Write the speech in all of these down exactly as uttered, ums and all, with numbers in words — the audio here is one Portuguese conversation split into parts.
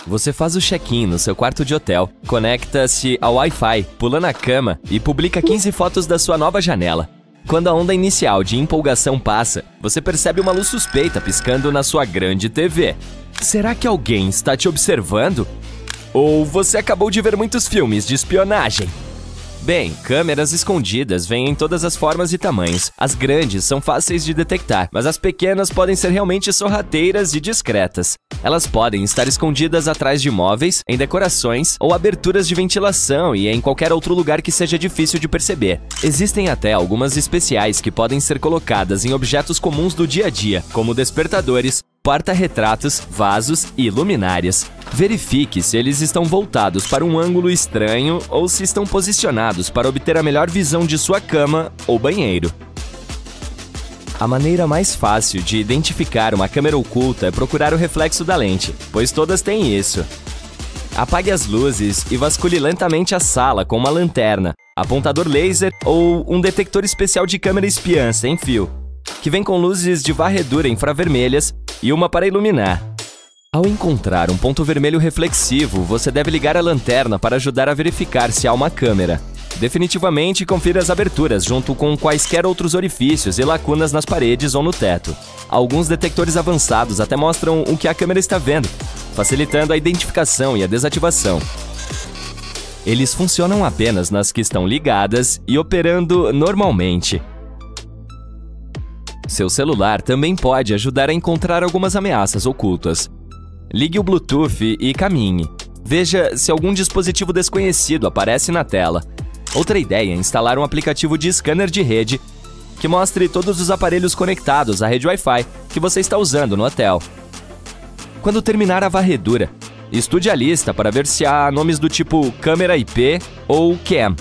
Você faz o check-in no seu quarto de hotel, conecta-se ao Wi-Fi, pula na cama e publica quinze fotos da sua nova janela. Quando a onda inicial de empolgação passa, você percebe uma luz suspeita piscando na sua grande T V. Será que alguém está te observando? Ou você acabou de ver muitos filmes de espionagem? Bem, câmeras escondidas vêm em todas as formas e tamanhos. As grandes são fáceis de detectar, mas as pequenas podem ser realmente sorrateiras e discretas. Elas podem estar escondidas atrás de móveis, em decorações ou aberturas de ventilação e em qualquer outro lugar que seja difícil de perceber. Existem até algumas especiais que podem ser colocadas em objetos comuns do dia a dia, como despertadores, porta-retratos, vasos e luminárias. Verifique se eles estão voltados para um ângulo estranho ou se estão posicionados para obter a melhor visão de sua cama ou banheiro. A maneira mais fácil de identificar uma câmera oculta é procurar o reflexo da lente, pois todas têm isso. Apague as luzes e vasculhe lentamente a sala com uma lanterna, apontador laser ou um detector especial de câmera espiã sem fio, que vem com luzes de varredura infravermelhas e uma para iluminar. Ao encontrar um ponto vermelho reflexivo, você deve ligar a lanterna para ajudar a verificar se há uma câmera. Definitivamente, confira as aberturas junto com quaisquer outros orifícios e lacunas nas paredes ou no teto. Alguns detectores avançados até mostram o que a câmera está vendo, facilitando a identificação e a desativação. Eles funcionam apenas nas que estão ligadas e operando normalmente. Seu celular também pode ajudar a encontrar algumas ameaças ocultas. Ligue o Bluetooth e caminhe. Veja se algum dispositivo desconhecido aparece na tela. Outra ideia é instalar um aplicativo de scanner de rede que mostre todos os aparelhos conectados à rede Wi-Fi que você está usando no hotel. Quando terminar a varredura, estude a lista para ver se há nomes do tipo câmera I P ou cam.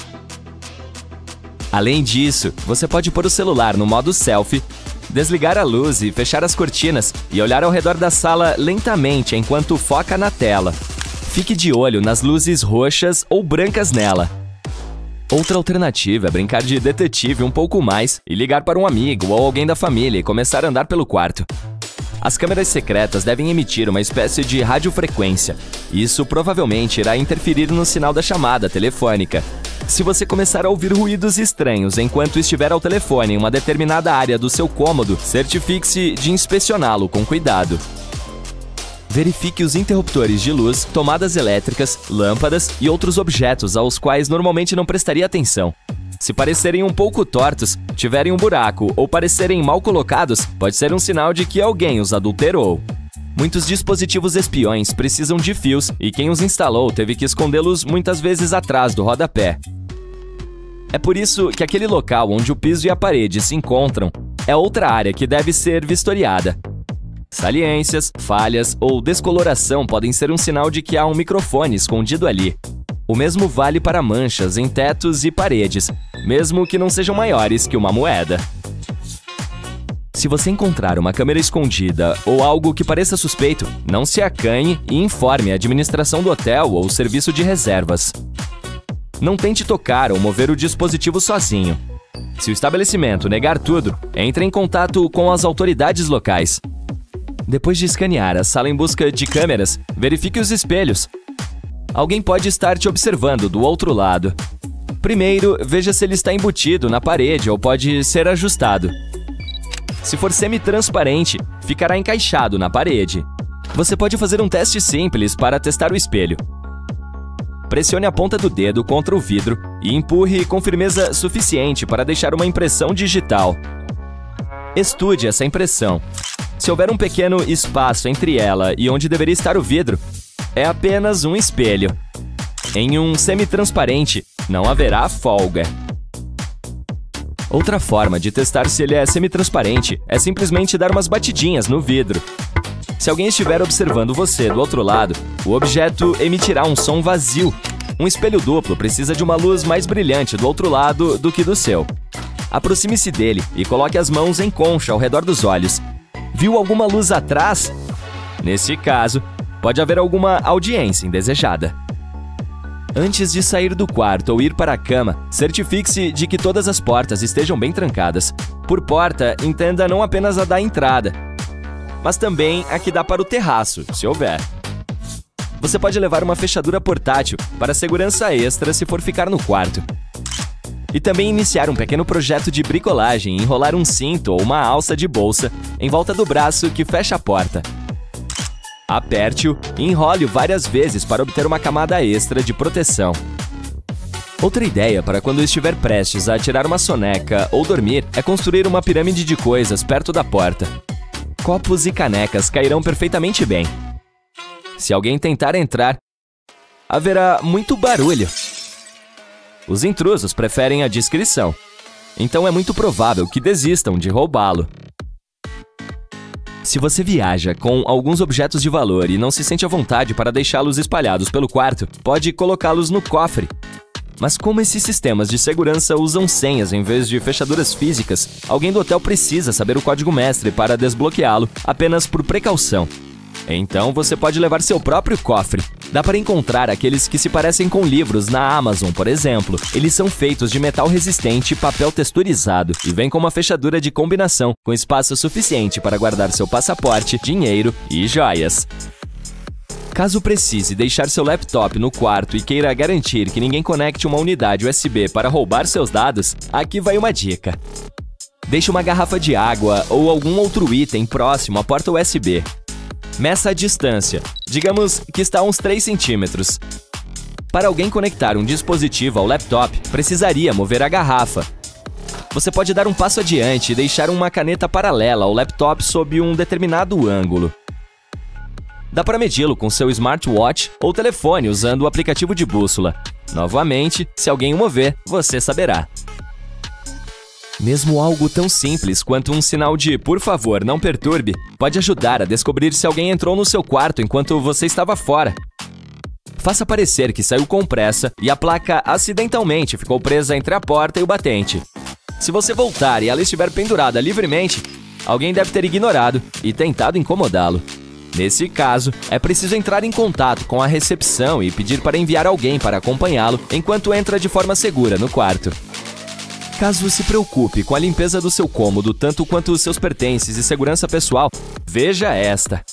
Além disso, você pode pôr o celular no modo selfie, desligar a luz e fechar as cortinas e olhar ao redor da sala lentamente enquanto foca na tela. Fique de olho nas luzes roxas ou brancas nela. Outra alternativa é brincar de detetive um pouco mais e ligar para um amigo ou alguém da família e começar a andar pelo quarto. As câmeras secretas devem emitir uma espécie de radiofrequência. Isso provavelmente irá interferir no sinal da chamada telefônica. Se você começar a ouvir ruídos estranhos enquanto estiver ao telefone em uma determinada área do seu cômodo, certifique-se de inspecioná-lo com cuidado. Verifique os interruptores de luz, tomadas elétricas, lâmpadas e outros objetos aos quais normalmente não prestaria atenção. Se parecerem um pouco tortos, tiverem um buraco ou parecerem mal colocados, pode ser um sinal de que alguém os adulterou. Muitos dispositivos espiões precisam de fios e quem os instalou teve que escondê-los muitas vezes atrás do rodapé. É por isso que aquele local onde o piso e a parede se encontram é outra área que deve ser vistoriada. Saliências, falhas ou descoloração podem ser um sinal de que há um microfone escondido ali. O mesmo vale para manchas em tetos e paredes, mesmo que não sejam maiores que uma moeda. Se você encontrar uma câmera escondida ou algo que pareça suspeito, não se acanhe e informe a administração do hotel ou serviço de reservas. Não tente tocar ou mover o dispositivo sozinho. Se o estabelecimento negar tudo, entre em contato com as autoridades locais. Depois de escanear a sala em busca de câmeras, verifique os espelhos. Alguém pode estar te observando do outro lado. Primeiro, veja se ele está embutido na parede ou pode ser ajustado. Se for semi-transparente, ficará encaixado na parede. Você pode fazer um teste simples para testar o espelho. Pressione a ponta do dedo contra o vidro e empurre com firmeza suficiente para deixar uma impressão digital. Estude essa impressão. Se houver um pequeno espaço entre ela e onde deveria estar o vidro, é apenas um espelho. Em um semi-transparente, não haverá folga. Outra forma de testar se ele é semi-transparente é simplesmente dar umas batidinhas no vidro. Se alguém estiver observando você do outro lado, o objeto emitirá um som vazio. Um espelho duplo precisa de uma luz mais brilhante do outro lado do que do seu. Aproxime-se dele e coloque as mãos em concha ao redor dos olhos. Viu alguma luz atrás? Nesse caso, pode haver alguma audiência indesejada. Antes de sair do quarto ou ir para a cama, certifique-se de que todas as portas estejam bem trancadas. Por porta, entenda não apenas a da entrada, mas também a que dá para o terraço, se houver. Você pode levar uma fechadura portátil para segurança extra se for ficar no quarto. E também iniciar um pequeno projeto de bricolagem e enrolar um cinto ou uma alça de bolsa em volta do braço que fecha a porta. Aperte-o e enrole-o várias vezes para obter uma camada extra de proteção. Outra ideia para quando estiver prestes a tirar uma soneca ou dormir é construir uma pirâmide de coisas perto da porta. Copos e canecas cairão perfeitamente bem. Se alguém tentar entrar, haverá muito barulho. Os intrusos preferem a discrição, então é muito provável que desistam de roubá-lo. Se você viaja com alguns objetos de valor e não se sente à vontade para deixá-los espalhados pelo quarto, pode colocá-los no cofre. Mas como esses sistemas de segurança usam senhas em vez de fechaduras físicas, alguém do hotel precisa saber o código mestre para desbloqueá-lo apenas por precaução. Então você pode levar seu próprio cofre. Dá para encontrar aqueles que se parecem com livros na Amazon, por exemplo. Eles são feitos de metal resistente e papel texturizado e vêm com uma fechadura de combinação com espaço suficiente para guardar seu passaporte, dinheiro e joias. Caso precise deixar seu laptop no quarto e queira garantir que ninguém conecte uma unidade U S B para roubar seus dados, aqui vai uma dica. Deixe uma garrafa de água ou algum outro item próximo à porta U S B. Meça a distância, digamos que está a uns três centímetros. Para alguém conectar um dispositivo ao laptop, precisaria mover a garrafa. Você pode dar um passo adiante e deixar uma caneta paralela ao laptop sob um determinado ângulo. Dá para medi-lo com seu smartwatch ou telefone usando o aplicativo de bússola. Novamente, se alguém o mover, você saberá. Mesmo algo tão simples quanto um sinal de "por favor, não perturbe" pode ajudar a descobrir se alguém entrou no seu quarto enquanto você estava fora. Faça parecer que saiu com pressa e a placa acidentalmente ficou presa entre a porta e o batente. Se você voltar e ela estiver pendurada livremente, alguém deve ter ignorado e tentado incomodá-lo. Nesse caso, é preciso entrar em contato com a recepção e pedir para enviar alguém para acompanhá-lo enquanto entra de forma segura no quarto. Caso se preocupe com a limpeza do seu cômodo tanto quanto os seus pertences e segurança pessoal, veja esta.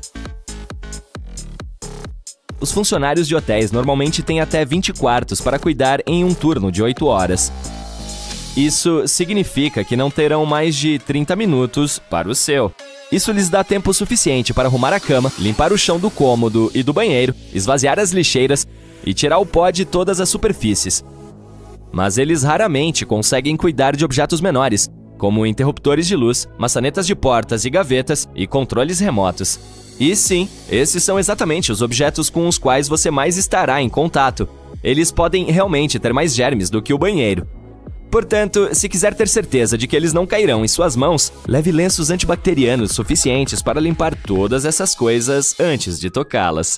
Os funcionários de hotéis normalmente têm até vinte quartos para cuidar em um turno de oito horas. Isso significa que não terão mais de trinta minutos para o seu. Isso lhes dá tempo suficiente para arrumar a cama, limpar o chão do cômodo e do banheiro, esvaziar as lixeiras e tirar o pó de todas as superfícies. Mas eles raramente conseguem cuidar de objetos menores, como interruptores de luz, maçanetas de portas e gavetas e controles remotos. E sim, esses são exatamente os objetos com os quais você mais estará em contato. Eles podem realmente ter mais germes do que o banheiro. Portanto, se quiser ter certeza de que eles não cairão em suas mãos, leve lenços antibacterianos suficientes para limpar todas essas coisas antes de tocá-las.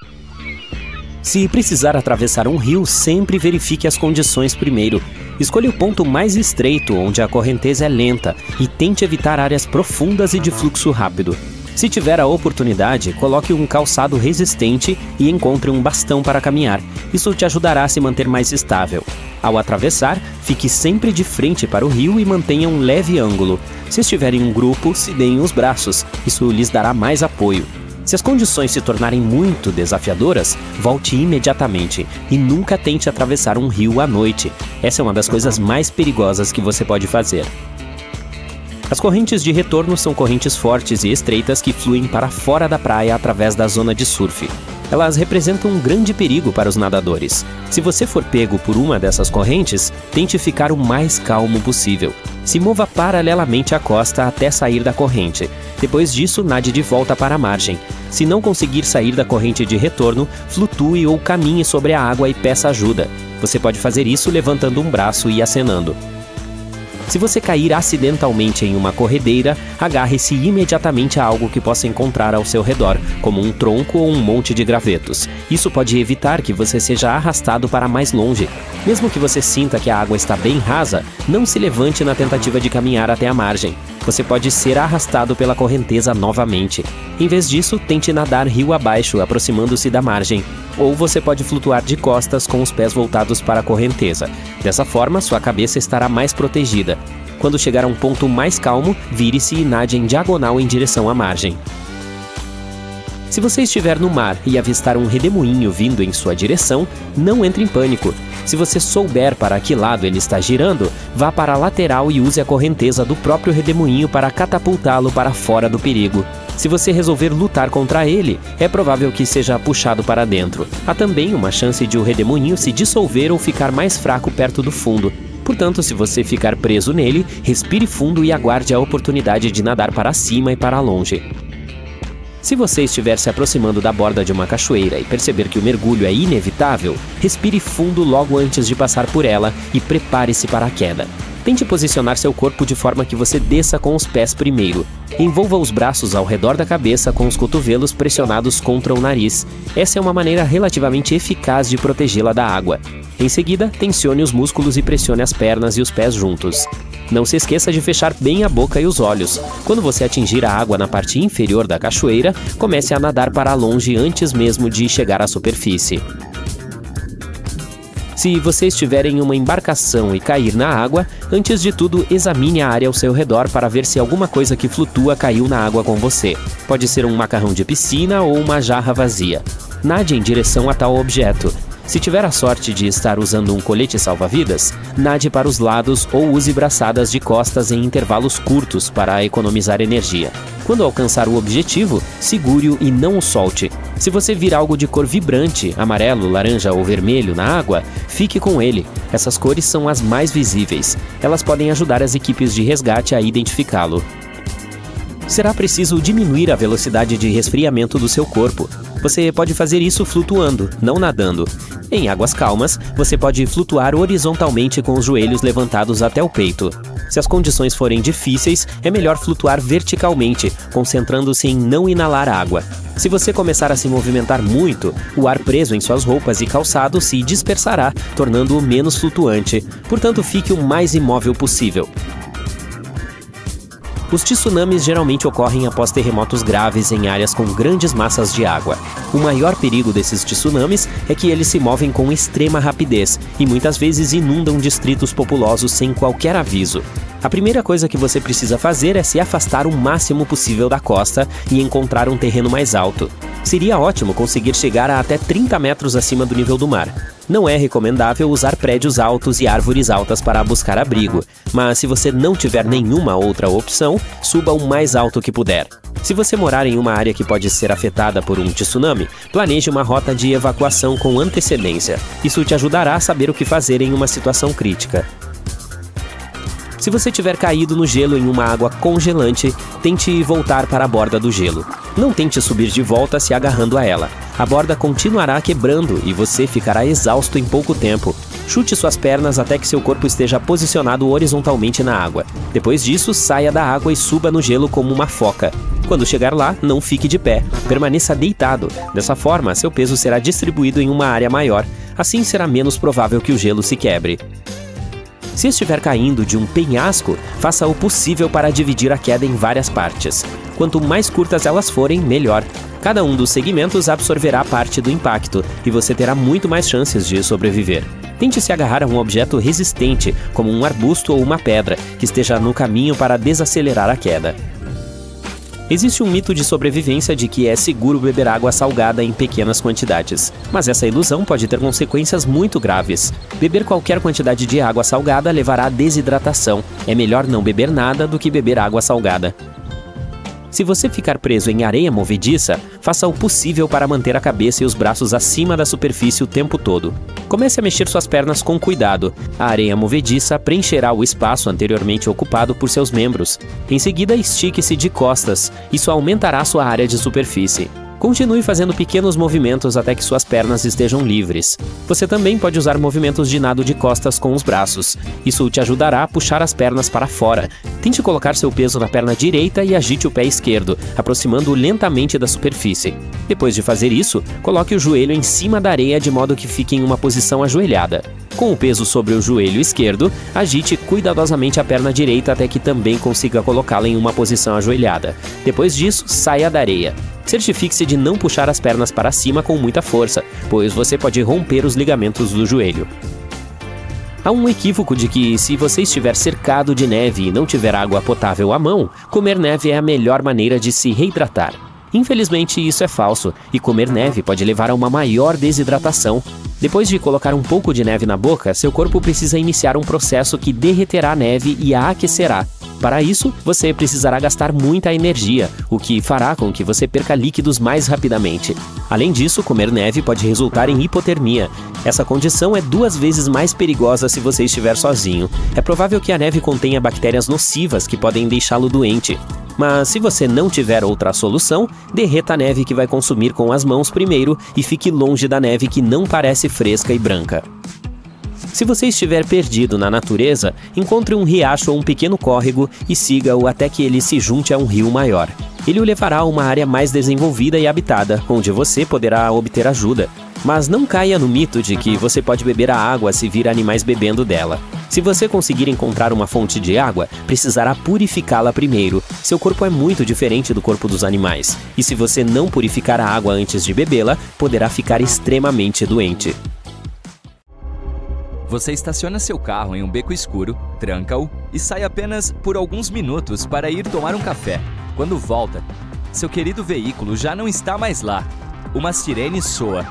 Se precisar atravessar um rio, sempre verifique as condições primeiro. Escolha o ponto mais estreito, onde a correnteza é lenta, e tente evitar áreas profundas e de fluxo rápido. Se tiver a oportunidade, coloque um calçado resistente e encontre um bastão para caminhar. Isso te ajudará a se manter mais estável. Ao atravessar, fique sempre de frente para o rio e mantenha um leve ângulo. Se estiver em um grupo, se deem os braços. Isso lhes dará mais apoio. Se as condições se tornarem muito desafiadoras, volte imediatamente e nunca tente atravessar um rio à noite. Essa é uma das coisas mais perigosas que você pode fazer. As correntes de retorno são correntes fortes e estreitas que fluem para fora da praia através da zona de surf. Elas representam um grande perigo para os nadadores. Se você for pego por uma dessas correntes, tente ficar o mais calmo possível. Se mova paralelamente à costa até sair da corrente. Depois disso, nade de volta para a margem. Se não conseguir sair da corrente de retorno, flutue ou caminhe sobre a água e peça ajuda. Você pode fazer isso levantando um braço e acenando. Se você cair acidentalmente em uma corredeira, agarre-se imediatamente a algo que possa encontrar ao seu redor, como um tronco ou um monte de gravetos. Isso pode evitar que você seja arrastado para mais longe. Mesmo que você sinta que a água está bem rasa, não se levante na tentativa de caminhar até a margem. Você pode ser arrastado pela correnteza novamente. Em vez disso, tente nadar rio abaixo, aproximando-se da margem. Ou você pode flutuar de costas com os pés voltados para a correnteza. Dessa forma, sua cabeça estará mais protegida. Quando chegar a um ponto mais calmo, vire-se e nade em diagonal em direção à margem. Se você estiver no mar e avistar um redemoinho vindo em sua direção, não entre em pânico. Se você souber para que lado ele está girando, vá para a lateral e use a correnteza do próprio redemoinho para catapultá-lo para fora do perigo. Se você resolver lutar contra ele, é provável que seja puxado para dentro. Há também uma chance de o redemoinho se dissolver ou ficar mais fraco perto do fundo. Portanto, se você ficar preso nele, respire fundo e aguarde a oportunidade de nadar para cima e para longe. Se você estiver se aproximando da borda de uma cachoeira e perceber que o mergulho é inevitável, respire fundo logo antes de passar por ela e prepare-se para a queda. Tente posicionar seu corpo de forma que você desça com os pés primeiro. Envolva os braços ao redor da cabeça com os cotovelos pressionados contra o nariz. Essa é uma maneira relativamente eficaz de protegê-la da água. Em seguida, tensione os músculos e pressione as pernas e os pés juntos. Não se esqueça de fechar bem a boca e os olhos. Quando você atingir a água na parte inferior da cachoeira, comece a nadar para longe antes mesmo de chegar à superfície. Se você estiver em uma embarcação e cair na água, antes de tudo, examine a área ao seu redor para ver se alguma coisa que flutua caiu na água com você. Pode ser um macarrão de piscina ou uma jarra vazia. Nade em direção a tal objeto. Se tiver a sorte de estar usando um colete salva-vidas, nade para os lados ou use braçadas de costas em intervalos curtos para economizar energia. Quando alcançar o objetivo, segure-o e não o solte. Se você vir algo de cor vibrante, amarelo, laranja ou vermelho na água, fique com ele. Essas cores são as mais visíveis. Elas podem ajudar as equipes de resgate a identificá-lo. Será preciso diminuir a velocidade de resfriamento do seu corpo. Você pode fazer isso flutuando, não nadando. Em águas calmas, você pode flutuar horizontalmente com os joelhos levantados até o peito. Se as condições forem difíceis, é melhor flutuar verticalmente, concentrando-se em não inalar água. Se você começar a se movimentar muito, o ar preso em suas roupas e calçados se dispersará, tornando-o menos flutuante. Portanto, fique o mais imóvel possível. Os tsunamis geralmente ocorrem após terremotos graves em áreas com grandes massas de água. O maior perigo desses tsunamis é que eles se movem com extrema rapidez e muitas vezes inundam distritos populosos sem qualquer aviso. A primeira coisa que você precisa fazer é se afastar o máximo possível da costa e encontrar um terreno mais alto. Seria ótimo conseguir chegar a até trinta metros acima do nível do mar. Não é recomendável usar prédios altos e árvores altas para buscar abrigo, mas se você não tiver nenhuma outra opção, suba o mais alto que puder. Se você morar em uma área que pode ser afetada por um tsunami, planeje uma rota de evacuação com antecedência. Isso te ajudará a saber o que fazer em uma situação crítica. Se você tiver caído no gelo em uma água congelante, tente voltar para a borda do gelo. Não tente subir de volta se agarrando a ela. A borda continuará quebrando e você ficará exausto em pouco tempo. Chute suas pernas até que seu corpo esteja posicionado horizontalmente na água. Depois disso, saia da água e suba no gelo como uma foca. Quando chegar lá, não fique de pé. Permaneça deitado. Dessa forma, seu peso será distribuído em uma área maior. Assim será menos provável que o gelo se quebre. Se estiver caindo de um penhasco, faça o possível para dividir a queda em várias partes. Quanto mais curtas elas forem, melhor. Cada um dos segmentos absorverá parte do impacto e você terá muito mais chances de sobreviver. Tente se agarrar a um objeto resistente, como um arbusto ou uma pedra, que esteja no caminho para desacelerar a queda. Existe um mito de sobrevivência de que é seguro beber água salgada em pequenas quantidades, mas essa ilusão pode ter consequências muito graves. Beber qualquer quantidade de água salgada levará à desidratação. É melhor não beber nada do que beber água salgada. Se você ficar preso em areia movediça, faça o possível para manter a cabeça e os braços acima da superfície o tempo todo. Comece a mexer suas pernas com cuidado. A areia movediça preencherá o espaço anteriormente ocupado por seus membros. Em seguida, estique-se de costas. Isso aumentará sua área de superfície. Continue fazendo pequenos movimentos até que suas pernas estejam livres. Você também pode usar movimentos de nado de costas com os braços. Isso te ajudará a puxar as pernas para fora. Tente colocar seu peso na perna direita e agite o pé esquerdo, aproximando-o lentamente da superfície. Depois de fazer isso, coloque o joelho em cima da areia de modo que fique em uma posição ajoelhada. Com o peso sobre o joelho esquerdo, agite cuidadosamente a perna direita até que também consiga colocá-la em uma posição ajoelhada. Depois disso, saia da areia. Certifique-se de não puxar as pernas para cima com muita força, pois você pode romper os ligamentos do joelho. Há um equívoco de que, se você estiver cercado de neve e não tiver água potável à mão, comer neve é a melhor maneira de se reidratar. Infelizmente, isso é falso, e comer neve pode levar a uma maior desidratação. Depois de colocar um pouco de neve na boca, seu corpo precisa iniciar um processo que derreterá a neve e a aquecerá. Para isso, você precisará gastar muita energia, o que fará com que você perca líquidos mais rapidamente. Além disso, comer neve pode resultar em hipotermia. Essa condição é duas vezes mais perigosa se você estiver sozinho. É provável que a neve contenha bactérias nocivas que podem deixá-lo doente. Mas se você não tiver outra solução, derreta a neve que vai consumir com as mãos primeiro e fique longe da neve que não parece fresca e branca. Se você estiver perdido na natureza, encontre um riacho ou um pequeno córrego e siga-o até que ele se junte a um rio maior. Ele o levará a uma área mais desenvolvida e habitada, onde você poderá obter ajuda. Mas não caia no mito de que você pode beber a água se vir animais bebendo dela. Se você conseguir encontrar uma fonte de água, precisará purificá-la primeiro. Seu corpo é muito diferente do corpo dos animais. E se você não purificar a água antes de bebê-la, poderá ficar extremamente doente. Você estaciona seu carro em um beco escuro, tranca-o e sai apenas por alguns minutos para ir tomar um café. Quando volta, seu querido veículo já não está mais lá. Uma sirene soa.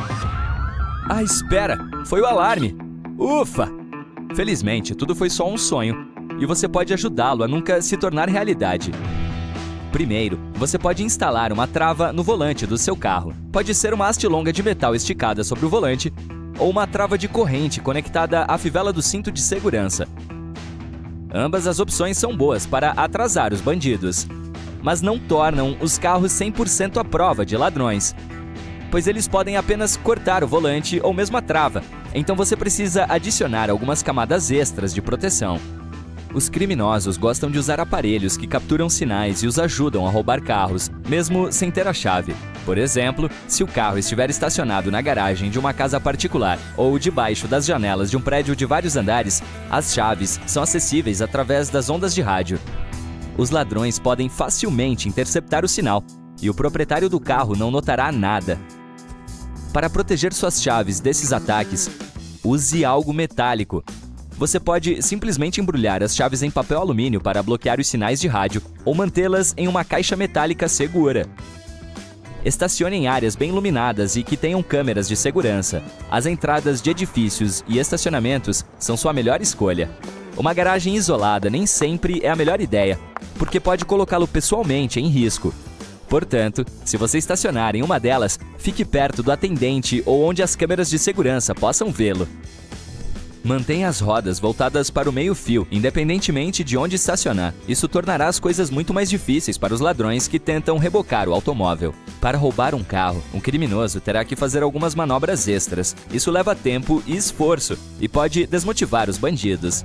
Ah, espera! Foi o alarme! Ufa! Felizmente, tudo foi só um sonho, e você pode ajudá-lo a nunca se tornar realidade. Primeiro, você pode instalar uma trava no volante do seu carro. Pode ser uma haste longa de metal esticada sobre o volante, ou uma trava de corrente conectada à fivela do cinto de segurança. Ambas as opções são boas para atrasar os bandidos, mas não tornam os carros cem por cento à prova de ladrões, pois eles podem apenas cortar o volante ou mesmo a trava, então você precisa adicionar algumas camadas extras de proteção. Os criminosos gostam de usar aparelhos que capturam sinais e os ajudam a roubar carros, mesmo sem ter a chave. Por exemplo, se o carro estiver estacionado na garagem de uma casa particular ou debaixo das janelas de um prédio de vários andares, as chaves são acessíveis através das ondas de rádio. Os ladrões podem facilmente interceptar o sinal e o proprietário do carro não notará nada. Para proteger suas chaves desses ataques, use algo metálico. Você pode simplesmente embrulhar as chaves em papel alumínio para bloquear os sinais de rádio ou mantê-las em uma caixa metálica segura. Estacione em áreas bem iluminadas e que tenham câmeras de segurança. As entradas de edifícios e estacionamentos são sua melhor escolha. Uma garagem isolada nem sempre é a melhor ideia, porque pode colocá-lo pessoalmente em risco. Portanto, se você estacionar em uma delas, fique perto do atendente ou onde as câmeras de segurança possam vê-lo. Mantenha as rodas voltadas para o meio-fio, independentemente de onde estacionar. Isso tornará as coisas muito mais difíceis para os ladrões que tentam rebocar o automóvel. Para roubar um carro, um criminoso terá que fazer algumas manobras extras. Isso leva tempo e esforço e pode desmotivar os bandidos.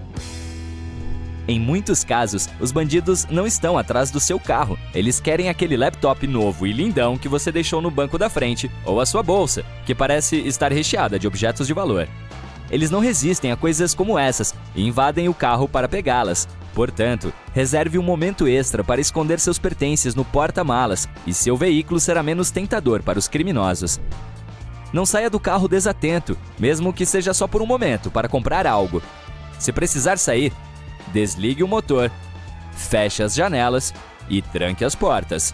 Em muitos casos, os bandidos não estão atrás do seu carro. Eles querem aquele laptop novo e lindão que você deixou no banco da frente, ou a sua bolsa, que parece estar recheada de objetos de valor. Eles não resistem a coisas como essas e invadem o carro para pegá-las. Portanto, reserve um momento extra para esconder seus pertences no porta-malas e seu veículo será menos tentador para os criminosos. Não saia do carro desatento, mesmo que seja só por um momento, para comprar algo. Se precisar sair, desligue o motor, feche as janelas e tranque as portas.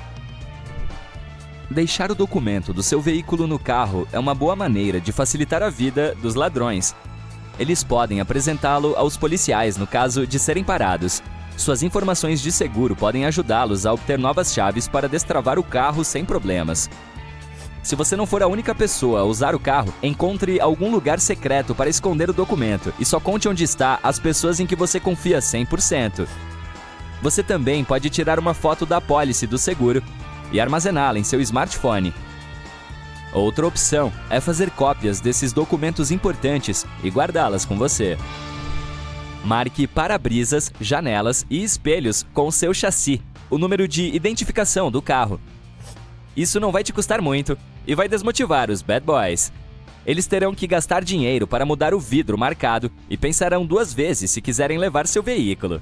Deixar o documento do seu veículo no carro é uma boa maneira de facilitar a vida dos ladrões. Eles podem apresentá-lo aos policiais no caso de serem parados. Suas informações de seguro podem ajudá-los a obter novas chaves para destravar o carro sem problemas. Se você não for a única pessoa a usar o carro, encontre algum lugar secreto para esconder o documento e só conte onde está às pessoas em que você confia cem por cento. Você também pode tirar uma foto da apólice do seguro e armazená-la em seu smartphone. Outra opção é fazer cópias desses documentos importantes e guardá-las com você. Marque para-brisas, janelas e espelhos com seu chassi, o número de identificação do carro. Isso não vai te custar muito e vai desmotivar os bad boys. Eles terão que gastar dinheiro para mudar o vidro marcado e pensarão duas vezes se quiserem levar seu veículo.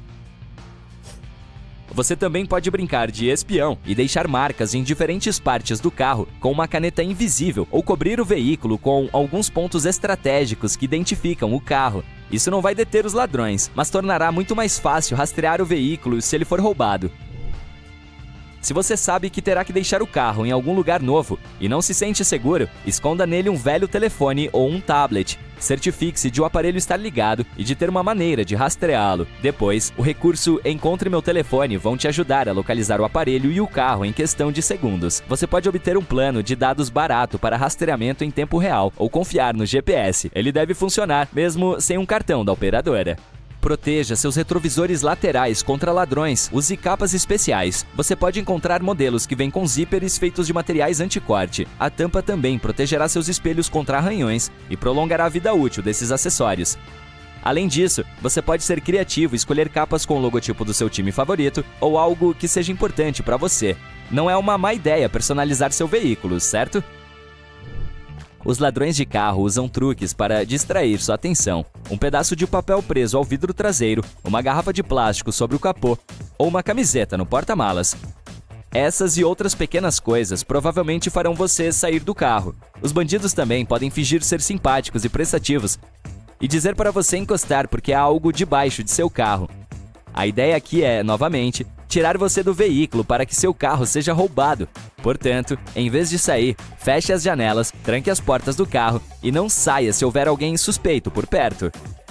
Você também pode brincar de espião e deixar marcas em diferentes partes do carro com uma caneta invisível ou cobrir o veículo com alguns pontos estratégicos que identificam o carro. Isso não vai deter os ladrões, mas tornará muito mais fácil rastrear o veículo se ele for roubado. Se você sabe que terá que deixar o carro em algum lugar novo e não se sente seguro, esconda nele um velho telefone ou um tablet. Certifique-se de o aparelho estar ligado e de ter uma maneira de rastreá-lo. Depois, o recurso Encontre Meu Telefone vão te ajudar a localizar o aparelho e o carro em questão de segundos. Você pode obter um plano de dados barato para rastreamento em tempo real ou confiar no G P S. Ele deve funcionar mesmo sem um cartão da operadora. Proteja seus retrovisores laterais contra ladrões. Use capas especiais. Você pode encontrar modelos que vêm com zíperes feitos de materiais anticorte. A tampa também protegerá seus espelhos contra arranhões e prolongará a vida útil desses acessórios. Além disso, você pode ser criativo e escolher capas com o logotipo do seu time favorito ou algo que seja importante para você. Não é uma má ideia personalizar seu veículo, certo? Os ladrões de carro usam truques para distrair sua atenção. Um pedaço de papel preso ao vidro traseiro, uma garrafa de plástico sobre o capô ou uma camiseta no porta-malas. Essas e outras pequenas coisas provavelmente farão você sair do carro. Os bandidos também podem fingir ser simpáticos e prestativos e dizer para você encostar porque há algo debaixo de seu carro. A ideia aqui é, novamente, tirar você do veículo para que seu carro seja roubado. Portanto, em vez de sair, feche as janelas, tranque as portas do carro e não saia se houver alguém suspeito por perto.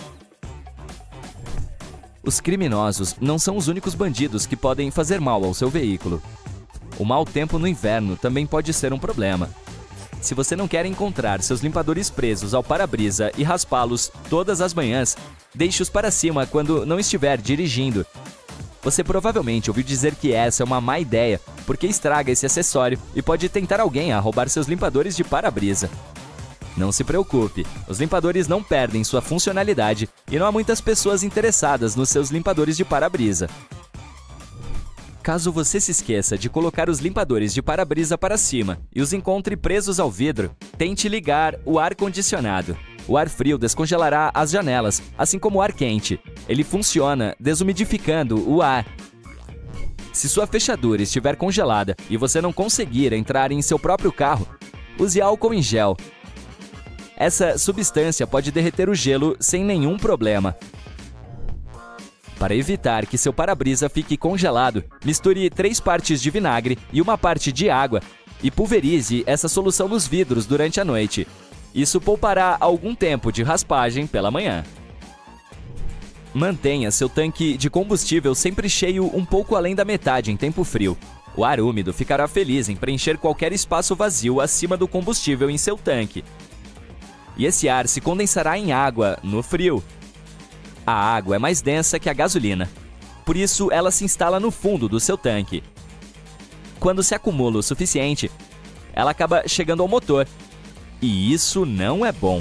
Os criminosos não são os únicos bandidos que podem fazer mal ao seu veículo. O mau tempo no inverno também pode ser um problema. Se você não quer encontrar seus limpadores presos ao para-brisa e raspá-los todas as manhãs, deixe-os para cima quando não estiver dirigindo. Você provavelmente ouviu dizer que essa é uma má ideia, porque estraga esse acessório e pode tentar alguém a roubar seus limpadores de para-brisa. Não se preocupe, os limpadores não perdem sua funcionalidade e não há muitas pessoas interessadas nos seus limpadores de para-brisa. Caso você se esqueça de colocar os limpadores de para-brisa para cima e os encontre presos ao vidro, tente ligar o ar-condicionado. O ar frio descongelará as janelas, assim como o ar quente. Ele funciona desumidificando o ar. Se sua fechadura estiver congelada e você não conseguir entrar em seu próprio carro, use álcool em gel. Essa substância pode derreter o gelo sem nenhum problema. Para evitar que seu para-brisa fique congelado, misture três partes de vinagre e uma parte de água e pulverize essa solução nos vidros durante a noite. Isso poupará algum tempo de raspagem pela manhã. Mantenha seu tanque de combustível sempre cheio um pouco além da metade em tempo frio. O ar úmido ficará feliz em preencher qualquer espaço vazio acima do combustível em seu tanque. E esse ar se condensará em água no frio. A água é mais densa que a gasolina, por isso ela se instala no fundo do seu tanque. Quando se acumula o suficiente, ela acaba chegando ao motor. E isso não é bom.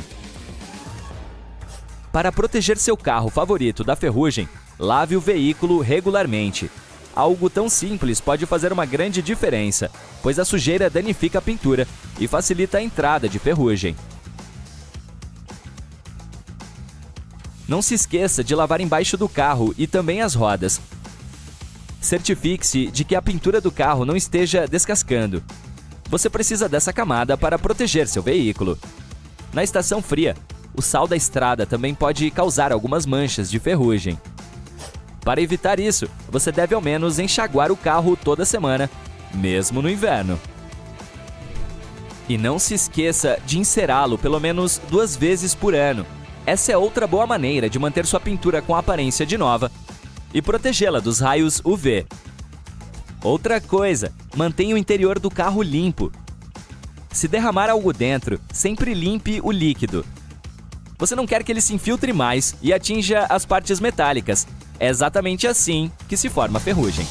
Para proteger seu carro favorito da ferrugem, lave o veículo regularmente. Algo tão simples pode fazer uma grande diferença, pois a sujeira danifica a pintura e facilita a entrada de ferrugem. Não se esqueça de lavar embaixo do carro e também as rodas. Certifique-se de que a pintura do carro não esteja descascando. Você precisa dessa camada para proteger seu veículo. Na estação fria, o sal da estrada também pode causar algumas manchas de ferrugem. Para evitar isso, você deve ao menos enxaguar o carro toda semana, mesmo no inverno. E não se esqueça de encerá-lo pelo menos duas vezes por ano. Essa é outra boa maneira de manter sua pintura com aparência de nova e protegê-la dos raios U V. Outra coisa, mantenha o interior do carro limpo. Se derramar algo dentro, sempre limpe o líquido. Você não quer que ele se infiltre mais e atinja as partes metálicas. É exatamente assim que se forma a ferrugem.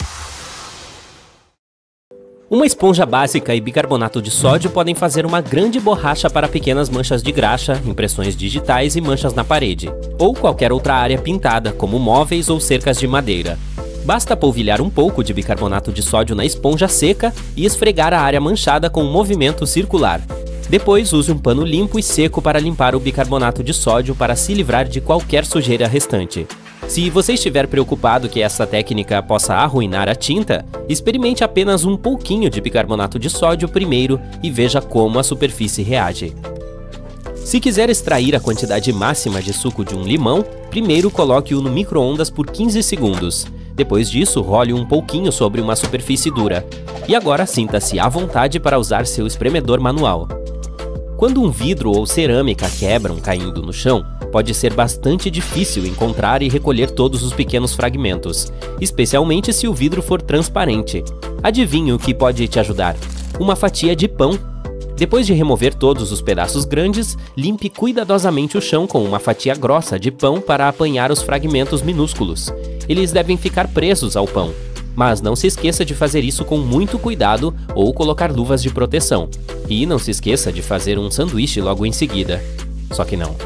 Uma esponja básica e bicarbonato de sódio podem fazer uma grande borracha para pequenas manchas de graxa, impressões digitais e manchas na parede, ou qualquer outra área pintada, como móveis ou cercas de madeira. Basta polvilhar um pouco de bicarbonato de sódio na esponja seca e esfregar a área manchada com um movimento circular. Depois, use um pano limpo e seco para limpar o bicarbonato de sódio para se livrar de qualquer sujeira restante. Se você estiver preocupado que essa técnica possa arruinar a tinta, experimente apenas um pouquinho de bicarbonato de sódio primeiro e veja como a superfície reage. Se quiser extrair a quantidade máxima de suco de um limão, primeiro coloque-o no micro-ondas por quinze segundos. Depois disso, role um pouquinho sobre uma superfície dura. E agora sinta-se à vontade para usar seu espremedor manual. Quando um vidro ou cerâmica quebram caindo no chão, pode ser bastante difícil encontrar e recolher todos os pequenos fragmentos, especialmente se o vidro for transparente. Adivinhe o que pode te ajudar? Uma fatia de pão. Depois de remover todos os pedaços grandes, limpe cuidadosamente o chão com uma fatia grossa de pão para apanhar os fragmentos minúsculos. Eles devem ficar presos ao pão. Mas não se esqueça de fazer isso com muito cuidado ou colocar luvas de proteção. E não se esqueça de fazer um sanduíche logo em seguida. Só que não.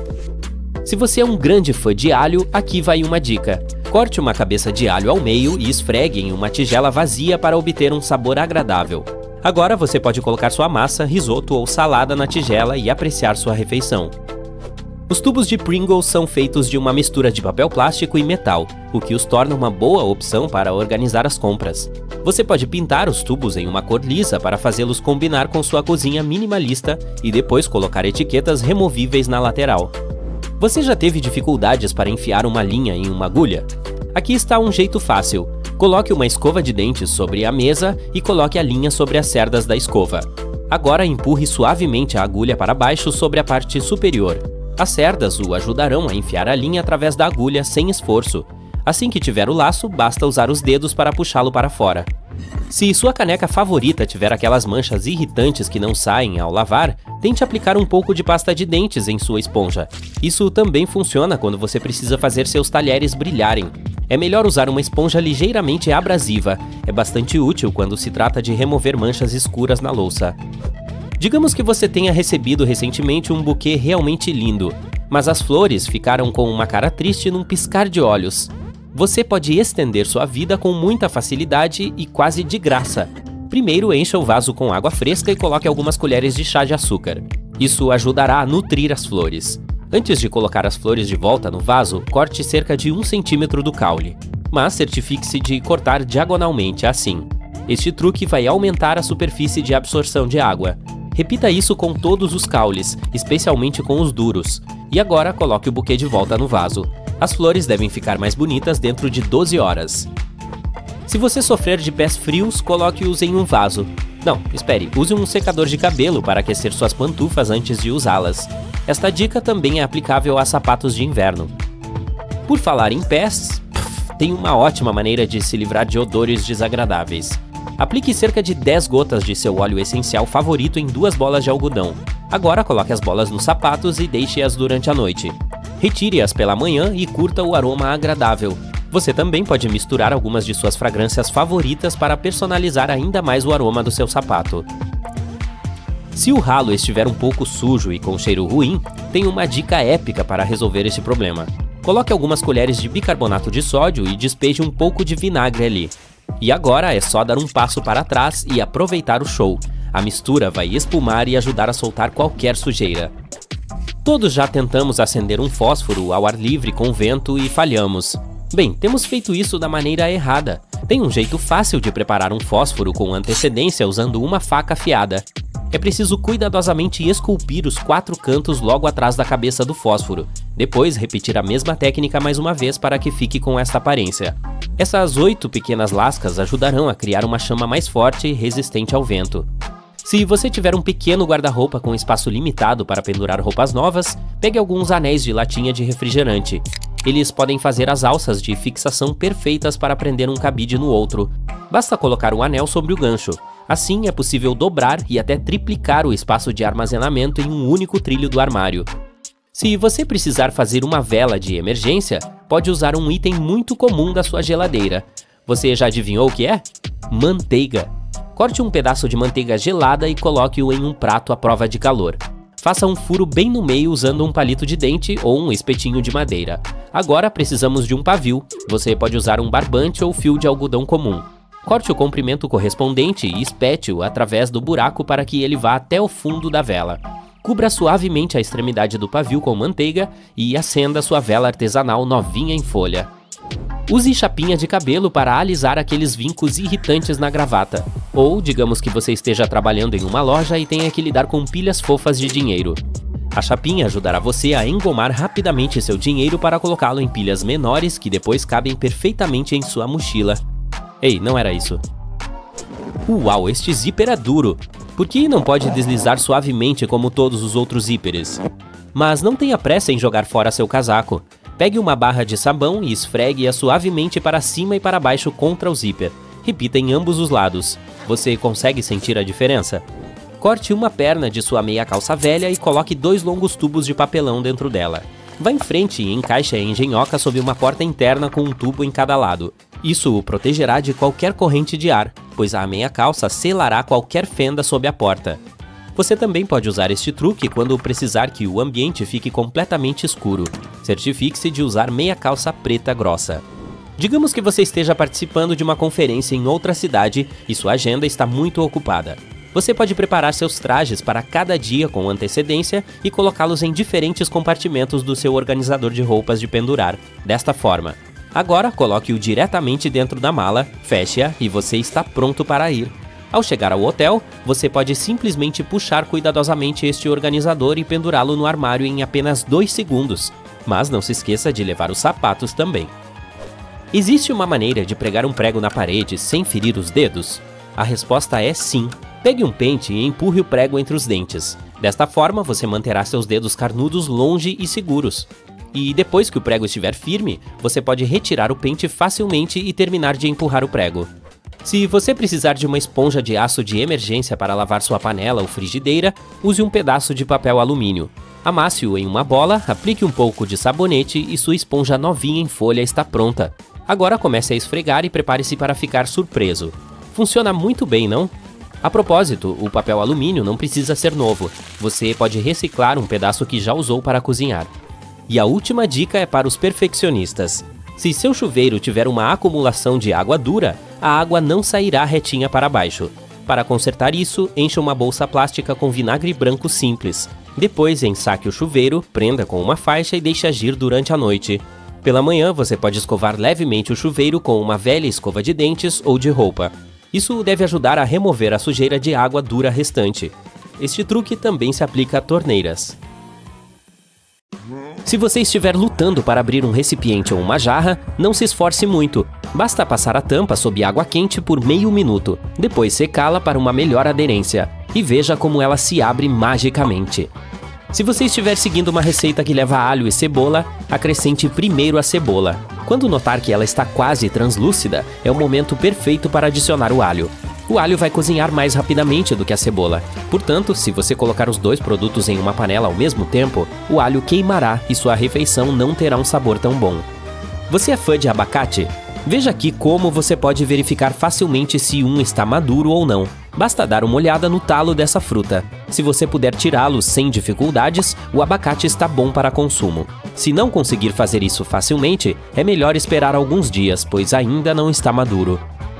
Se você é um grande fã de alho, aqui vai uma dica. Corte uma cabeça de alho ao meio e esfregue em uma tigela vazia para obter um sabor agradável. Agora você pode colocar sua massa, risoto ou salada na tigela e apreciar sua refeição. Os tubos de Pringles são feitos de uma mistura de papel plástico e metal, o que os torna uma boa opção para organizar as compras. Você pode pintar os tubos em uma cor lisa para fazê-los combinar com sua cozinha minimalista e depois colocar etiquetas removíveis na lateral. Você já teve dificuldades para enfiar uma linha em uma agulha? Aqui está um jeito fácil. Coloque uma escova de dentes sobre a mesa e coloque a linha sobre as cerdas da escova. Agora empurre suavemente a agulha para baixo sobre a parte superior. As cerdas o ajudarão a enfiar a linha através da agulha sem esforço. Assim que tiver o laço, basta usar os dedos para puxá-lo para fora. Se sua caneca favorita tiver aquelas manchas irritantes que não saem ao lavar, tente aplicar um pouco de pasta de dentes em sua esponja. Isso também funciona quando você precisa fazer seus talheres brilharem. É melhor usar uma esponja ligeiramente abrasiva. É bastante útil quando se trata de remover manchas escuras na louça. Digamos que você tenha recebido recentemente um buquê realmente lindo, mas as flores ficaram com uma cara triste num piscar de olhos. Você pode estender sua vida com muita facilidade e quase de graça. Primeiro, encha o vaso com água fresca e coloque algumas colheres de chá de açúcar. Isso ajudará a nutrir as flores. Antes de colocar as flores de volta no vaso, corte cerca de um centímetro do caule, mas certifique-se de cortar diagonalmente assim. Este truque vai aumentar a superfície de absorção de água. Repita isso com todos os caules, especialmente com os duros. E agora coloque o buquê de volta no vaso. As flores devem ficar mais bonitas dentro de doze horas. Se você sofrer de pés frios, coloque-os em um vaso. Não, espere, use um secador de cabelo para aquecer suas pantufas antes de usá-las. Esta dica também é aplicável a sapatos de inverno. Por falar em pés, tem uma ótima maneira de se livrar de odores desagradáveis. Aplique cerca de dez gotas de seu óleo essencial favorito em duas bolas de algodão. Agora coloque as bolas nos sapatos e deixe-as durante a noite. Retire-as pela manhã e curta o aroma agradável. Você também pode misturar algumas de suas fragrâncias favoritas para personalizar ainda mais o aroma do seu sapato. Se o ralo estiver um pouco sujo e com cheiro ruim, tem uma dica épica para resolver este problema. Coloque algumas colheres de bicarbonato de sódio e despeje um pouco de vinagre ali. E agora é só dar um passo para trás e aproveitar o show. A mistura vai espumar e ajudar a soltar qualquer sujeira. Todos já tentamos acender um fósforo ao ar livre com vento e falhamos. Bem, temos feito isso da maneira errada. Tem um jeito fácil de preparar um fósforo com antecedência usando uma faca afiada. É preciso cuidadosamente esculpir os quatro cantos logo atrás da cabeça do fósforo. Depois, repetir a mesma técnica mais uma vez para que fique com esta aparência. Essas oito pequenas lascas ajudarão a criar uma chama mais forte e resistente ao vento. Se você tiver um pequeno guarda-roupa com espaço limitado para pendurar roupas novas, pegue alguns anéis de latinha de refrigerante. Eles podem fazer as alças de fixação perfeitas para prender um cabide no outro. Basta colocar um anel sobre o gancho. Assim é possível dobrar e até triplicar o espaço de armazenamento em um único trilho do armário. Se você precisar fazer uma vela de emergência, pode usar um item muito comum da sua geladeira. Você já adivinhou o que é? Manteiga. Corte um pedaço de manteiga gelada e coloque-o em um prato à prova de calor. Faça um furo bem no meio usando um palito de dente ou um espetinho de madeira. Agora precisamos de um pavio. Você pode usar um barbante ou fio de algodão comum. Corte o comprimento correspondente e espete-o através do buraco para que ele vá até o fundo da vela. Cubra suavemente a extremidade do pavio com manteiga e acenda sua vela artesanal novinha em folha. Use chapinha de cabelo para alisar aqueles vincos irritantes na gravata. Ou, digamos que você esteja trabalhando em uma loja e tenha que lidar com pilhas fofas de dinheiro. A chapinha ajudará você a engomar rapidamente seu dinheiro para colocá-lo em pilhas menores que depois cabem perfeitamente em sua mochila. Ei, não era isso. Uau, este zíper é duro. Por que não pode deslizar suavemente como todos os outros zíperes? Mas não tenha pressa em jogar fora seu casaco. Pegue uma barra de sabão e esfregue-a suavemente para cima e para baixo contra o zíper. Repita em ambos os lados. Você consegue sentir a diferença? Corte uma perna de sua meia calça velha e coloque dois longos tubos de papelão dentro dela. Vá em frente e encaixe a engenhoca sob uma porta interna com um tubo em cada lado. Isso o protegerá de qualquer corrente de ar, pois a meia calça selará qualquer fenda sob a porta. Você também pode usar este truque quando precisar que o ambiente fique completamente escuro. Certifique-se de usar meia calça preta grossa. Digamos que você esteja participando de uma conferência em outra cidade e sua agenda está muito ocupada. Você pode preparar seus trajes para cada dia com antecedência e colocá-los em diferentes compartimentos do seu organizador de roupas de pendurar, desta forma. Agora, coloque-o diretamente dentro da mala, feche-a e você está pronto para ir. Ao chegar ao hotel, você pode simplesmente puxar cuidadosamente este organizador e pendurá-lo no armário em apenas dois segundos. Mas não se esqueça de levar os sapatos também. Existe uma maneira de pregar um prego na parede sem ferir os dedos? A resposta é sim. Pegue um pente e empurre o prego entre os dentes. Desta forma, você manterá seus dedos carnudos longe e seguros. E depois que o prego estiver firme, você pode retirar o pente facilmente e terminar de empurrar o prego. Se você precisar de uma esponja de aço de emergência para lavar sua panela ou frigideira, use um pedaço de papel alumínio. Amasse-o em uma bola, aplique um pouco de sabonete e sua esponja novinha em folha está pronta. Agora comece a esfregar e prepare-se para ficar surpreso. Funciona muito bem, não? A propósito, o papel alumínio não precisa ser novo. Você pode reciclar um pedaço que já usou para cozinhar. E a última dica é para os perfeccionistas. Se seu chuveiro tiver uma acumulação de água dura, a água não sairá retinha para baixo. Para consertar isso, encha uma bolsa plástica com vinagre branco simples. Depois, ensaque o chuveiro, prenda com uma faixa e deixe agir durante a noite. Pela manhã, você pode escovar levemente o chuveiro com uma velha escova de dentes ou de roupa. Isso deve ajudar a remover a sujeira de água dura restante. Este truque também se aplica a torneiras. Se você estiver lutando para abrir um recipiente ou uma jarra, não se esforce muito. Basta passar a tampa sob água quente por meio minuto, depois secá-la para uma melhor aderência. E veja como ela se abre magicamente. Se você estiver seguindo uma receita que leva alho e cebola, acrescente primeiro a cebola. Quando notar que ela está quase translúcida, é o momento perfeito para adicionar o alho. O alho vai cozinhar mais rapidamente do que a cebola. Portanto, se você colocar os dois produtos em uma panela ao mesmo tempo, o alho queimará e sua refeição não terá um sabor tão bom. Você é fã de abacate? Veja aqui como você pode verificar facilmente se um está maduro ou não. Basta dar uma olhada no talo dessa fruta. Se você puder tirá-lo sem dificuldades, o abacate está bom para consumo. Se não conseguir fazer isso facilmente, é melhor esperar alguns dias, pois ainda não está maduro.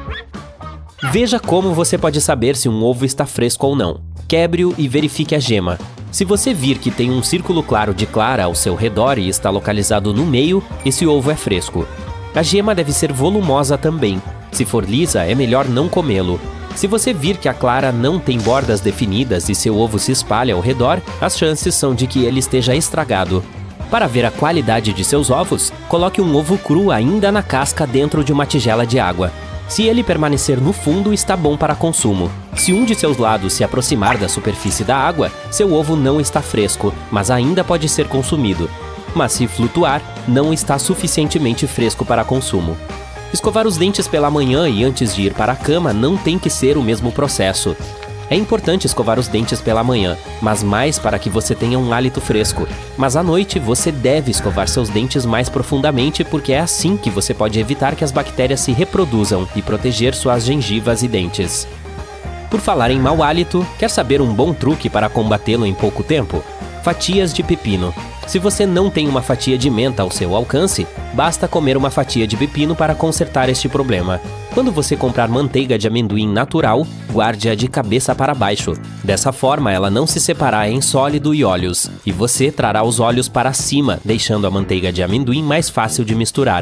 Veja como você pode saber se um ovo está fresco ou não. Quebre-o e verifique a gema. Se você vir que tem um círculo claro de clara ao seu redor e está localizado no meio, esse ovo é fresco. A gema deve ser volumosa também. Se for lisa, é melhor não comê-lo. Se você vir que a clara não tem bordas definidas e seu ovo se espalha ao redor, as chances são de que ele esteja estragado. Para ver a qualidade de seus ovos, coloque um ovo cru ainda na casca dentro de uma tigela de água. Se ele permanecer no fundo, está bom para consumo. Se um de seus lados se aproximar da superfície da água, seu ovo não está fresco, mas ainda pode ser consumido. Mas se flutuar, não está suficientemente fresco para consumo. Escovar os dentes pela manhã e antes de ir para a cama não tem que ser o mesmo processo. É importante escovar os dentes pela manhã, mas mais para que você tenha um hálito fresco. Mas à noite você deve escovar seus dentes mais profundamente porque é assim que você pode evitar que as bactérias se reproduzam e proteger suas gengivas e dentes. Por falar em mau hálito, quer saber um bom truque para combatê-lo em pouco tempo? Fatias de pepino. Se você não tem uma fatia de menta ao seu alcance, basta comer uma fatia de pepino para consertar este problema. Quando você comprar manteiga de amendoim natural, guarde-a de cabeça para baixo. Dessa forma, ela não se separará em sólido e óleos, e você trará os óleos para cima, deixando a manteiga de amendoim mais fácil de misturar.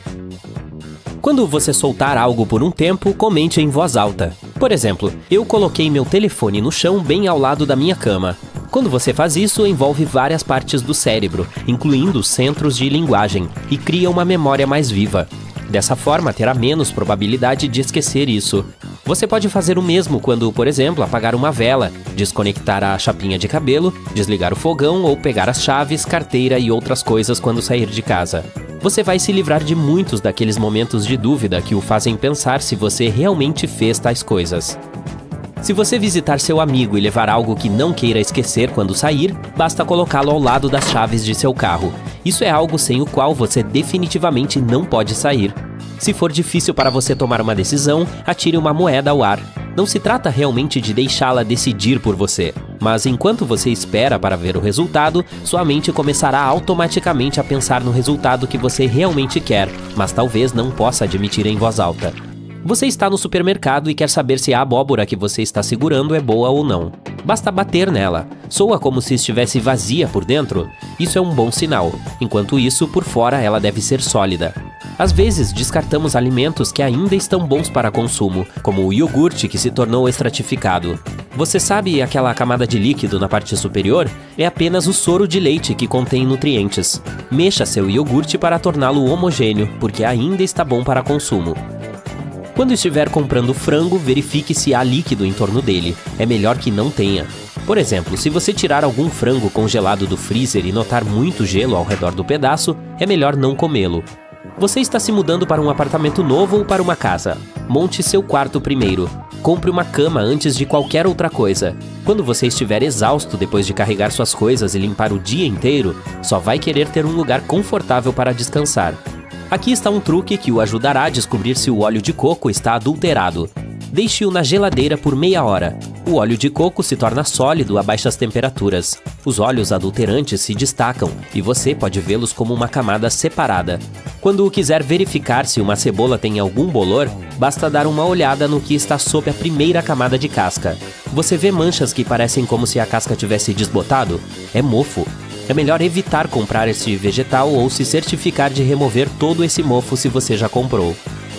Quando você soltar algo por um tempo, comente em voz alta. Por exemplo, eu coloquei meu telefone no chão bem ao lado da minha cama. Quando você faz isso, envolve várias partes do cérebro, incluindo os centros de linguagem, e cria uma memória mais viva. Dessa forma, terá menos probabilidade de esquecer isso. Você pode fazer o mesmo quando, por exemplo, apagar uma vela, desconectar a chapinha de cabelo, desligar o fogão ou pegar as chaves, carteira e outras coisas quando sair de casa. Você vai se livrar de muitos daqueles momentos de dúvida que o fazem pensar se você realmente fez tais coisas. Se você visitar seu amigo e levar algo que não queira esquecer quando sair, basta colocá-lo ao lado das chaves de seu carro. Isso é algo sem o qual você definitivamente não pode sair. Se for difícil para você tomar uma decisão, atire uma moeda ao ar. Não se trata realmente de deixá-la decidir por você, mas enquanto você espera para ver o resultado, sua mente começará automaticamente a pensar no resultado que você realmente quer, mas talvez não possa admitir em voz alta. Você está no supermercado e quer saber se a abóbora que você está segurando é boa ou não. Basta bater nela. Soa como se estivesse vazia por dentro? Isso é um bom sinal. Enquanto isso, por fora ela deve ser sólida. Às vezes, descartamos alimentos que ainda estão bons para consumo, como o iogurte que se tornou estratificado. Você sabe aquela camada de líquido na parte superior? É apenas o soro de leite que contém nutrientes. Mexa seu iogurte para torná-lo homogêneo, porque ainda está bom para consumo. Quando estiver comprando frango, verifique se há líquido em torno dele. É melhor que não tenha. Por exemplo, se você tirar algum frango congelado do freezer e notar muito gelo ao redor do pedaço, é melhor não comê-lo. Você está se mudando para um apartamento novo ou para uma casa? Monte seu quarto primeiro. Compre uma cama antes de qualquer outra coisa. Quando você estiver exausto depois de carregar suas coisas e limpar o dia inteiro, só vai querer ter um lugar confortável para descansar. Aqui está um truque que o ajudará a descobrir se o óleo de coco está adulterado. Deixe-o na geladeira por meia hora. O óleo de coco se torna sólido a baixas temperaturas. Os óleos adulterantes se destacam e você pode vê-los como uma camada separada. Quando quiser verificar se uma cebola tem algum bolor, basta dar uma olhada no que está sob a primeira camada de casca. Você vê manchas que parecem como se a casca tivesse desbotado? É mofo. É melhor evitar comprar esse vegetal ou se certificar de remover todo esse mofo se você já comprou.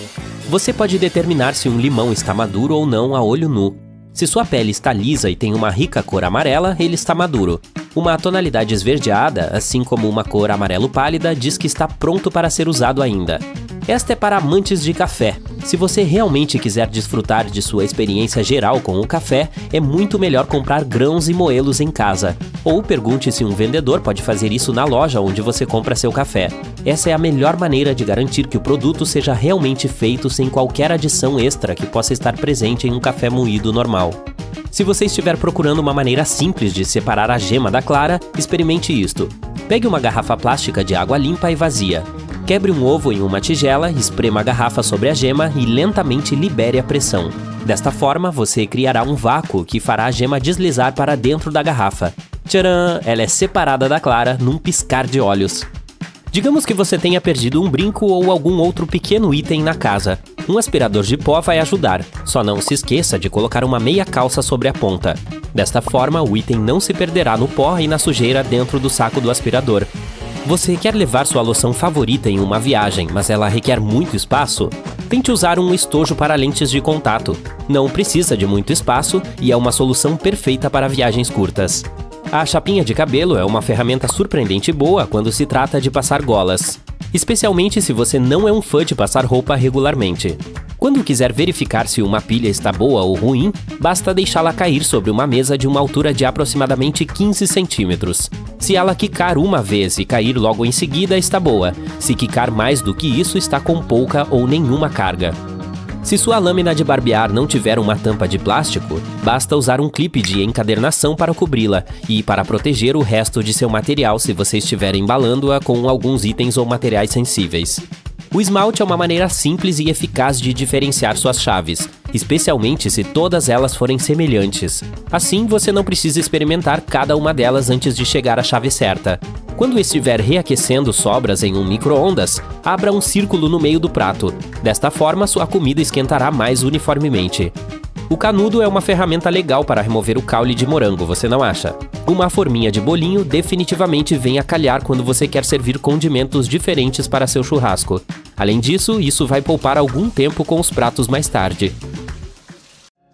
Você pode determinar se um limão está maduro ou não a olho nu. Se sua pele está lisa e tem uma rica cor amarela, ele está maduro. Uma tonalidade esverdeada, assim como uma cor amarelo pálida, diz que está pronto para ser usado ainda. Esta é para amantes de café. Se você realmente quiser desfrutar de sua experiência geral com o café, é muito melhor comprar grãos e moê-los em casa. Ou pergunte se um vendedor pode fazer isso na loja onde você compra seu café. Essa é a melhor maneira de garantir que o produto seja realmente feito sem qualquer adição extra que possa estar presente em um café moído normal. Se você estiver procurando uma maneira simples de separar a gema da clara, experimente isto. Pegue uma garrafa plástica de água limpa e vazia. Quebre um ovo em uma tigela, esprema a garrafa sobre a gema e lentamente libere a pressão. Desta forma, você criará um vácuo que fará a gema deslizar para dentro da garrafa. Tcharam! Ela é separada da clara num piscar de olhos. Digamos que você tenha perdido um brinco ou algum outro pequeno item na casa. Um aspirador de pó vai ajudar. Só não se esqueça de colocar uma meia calça sobre a ponta. Desta forma, o item não se perderá no pó e na sujeira dentro do saco do aspirador. Você quer levar sua loção favorita em uma viagem, mas ela requer muito espaço? Tente usar um estojo para lentes de contato. Não precisa de muito espaço e é uma solução perfeita para viagens curtas. A chapinha de cabelo é uma ferramenta surpreendente boa quando se trata de passar golas, especialmente se você não é um fã de passar roupa regularmente. Quando quiser verificar se uma pilha está boa ou ruim, basta deixá-la cair sobre uma mesa de uma altura de aproximadamente quinze centímetros. Se ela quicar uma vez e cair logo em seguida, está boa. Se quicar mais do que isso, está com pouca ou nenhuma carga. Se sua lâmina de barbear não tiver uma tampa de plástico, basta usar um clipe de encadernação para cobri-la e para proteger o resto de seu material se você estiver embalando-a com alguns itens ou materiais sensíveis. O esmalte é uma maneira simples e eficaz de diferenciar suas chaves, especialmente se todas elas forem semelhantes. Assim, você não precisa experimentar cada uma delas antes de chegar à chave certa. Quando estiver reaquecendo sobras em um micro-ondas, abra um círculo no meio do prato. Desta forma, sua comida esquentará mais uniformemente. O canudo é uma ferramenta legal para remover o caule de morango, você não acha? Uma forminha de bolinho definitivamente vem a calhar quando você quer servir condimentos diferentes para seu churrasco. Além disso, isso vai poupar algum tempo com os pratos mais tarde.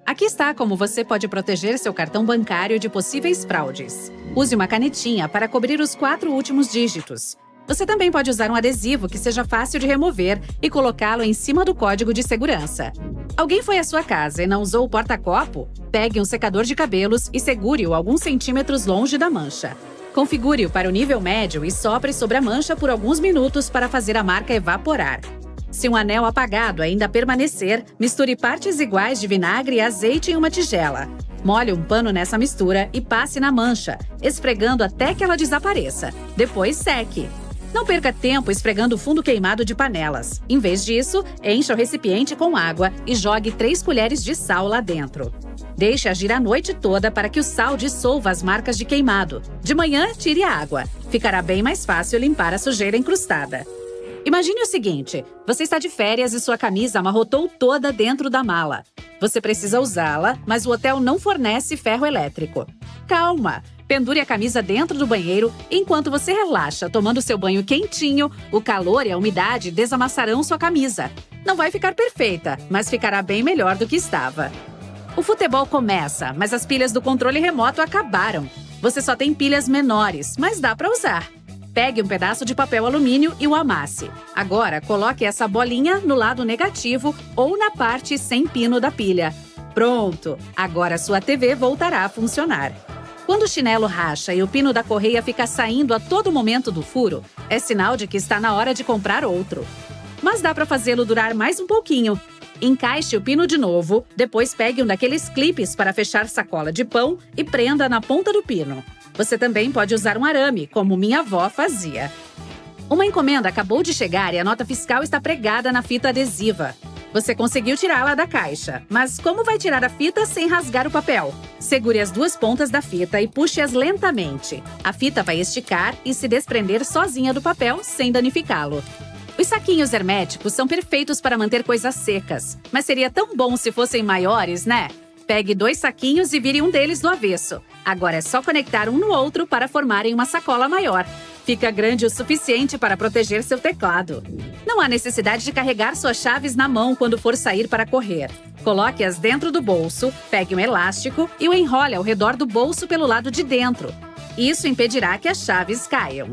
Aqui está como você pode proteger seu cartão bancário de possíveis fraudes. Use uma canetinha para cobrir os quatro últimos dígitos. Você também pode usar um adesivo que seja fácil de remover e colocá-lo em cima do código de segurança. Alguém foi à sua casa e não usou o porta-copo? Pegue um secador de cabelos e segure-o alguns centímetros longe da mancha. Configure-o para o nível médio e sopre sobre a mancha por alguns minutos para fazer a marca evaporar. Se um anel apagado ainda permanecer, misture partes iguais de vinagre e azeite em uma tigela. Molhe um pano nessa mistura e passe na mancha, esfregando até que ela desapareça. Depois seque. Não perca tempo esfregando o fundo queimado de panelas. Em vez disso, encha o recipiente com água e jogue três colheres de sal lá dentro. Deixe agir a noite toda para que o sal dissolva as marcas de queimado. De manhã, tire a água. Ficará bem mais fácil limpar a sujeira incrustada. Imagine o seguinte, você está de férias e sua camisa amarrotou toda dentro da mala. Você precisa usá-la, mas o hotel não fornece ferro elétrico. Calma! Pendure a camisa dentro do banheiro enquanto você relaxa, tomando seu banho quentinho, o calor e a umidade desamassaram sua camisa. Não vai ficar perfeita, mas ficará bem melhor do que estava. O futebol começa, mas as pilhas do controle remoto acabaram. Você só tem pilhas menores, mas dá para usar. Pegue um pedaço de papel alumínio e o amasse. Agora, coloque essa bolinha no lado negativo ou na parte sem pino da pilha. Pronto! Agora sua T V voltará a funcionar. Quando o chinelo racha e o pino da correia fica saindo a todo momento do furo, é sinal de que está na hora de comprar outro. Mas dá para fazê-lo durar mais um pouquinho. Encaixe o pino de novo, depois pegue um daqueles clipes para fechar sacola de pão e prenda na ponta do pino. Você também pode usar um arame, como minha avó fazia. Uma encomenda acabou de chegar e a nota fiscal está pregada na fita adesiva. Você conseguiu tirá-la da caixa, mas como vai tirar a fita sem rasgar o papel? Segure as duas pontas da fita e puxe-as lentamente. A fita vai esticar e se desprender sozinha do papel sem danificá-lo. Os saquinhos herméticos são perfeitos para manter coisas secas, mas seria tão bom se fossem maiores, né? Pegue dois saquinhos e vire um deles do avesso. Agora é só conectar um no outro para formarem uma sacola maior. Fica grande o suficiente para proteger seu teclado. Não há necessidade de carregar suas chaves na mão quando for sair para correr. Coloque-as dentro do bolso, pegue um elástico e o enrole ao redor do bolso pelo lado de dentro. Isso impedirá que as chaves caiam.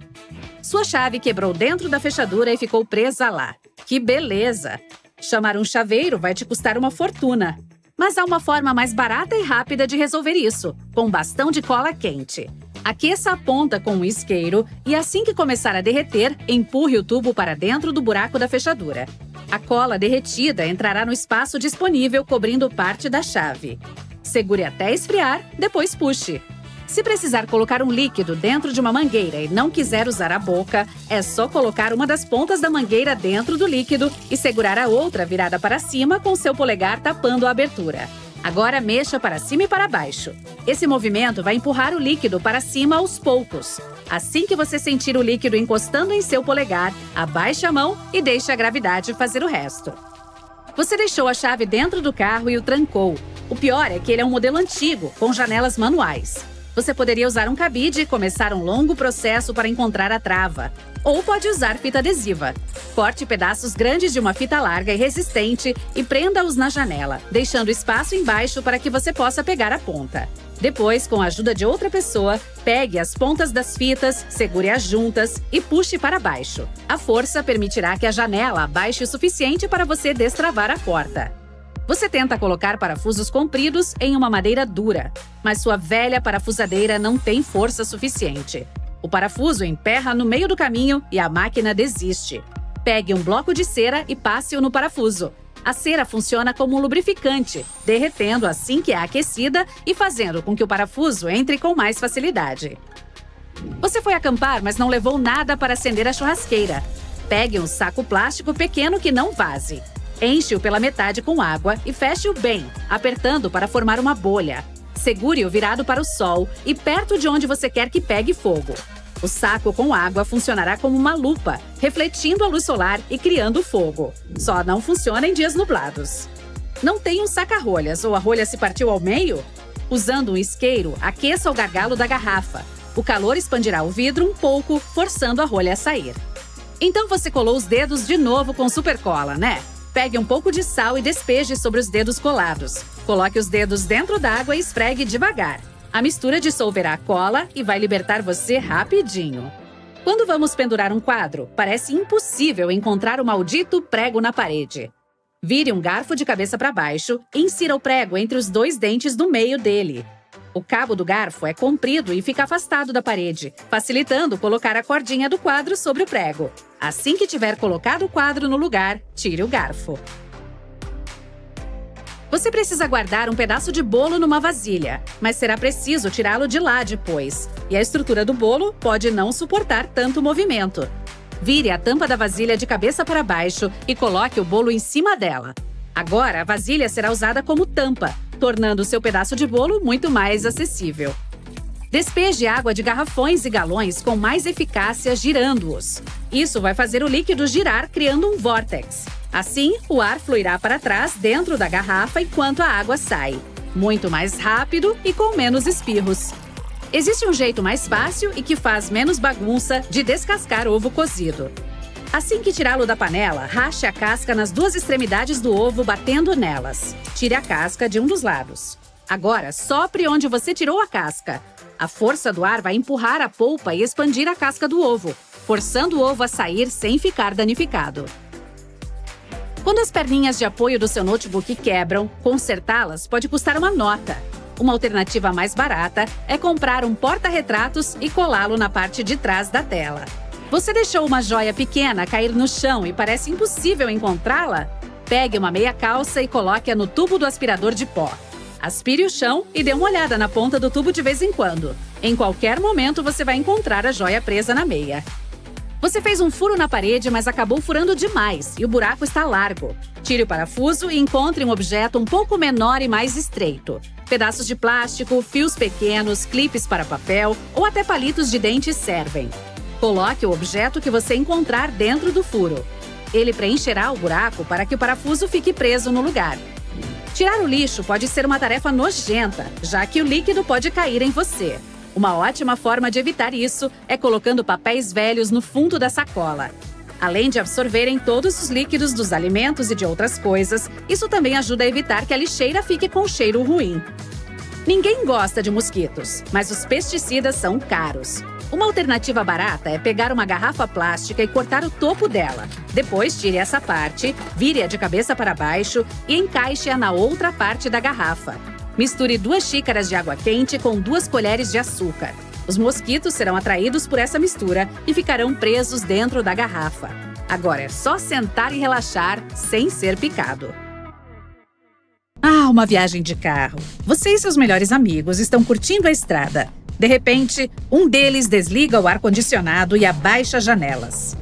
Sua chave quebrou dentro da fechadura e ficou presa lá. Que beleza! Chamar um chaveiro vai te custar uma fortuna. Mas há uma forma mais barata e rápida de resolver isso, com um bastão de cola quente. Aqueça a ponta com um isqueiro e assim que começar a derreter, empurre o tubo para dentro do buraco da fechadura. A cola derretida entrará no espaço disponível cobrindo parte da chave. Segure até esfriar, depois puxe. Se precisar colocar um líquido dentro de uma mangueira e não quiser usar a boca, é só colocar uma das pontas da mangueira dentro do líquido e segurar a outra virada para cima com seu polegar tapando a abertura. Agora mexa para cima e para baixo. Esse movimento vai empurrar o líquido para cima aos poucos. Assim que você sentir o líquido encostando em seu polegar, abaixe a mão e deixe a gravidade fazer o resto. Você deixou a chave dentro do carro e o trancou. O pior é que ele é um modelo antigo, com janelas manuais. Você poderia usar um cabide e começar um longo processo para encontrar a trava. Ou pode usar fita adesiva. Corte pedaços grandes de uma fita larga e resistente e prenda-os na janela, deixando espaço embaixo para que você possa pegar a ponta. Depois, com a ajuda de outra pessoa, pegue as pontas das fitas, segure-as juntas e puxe para baixo. A força permitirá que a janela abaixe o suficiente para você destravar a porta. Você tenta colocar parafusos compridos em uma madeira dura, mas sua velha parafusadeira não tem força suficiente. O parafuso emperra no meio do caminho e a máquina desiste. Pegue um bloco de cera e passe-o no parafuso. A cera funciona como um lubrificante, derretendo assim que é aquecida e fazendo com que o parafuso entre com mais facilidade. Você foi acampar, mas não levou nada para acender a churrasqueira. Pegue um saco plástico pequeno que não vaze. Enche-o pela metade com água e feche-o bem, apertando para formar uma bolha. Segure-o virado para o sol e perto de onde você quer que pegue fogo. O saco com água funcionará como uma lupa, refletindo a luz solar e criando fogo. Só não funciona em dias nublados. Não tem um saca-rolhas ou a rolha se partiu ao meio? Usando um isqueiro, aqueça o gargalo da garrafa. O calor expandirá o vidro um pouco, forçando a rolha a sair. Então você colou os dedos de novo com supercola, né? Pegue um pouco de sal e despeje sobre os dedos colados. Coloque os dedos dentro d'água e esfregue devagar. A mistura dissolverá a cola e vai libertar você rapidinho. Quando vamos pendurar um quadro, parece impossível encontrar o maldito prego na parede. Vire um garfo de cabeça para baixo e insira o prego entre os dois dentes do meio dele. O cabo do garfo é comprido e fica afastado da parede, facilitando colocar a cordinha do quadro sobre o prego. Assim que tiver colocado o quadro no lugar, tire o garfo. Você precisa guardar um pedaço de bolo numa vasilha, mas será preciso tirá-lo de lá depois. E a estrutura do bolo pode não suportar tanto movimento. Vire a tampa da vasilha de cabeça para baixo e coloque o bolo em cima dela. Agora, a vasilha será usada como tampa, tornando o seu pedaço de bolo muito mais acessível. Despeje água de garrafões e galões com mais eficácia girando-os. Isso vai fazer o líquido girar, criando um vórtex. Assim, o ar fluirá para trás dentro da garrafa enquanto a água sai. Muito mais rápido e com menos espirros. Existe um jeito mais fácil e que faz menos bagunça de descascar ovo cozido. Assim que tirá-lo da panela, rache a casca nas duas extremidades do ovo batendo nelas. Tire a casca de um dos lados. Agora, sopre onde você tirou a casca. A força do ar vai empurrar a polpa e expandir a casca do ovo, forçando o ovo a sair sem ficar danificado. Quando as perninhas de apoio do seu notebook quebram, consertá-las pode custar uma nota. Uma alternativa mais barata é comprar um porta-retratos e colá-lo na parte de trás da tela. Você deixou uma joia pequena cair no chão e parece impossível encontrá-la? Pegue uma meia calça e coloque-a no tubo do aspirador de pó. Aspire o chão e dê uma olhada na ponta do tubo de vez em quando. Em qualquer momento você vai encontrar a joia presa na meia. Você fez um furo na parede, mas acabou furando demais e o buraco está largo. Tire o parafuso e encontre um objeto um pouco menor e mais estreito. Pedaços de plástico, fios pequenos, clipes para papel ou até palitos de dente servem. Coloque o objeto que você encontrar dentro do furo. Ele preencherá o buraco para que o parafuso fique preso no lugar. Tirar o lixo pode ser uma tarefa nojenta, já que o líquido pode cair em você. Uma ótima forma de evitar isso é colocando papéis velhos no fundo da sacola. Além de absorverem todos os líquidos dos alimentos e de outras coisas, isso também ajuda a evitar que a lixeira fique com cheiro ruim. Ninguém gosta de mosquitos, mas os pesticidas são caros. Uma alternativa barata é pegar uma garrafa plástica e cortar o topo dela. Depois, tire essa parte, vire-a de cabeça para baixo e encaixe-a na outra parte da garrafa. Misture duas xícaras de água quente com duas colheres de açúcar. Os mosquitos serão atraídos por essa mistura e ficarão presos dentro da garrafa. Agora é só sentar e relaxar sem ser picado. Ah, uma viagem de carro. Você e seus melhores amigos estão curtindo a estrada. De repente, um deles desliga o ar-condicionado e abaixa as janelas.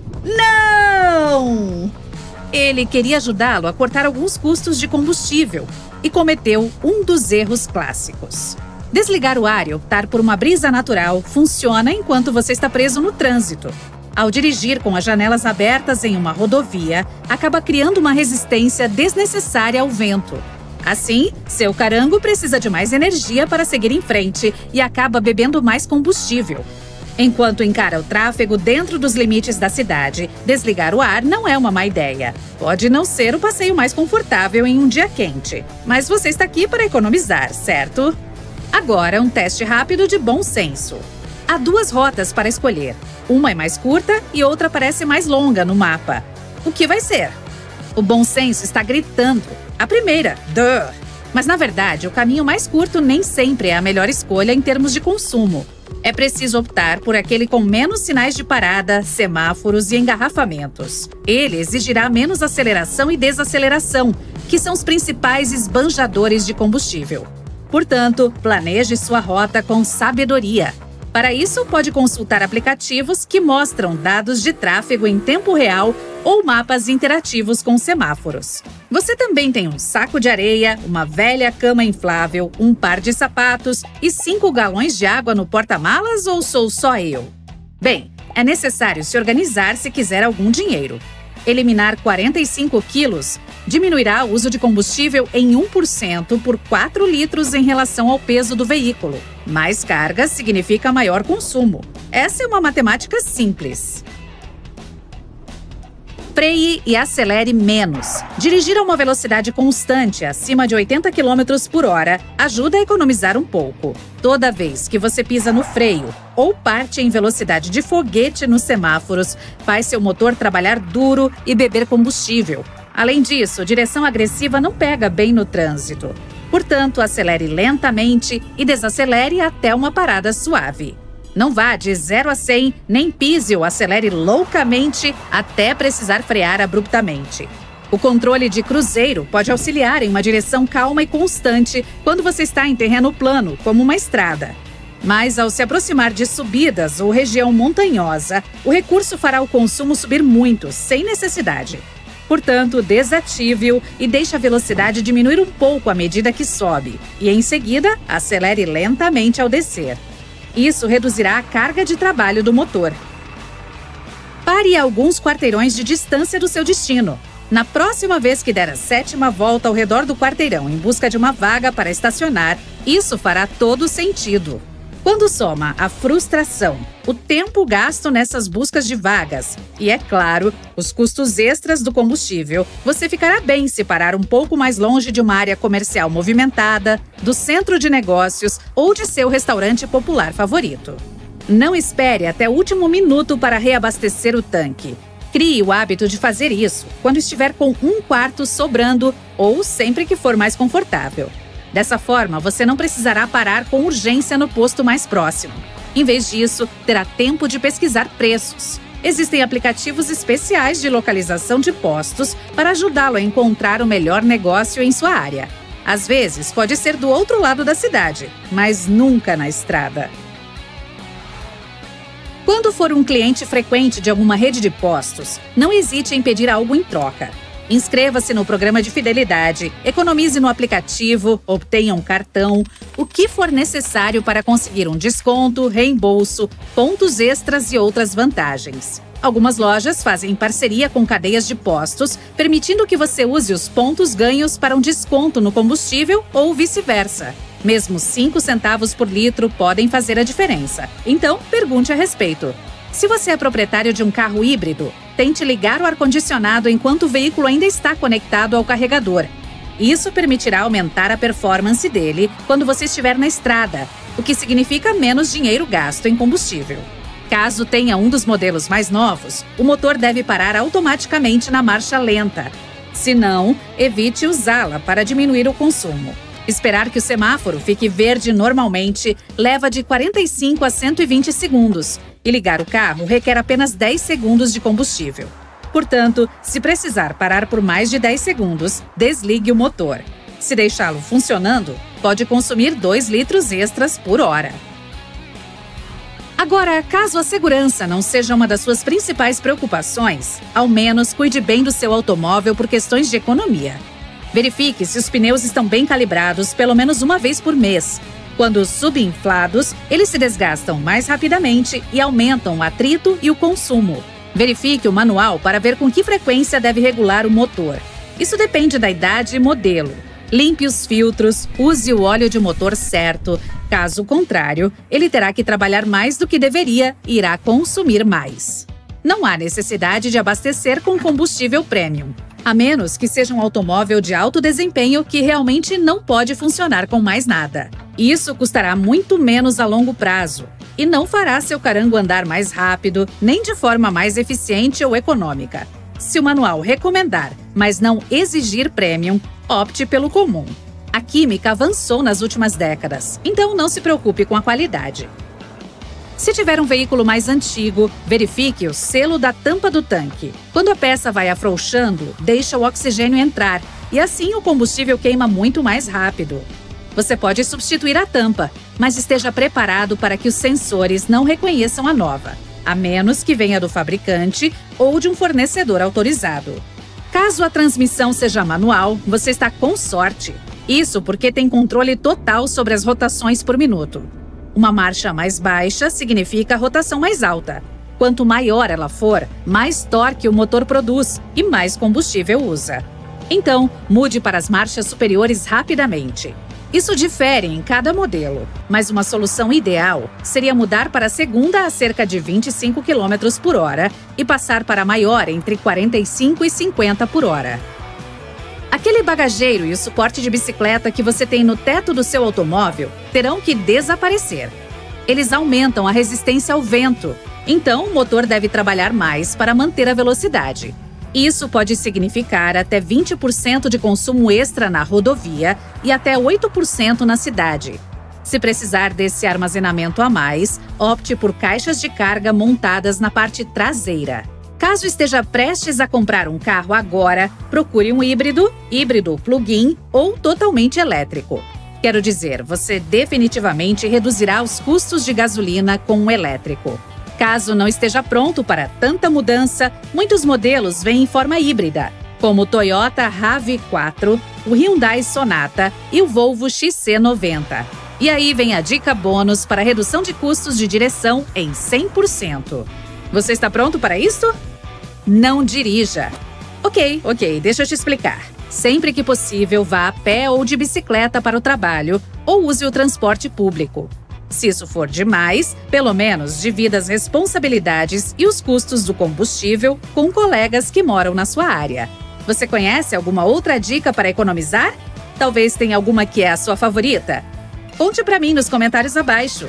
Não! Ele queria ajudá-lo a cortar alguns custos de combustível e cometeu um dos erros clássicos. Desligar o ar e optar por uma brisa natural funciona enquanto você está preso no trânsito. Ao dirigir com as janelas abertas em uma rodovia, acaba criando uma resistência desnecessária ao vento. Assim, seu carango precisa de mais energia para seguir em frente e acaba bebendo mais combustível. Enquanto encara o tráfego dentro dos limites da cidade, desligar o ar não é uma má ideia. Pode não ser o passeio mais confortável em um dia quente, mas você está aqui para economizar, certo? Agora, um teste rápido de bom senso. Há duas rotas para escolher. Uma é mais curta e outra parece mais longa no mapa. O que vai ser? O bom senso está gritando. A primeira, duh! Mas, na verdade, o caminho mais curto nem sempre é a melhor escolha em termos de consumo. É preciso optar por aquele com menos sinais de parada, semáforos e engarrafamentos. Ele exigirá menos aceleração e desaceleração, que são os principais esbanjadores de combustível. Portanto, planeje sua rota com sabedoria. Para isso, pode consultar aplicativos que mostram dados de tráfego em tempo real ou mapas interativos com semáforos. Você também tem um saco de areia, uma velha cama inflável, um par de sapatos e cinco galões de água no porta-malas ou sou só eu? Bem, é necessário se organizar se quiser algum dinheiro. Eliminar quarenta e cinco quilos diminuirá o uso de combustível em um por cento por quatro litros em relação ao peso do veículo. Mais carga significa maior consumo. Essa é uma matemática simples. Freie e acelere menos. Dirigir a uma velocidade constante, acima de oitenta quilômetros por hora, ajuda a economizar um pouco. Toda vez que você pisa no freio ou parte em velocidade de foguete nos semáforos, faz seu motor trabalhar duro e beber combustível. Além disso, direção agressiva não pega bem no trânsito. Portanto, acelere lentamente e desacelere até uma parada suave. Não vá de zero a cem, nem pise ou acelere loucamente até precisar frear abruptamente. O controle de cruzeiro pode auxiliar em uma direção calma e constante quando você está em terreno plano, como uma estrada. Mas ao se aproximar de subidas ou região montanhosa, o recurso fará o consumo subir muito, sem necessidade. Portanto, desative-o e deixe a velocidade diminuir um pouco à medida que sobe. E, em seguida, acelere lentamente ao descer. Isso reduzirá a carga de trabalho do motor. Pare a alguns quarteirões de distância do seu destino. Na próxima vez que der a sétima volta ao redor do quarteirão em busca de uma vaga para estacionar, isso fará todo sentido. Quando soma a frustração, o tempo gasto nessas buscas de vagas e, é claro, os custos extras do combustível, você ficará bem se parar um pouco mais longe de uma área comercial movimentada, do centro de negócios ou de seu restaurante popular favorito. Não espere até o último minuto para reabastecer o tanque. Crie o hábito de fazer isso quando estiver com um quarto sobrando ou sempre que for mais confortável. Dessa forma, você não precisará parar com urgência no posto mais próximo. Em vez disso, terá tempo de pesquisar preços. Existem aplicativos especiais de localização de postos para ajudá-lo a encontrar o melhor negócio em sua área. Às vezes, pode ser do outro lado da cidade, mas nunca na estrada. Quando for um cliente frequente de alguma rede de postos, não hesite em pedir algo em troca. Inscreva-se no programa de fidelidade, economize no aplicativo, obtenha um cartão, o que for necessário para conseguir um desconto, reembolso, pontos extras e outras vantagens. Algumas lojas fazem parceria com cadeias de postos, permitindo que você use os pontos ganhos para um desconto no combustível ou vice-versa. Mesmo cinco centavos por litro podem fazer a diferença. Então, pergunte a respeito. Se você é proprietário de um carro híbrido, tente ligar o ar-condicionado enquanto o veículo ainda está conectado ao carregador. Isso permitirá aumentar a performance dele quando você estiver na estrada, o que significa menos dinheiro gasto em combustível. Caso tenha um dos modelos mais novos, o motor deve parar automaticamente na marcha lenta. Se não, evite usá-la para diminuir o consumo. Esperar que o semáforo fique verde normalmente leva de quarenta e cinco a cento e vinte segundos. E ligar o carro requer apenas dez segundos de combustível. Portanto, se precisar parar por mais de dez segundos, desligue o motor. Se deixá-lo funcionando, pode consumir dois litros extras por hora. Agora, caso a segurança não seja uma das suas principais preocupações, ao menos cuide bem do seu automóvel por questões de economia. Verifique se os pneus estão bem calibrados pelo menos uma vez por mês. Quando subinflados, eles se desgastam mais rapidamente e aumentam o atrito e o consumo. Verifique o manual para ver com que frequência deve regular o motor. Isso depende da idade e modelo. Limpe os filtros, use o óleo de motor certo. Caso contrário, ele terá que trabalhar mais do que deveria e irá consumir mais. Não há necessidade de abastecer com combustível premium, a menos que seja um automóvel de alto desempenho que realmente não pode funcionar com mais nada. Isso custará muito menos a longo prazo e não fará seu carango andar mais rápido, nem de forma mais eficiente ou econômica. Se o manual recomendar, mas não exigir premium, opte pelo comum. A química avançou nas últimas décadas, então não se preocupe com a qualidade. Se tiver um veículo mais antigo, verifique o selo da tampa do tanque. Quando a peça vai afrouxando, deixa o oxigênio entrar e assim o combustível queima muito mais rápido. Você pode substituir a tampa, mas esteja preparado para que os sensores não reconheçam a nova, a menos que venha do fabricante ou de um fornecedor autorizado. Caso a transmissão seja manual, você está com sorte. Isso porque tem controle total sobre as rotações por minuto. Uma marcha mais baixa significa rotação mais alta. Quanto maior ela for, mais torque o motor produz e mais combustível usa. Então, mude para as marchas superiores rapidamente. Isso difere em cada modelo, mas uma solução ideal seria mudar para a segunda a cerca de vinte e cinco quilômetros por hora e passar para a maior entre quarenta e cinco e cinquenta por hora. Aquele bagageiro e o suporte de bicicleta que você tem no teto do seu automóvel terão que desaparecer. Eles aumentam a resistência ao vento, então o motor deve trabalhar mais para manter a velocidade. Isso pode significar até vinte por cento de consumo extra na rodovia e até oito por cento na cidade. Se precisar desse armazenamento a mais, opte por caixas de carga montadas na parte traseira. Caso esteja prestes a comprar um carro agora, procure um híbrido, híbrido plug-in ou totalmente elétrico. Quero dizer, você definitivamente reduzirá os custos de gasolina com um elétrico. Caso não esteja pronto para tanta mudança, muitos modelos vêm em forma híbrida, como o Toyota RAV quatro, o Hyundai Sonata e o Volvo X C noventa. E aí vem a dica bônus para redução de custos de direção em cem por cento. Você está pronto para isso? Não dirija! Ok, ok, deixa eu te explicar. Sempre que possível, vá a pé ou de bicicleta para o trabalho ou use o transporte público. Se isso for demais, pelo menos divida as responsabilidades e os custos do combustível com colegas que moram na sua área. Você conhece alguma outra dica para economizar? Talvez tenha alguma que é a sua favorita? Conte para mim nos comentários abaixo.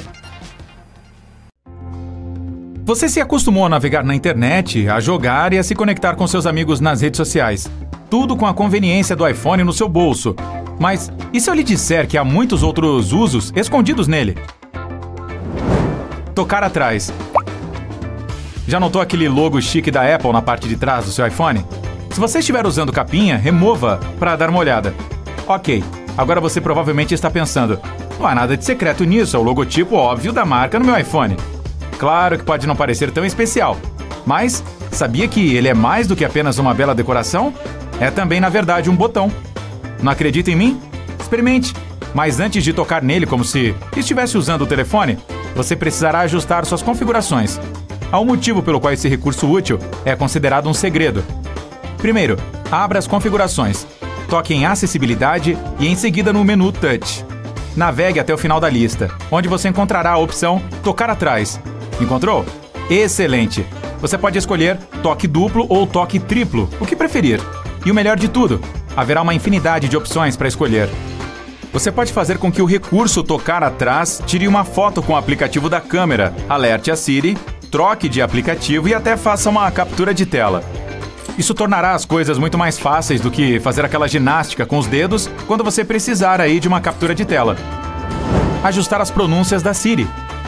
Você se acostumou a navegar na internet, a jogar e a se conectar com seus amigos nas redes sociais. Tudo com a conveniência do iPhone no seu bolso. Mas e se eu lhe disser que há muitos outros usos escondidos nele? Tocar atrás. Já notou aquele logo chique da Apple na parte de trás do seu iPhone? Se você estiver usando capinha, remova para dar uma olhada. Ok, agora você provavelmente está pensando, não há nada de secreto nisso, é o logotipo óbvio da marca no meu iPhone. Claro que pode não parecer tão especial, mas sabia que ele é mais do que apenas uma bela decoração? É também, na verdade, um botão. Não acredita em mim? Experimente. Mas antes de tocar nele como se estivesse usando o telefone, você precisará ajustar suas configurações. Há um motivo pelo qual esse recurso útil é considerado um segredo. Primeiro, abra as configurações. Toque em Acessibilidade e em seguida no menu Touch. Navegue até o final da lista, onde você encontrará a opção Tocar atrás. Encontrou? Excelente! Você pode escolher toque duplo ou toque triplo, o que preferir. E o melhor de tudo, haverá uma infinidade de opções para escolher. Você pode fazer com que o recurso Tocar atrás tire uma foto com o aplicativo da câmera, alerte a Siri, troque de aplicativo e até faça uma captura de tela. Isso tornará as coisas muito mais fáceis do que fazer aquela ginástica com os dedos quando você precisar aí de uma captura de tela. Ajustar as pronúncias da Siri.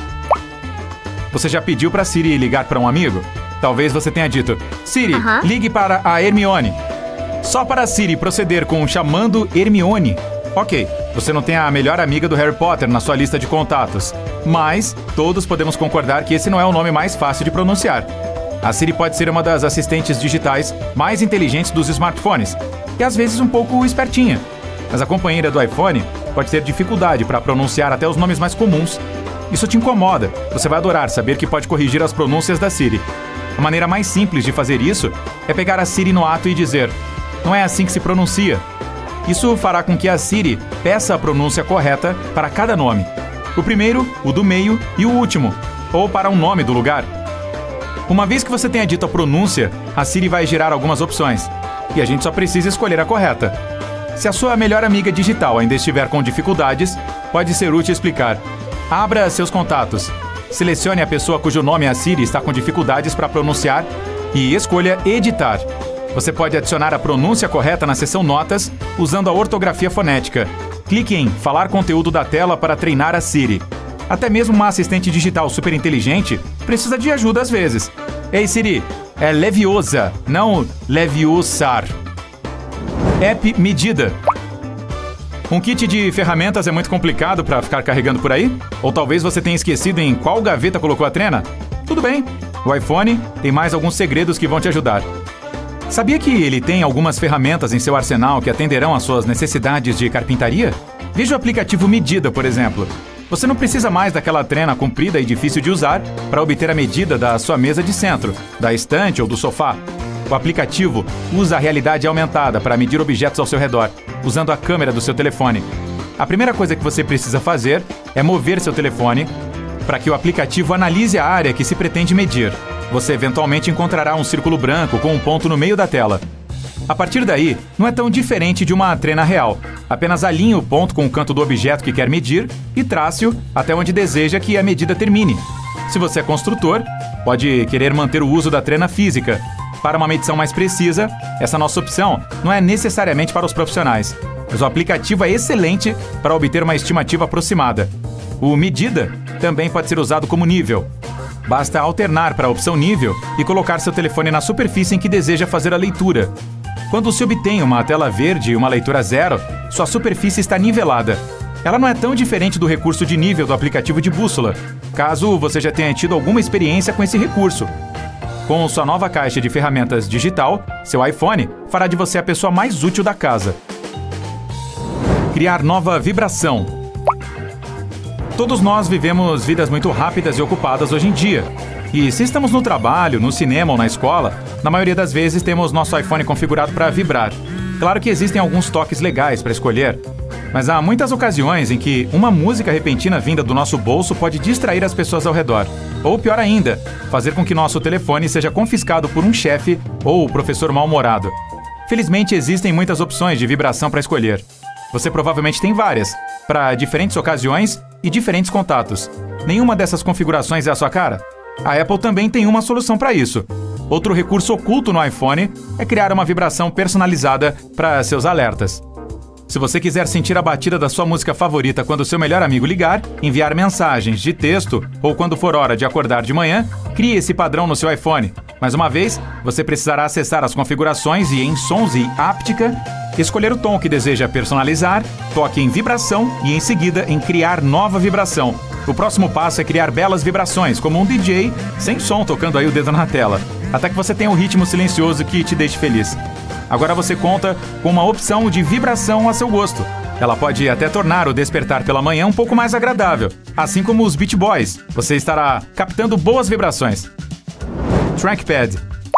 Você já pediu para a Siri ligar para um amigo? Talvez você tenha dito, Siri, uh-huh. ligue para a Hermione. Só para a Siri proceder com chamando Hermione. Ok, você não tem a melhor amiga do Harry Potter na sua lista de contatos, mas todos podemos concordar que esse não é o nome mais fácil de pronunciar. A Siri pode ser uma das assistentes digitais mais inteligentes dos smartphones, e às vezes um pouco espertinha. Mas a companheira do iPhone pode ter dificuldade para pronunciar até os nomes mais comuns. Isso te incomoda, você vai adorar saber que pode corrigir as pronúncias da Siri. A maneira mais simples de fazer isso é pegar a Siri no ato e dizer, não é assim que se pronuncia. Isso fará com que a Siri peça a pronúncia correta para cada nome. O primeiro, o do meio e o último, ou para um nome do lugar. Uma vez que você tenha dito a pronúncia, a Siri vai gerar algumas opções, e a gente só precisa escolher a correta. Se a sua melhor amiga digital ainda estiver com dificuldades, pode ser útil explicar. Abra seus contatos, selecione a pessoa cujo nome a Siri está com dificuldades para pronunciar e escolha Editar. Você pode adicionar a pronúncia correta na seção Notas usando a ortografia fonética. Clique em Falar conteúdo da tela para treinar a Siri. Até mesmo uma assistente digital super inteligente precisa de ajuda às vezes. Ei Siri, é Leviosa, não Leviosar. App Medida. Um kit de ferramentas é muito complicado para ficar carregando por aí? Ou talvez você tenha esquecido em qual gaveta colocou a trena? Tudo bem, o iPhone tem mais alguns segredos que vão te ajudar. Sabia que ele tem algumas ferramentas em seu arsenal que atenderão às suas necessidades de carpintaria? Veja o aplicativo Medida, por exemplo. Você não precisa mais daquela trena comprida e difícil de usar para obter a medida da sua mesa de centro, da estante ou do sofá. O aplicativo usa a realidade aumentada para medir objetos ao seu redor, usando a câmera do seu telefone. A primeira coisa que você precisa fazer é mover seu telefone para que o aplicativo analise a área que se pretende medir. Você eventualmente encontrará um círculo branco com um ponto no meio da tela. A partir daí, não é tão diferente de uma trena real. Apenas alinhe o ponto com o canto do objeto que quer medir e trace-o até onde deseja que a medida termine. Se você é construtor, pode querer manter o uso da trena física. Para uma medição mais precisa, essa nossa opção não é necessariamente para os profissionais, mas o aplicativo é excelente para obter uma estimativa aproximada. O Medida também pode ser usado como nível. Basta alternar para a opção nível e colocar seu telefone na superfície em que deseja fazer a leitura. Quando se obtém uma tela verde e uma leitura zero, sua superfície está nivelada. Ela não é tão diferente do recurso de nível do aplicativo de bússola, caso você já tenha tido alguma experiência com esse recurso. Com sua nova caixa de ferramentas digital, seu iPhone fará de você a pessoa mais útil da casa. Criar nova vibração. Todos nós vivemos vidas muito rápidas e ocupadas hoje em dia. E se estamos no trabalho, no cinema ou na escola, na maioria das vezes temos nosso iPhone configurado para vibrar. Claro que existem alguns toques legais para escolher, mas há muitas ocasiões em que uma música repentina vinda do nosso bolso pode distrair as pessoas ao redor. Ou pior ainda, fazer com que nosso telefone seja confiscado por um chefe ou professor mal-humorado. Felizmente existem muitas opções de vibração para escolher. Você provavelmente tem várias, para diferentes ocasiões e diferentes contatos. Nenhuma dessas configurações é a sua cara? A Apple também tem uma solução para isso. Outro recurso oculto no iPhone é criar uma vibração personalizada para seus alertas. Se você quiser sentir a batida da sua música favorita quando seu melhor amigo ligar, enviar mensagens de texto ou quando for hora de acordar de manhã, crie esse padrão no seu iPhone. Mais uma vez, você precisará acessar as configurações e em Sons e Áptica, escolher o tom que deseja personalizar, toque em vibração e em seguida em criar nova vibração. O próximo passo é criar belas vibrações, como um D J sem som tocando aí o dedo na tela, até que você tenha um ritmo silencioso que te deixe feliz. Agora você conta com uma opção de vibração a seu gosto. Ela pode até tornar o despertar pela manhã um pouco mais agradável, assim como os Beach Boys. Você estará captando boas vibrações. Trackpad.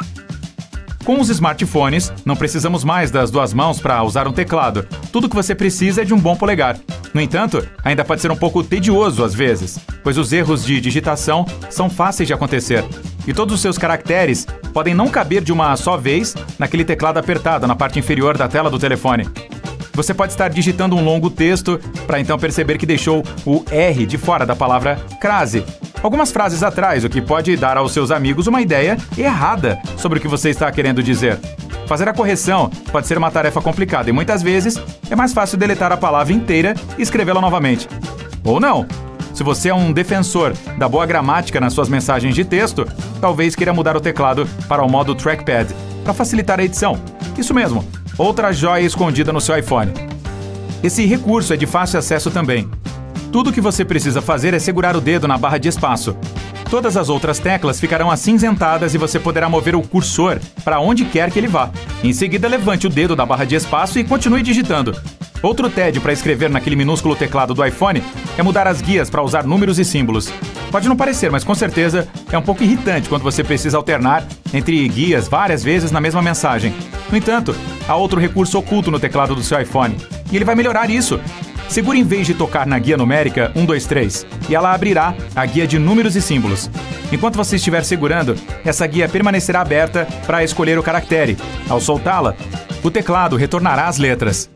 Com os smartphones, não precisamos mais das duas mãos para usar um teclado. Tudo que você precisa é de um bom polegar. No entanto, ainda pode ser um pouco tedioso às vezes, pois os erros de digitação são fáceis de acontecer. E todos os seus caracteres podem não caber de uma só vez naquele teclado apertado na parte inferior da tela do telefone. Você pode estar digitando um longo texto para então perceber que deixou o R de fora da palavra crase algumas frases atrás, o que pode dar aos seus amigos uma ideia errada sobre o que você está querendo dizer. Fazer a correção pode ser uma tarefa complicada e muitas vezes é mais fácil deletar a palavra inteira e escrevê-la novamente. Ou não. Se você é um defensor da boa gramática nas suas mensagens de texto, talvez queira mudar o teclado para o modo trackpad, para facilitar a edição. Isso mesmo, outra joia escondida no seu iPhone. Esse recurso é de fácil acesso também. Tudo o que você precisa fazer é segurar o dedo na barra de espaço. Todas as outras teclas ficarão acinzentadas e você poderá mover o cursor para onde quer que ele vá. Em seguida, levante o dedo da barra de espaço e continue digitando. Outro tédio para escrever naquele minúsculo teclado do iPhone é mudar as guias para usar números e símbolos. Pode não parecer, mas com certeza é um pouco irritante quando você precisa alternar entre guias várias vezes na mesma mensagem. No entanto, há outro recurso oculto no teclado do seu iPhone, e ele vai melhorar isso. Segure em vez de tocar na guia numérica um, dois, três, e ela abrirá a guia de números e símbolos. Enquanto você estiver segurando, essa guia permanecerá aberta para escolher o caractere. Ao soltá-la, o teclado retornará as letras.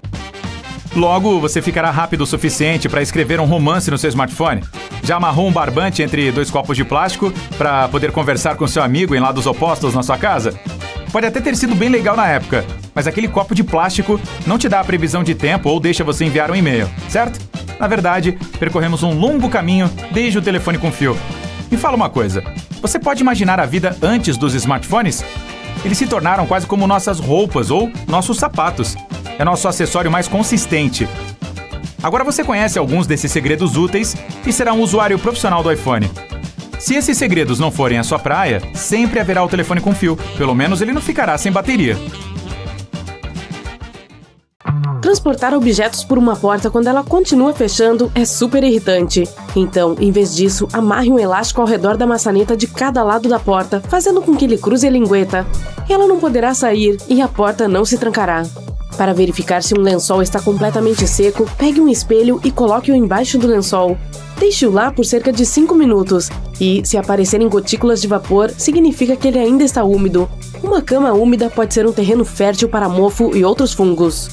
Logo, você ficará rápido o suficiente para escrever um romance no seu smartphone. Já amarrou um barbante entre dois copos de plástico para poder conversar com seu amigo em lados opostos na sua casa? Pode até ter sido bem legal na época, mas aquele copo de plástico não te dá a previsão de tempo ou deixa você enviar um e-mail, certo? Na verdade, percorremos um longo caminho desde o telefone com fio. Me fala uma coisa, você pode imaginar a vida antes dos smartphones? Eles se tornaram quase como nossas roupas ou nossos sapatos. É nosso acessório mais consistente. Agora você conhece alguns desses segredos úteis e será um usuário profissional do iPhone. Se esses segredos não forem a sua praia, sempre haverá o telefone com fio. Pelo menos ele não ficará sem bateria. Transportar objetos por uma porta quando ela continua fechando é super irritante. Então, em vez disso, amarre um elástico ao redor da maçaneta de cada lado da porta, fazendo com que ele cruze a lingueta. Ela não poderá sair e a porta não se trancará. Para verificar se um lençol está completamente seco, pegue um espelho e coloque-o embaixo do lençol. Deixe-o lá por cerca de cinco minutos e, se aparecerem gotículas de vapor, significa que ele ainda está úmido. Uma cama úmida pode ser um terreno fértil para mofo e outros fungos.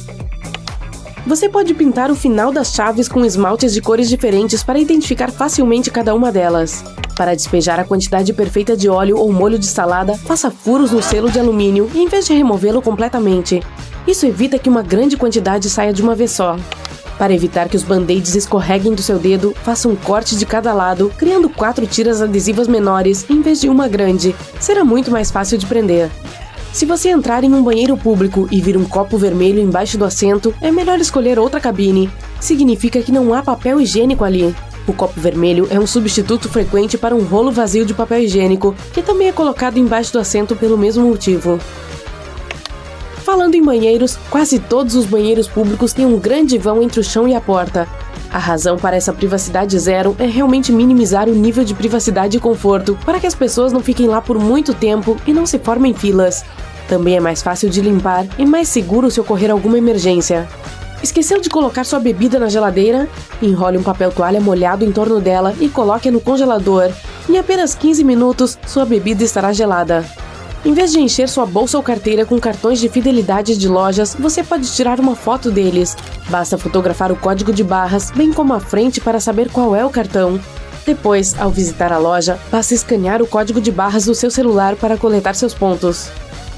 Você pode pintar o final das chaves com esmaltes de cores diferentes para identificar facilmente cada uma delas. Para despejar a quantidade perfeita de óleo ou molho de salada, faça furos no selo de alumínio em vez de removê-lo completamente. Isso evita que uma grande quantidade saia de uma vez só. Para evitar que os band-aids escorreguem do seu dedo, faça um corte de cada lado, criando quatro tiras adesivas menores em vez de uma grande. Será muito mais fácil de prender. Se você entrar em um banheiro público e vir um copo vermelho embaixo do assento, é melhor escolher outra cabine. Significa que não há papel higiênico ali. O copo vermelho é um substituto frequente para um rolo vazio de papel higiênico, que também é colocado embaixo do assento pelo mesmo motivo. Falando em banheiros, quase todos os banheiros públicos têm um grande vão entre o chão e a porta. A razão para essa privacidade zero é realmente minimizar o nível de privacidade e conforto, para que as pessoas não fiquem lá por muito tempo e não se formem filas. Também é mais fácil de limpar e mais seguro se ocorrer alguma emergência. Esqueceu de colocar sua bebida na geladeira? Enrole um papel toalha molhado em torno dela e coloque-a no congelador. Em apenas quinze minutos, sua bebida estará gelada. Em vez de encher sua bolsa ou carteira com cartões de fidelidade de lojas, você pode tirar uma foto deles. Basta fotografar o código de barras, bem como a frente para saber qual é o cartão. Depois, ao visitar a loja, basta escanear o código de barras do seu celular para coletar seus pontos.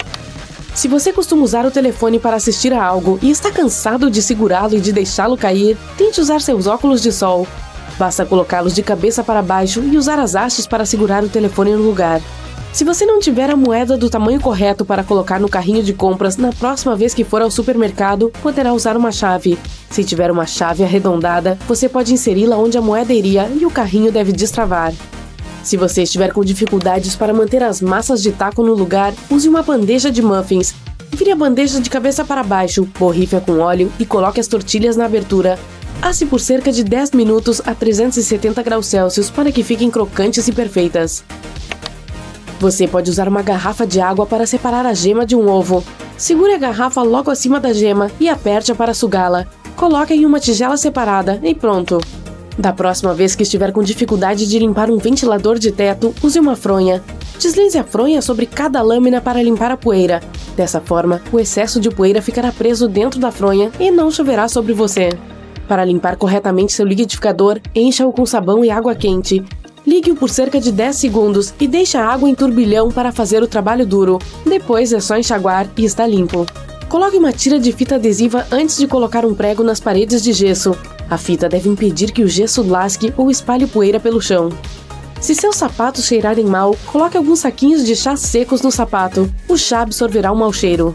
Se você costuma usar o telefone para assistir a algo e está cansado de segurá-lo e de deixá-lo cair, tente usar seus óculos de sol. Basta colocá-los de cabeça para baixo e usar as hastes para segurar o telefone no lugar. Se você não tiver a moeda do tamanho correto para colocar no carrinho de compras na próxima vez que for ao supermercado, poderá usar uma chave. Se tiver uma chave arredondada, você pode inseri-la onde a moeda iria e o carrinho deve destravar. Se você estiver com dificuldades para manter as massas de taco no lugar, use uma bandeja de muffins. Vire a bandeja de cabeça para baixo, borrife-a com óleo e coloque as tortilhas na abertura. Asse por cerca de dez minutos a trezentos e setenta graus Celsius para que fiquem crocantes e perfeitas. Você pode usar uma garrafa de água para separar a gema de um ovo. Segure a garrafa logo acima da gema e aperte-a para sugá-la. Coloque em uma tigela separada e pronto. Da próxima vez que estiver com dificuldade de limpar um ventilador de teto, use uma fronha. Deslize a fronha sobre cada lâmina para limpar a poeira. Dessa forma, o excesso de poeira ficará preso dentro da fronha e não choverá sobre você. Para limpar corretamente seu liquidificador, encha-o com sabão e água quente. Ligue-o por cerca de dez segundos e deixe a água em turbilhão para fazer o trabalho duro. Depois é só enxaguar e está limpo. Coloque uma tira de fita adesiva antes de colocar um prego nas paredes de gesso. A fita deve impedir que o gesso lasque ou espalhe poeira pelo chão. Se seus sapatos cheirarem mal, coloque alguns saquinhos de chá secos no sapato. O chá absorverá o mau cheiro.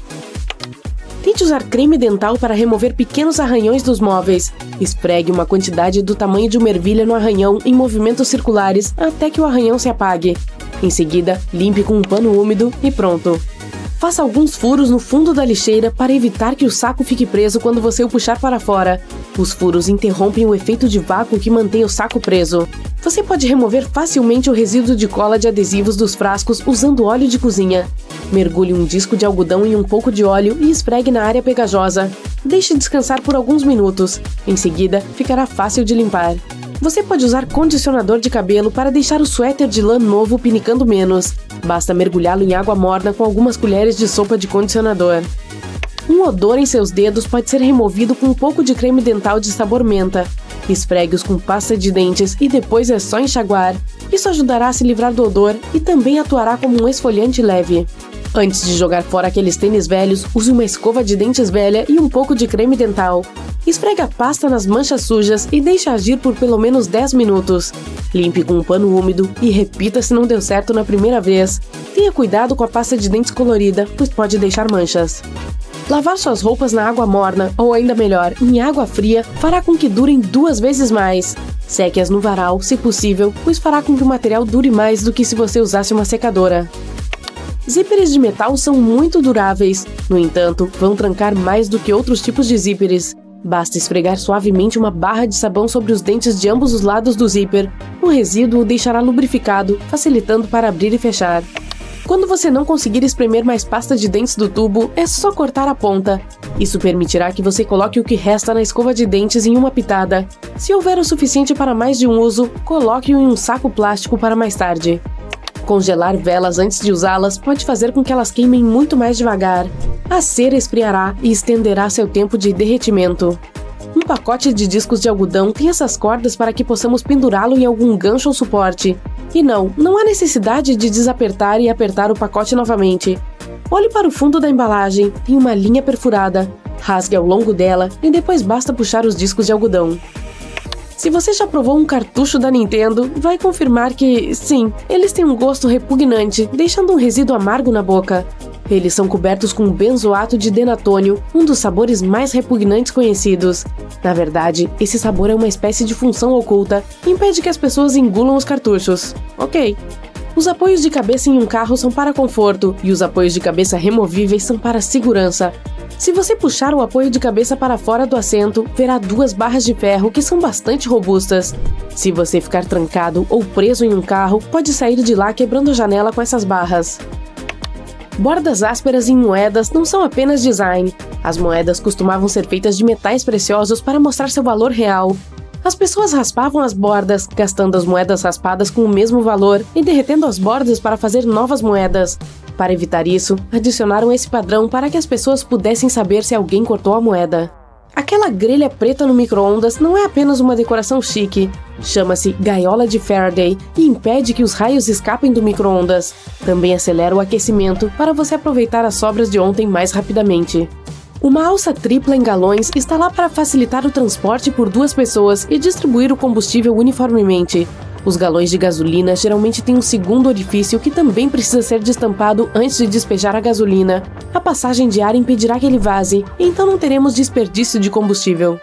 Tente usar creme dental para remover pequenos arranhões dos móveis. Esfregue uma quantidade do tamanho de uma ervilha no arranhão em movimentos circulares até que o arranhão se apague. Em seguida, limpe com um pano úmido e pronto. Faça alguns furos no fundo da lixeira para evitar que o saco fique preso quando você o puxar para fora. Os furos interrompem o efeito de vácuo que mantém o saco preso. Você pode remover facilmente o resíduo de cola de adesivos dos frascos usando óleo de cozinha. Mergulhe um disco de algodão em um pouco de óleo e esfregue na área pegajosa. Deixe descansar por alguns minutos. Em seguida, ficará fácil de limpar. Você pode usar condicionador de cabelo para deixar o suéter de lã novo pinicando menos. Basta mergulhá-lo em água morna com algumas colheres de sopa de condicionador. Um odor em seus dedos pode ser removido com um pouco de creme dental de sabor menta. Esfregue-os com pasta de dentes e depois é só enxaguar. Isso ajudará a se livrar do odor e também atuará como um esfoliante leve. Antes de jogar fora aqueles tênis velhos, use uma escova de dentes velha e um pouco de creme dental. Esfregue a pasta nas manchas sujas e deixe agir por pelo menos dez minutos. Limpe com um pano úmido e repita se não deu certo na primeira vez. Tenha cuidado com a pasta de dentes colorida, pois pode deixar manchas. Lavar suas roupas na água morna, ou ainda melhor, em água fria, fará com que durem duas vezes mais. Seque-as no varal, se possível, pois fará com que o material dure mais do que se você usasse uma secadora. Zíperes de metal são muito duráveis, no entanto, vão trancar mais do que outros tipos de zíperes. Basta esfregar suavemente uma barra de sabão sobre os dentes de ambos os lados do zíper. O resíduo o deixará lubrificado, facilitando para abrir e fechar. Quando você não conseguir espremer mais pasta de dentes do tubo, é só cortar a ponta. Isso permitirá que você coloque o que resta na escova de dentes em uma pitada. Se houver o suficiente para mais de um uso, coloque-o em um saco plástico para mais tarde. Congelar velas antes de usá-las pode fazer com que elas queimem muito mais devagar. A cera esfriará e estenderá seu tempo de derretimento. Um pacote de discos de algodão tem essas cordas para que possamos pendurá-lo em algum gancho ou suporte. E não, não há necessidade de desapertar e apertar o pacote novamente. Olhe para o fundo da embalagem, tem uma linha perfurada. Rasgue ao longo dela e depois basta puxar os discos de algodão. Se você já provou um cartucho da Nintendo, vai confirmar que, sim, eles têm um gosto repugnante, deixando um resíduo amargo na boca. Eles são cobertos com benzoato de denatônio, um dos sabores mais repugnantes conhecidos. Na verdade, esse sabor é uma espécie de função oculta que impede que as pessoas engulam os cartuchos. Ok. Os apoios de cabeça em um carro são para conforto e os apoios de cabeça removíveis são para segurança. Se você puxar o apoio de cabeça para fora do assento, verá duas barras de ferro que são bastante robustas. Se você ficar trancado ou preso em um carro, pode sair de lá quebrando a janela com essas barras. Bordas ásperas em moedas não são apenas design. As moedas costumavam ser feitas de metais preciosos para mostrar seu valor real. As pessoas raspavam as bordas, gastando as moedas raspadas com o mesmo valor e derretendo as bordas para fazer novas moedas. Para evitar isso, adicionaram esse padrão para que as pessoas pudessem saber se alguém cortou a moeda. Aquela grelha preta no micro-ondas não é apenas uma decoração chique. Chama-se gaiola de Faraday e impede que os raios escapem do micro-ondas. Também acelera o aquecimento para você aproveitar as sobras de ontem mais rapidamente. Uma alça tripla em galões está lá para facilitar o transporte por duas pessoas e distribuir o combustível uniformemente. Os galões de gasolina geralmente têm um segundo orifício que também precisa ser destampado antes de despejar a gasolina. A passagem de ar impedirá que ele vaze, e então não teremos desperdício de combustível.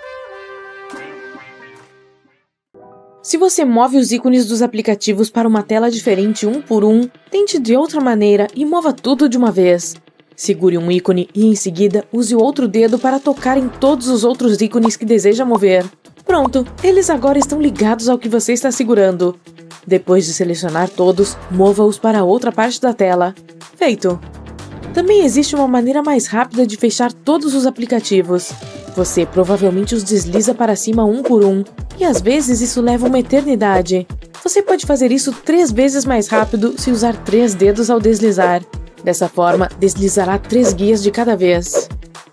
Se você move os ícones dos aplicativos para uma tela diferente um por um, tente de outra maneira e mova tudo de uma vez. Segure um ícone e, em seguida, use o outro dedo para tocar em todos os outros ícones que deseja mover. Pronto, eles agora estão ligados ao que você está segurando. Depois de selecionar todos, mova-os para outra parte da tela. Feito! Também existe uma maneira mais rápida de fechar todos os aplicativos. Você provavelmente os desliza para cima um por um, e às vezes isso leva uma eternidade. Você pode fazer isso três vezes mais rápido se usar três dedos ao deslizar. Dessa forma, deslizará três guias de cada vez.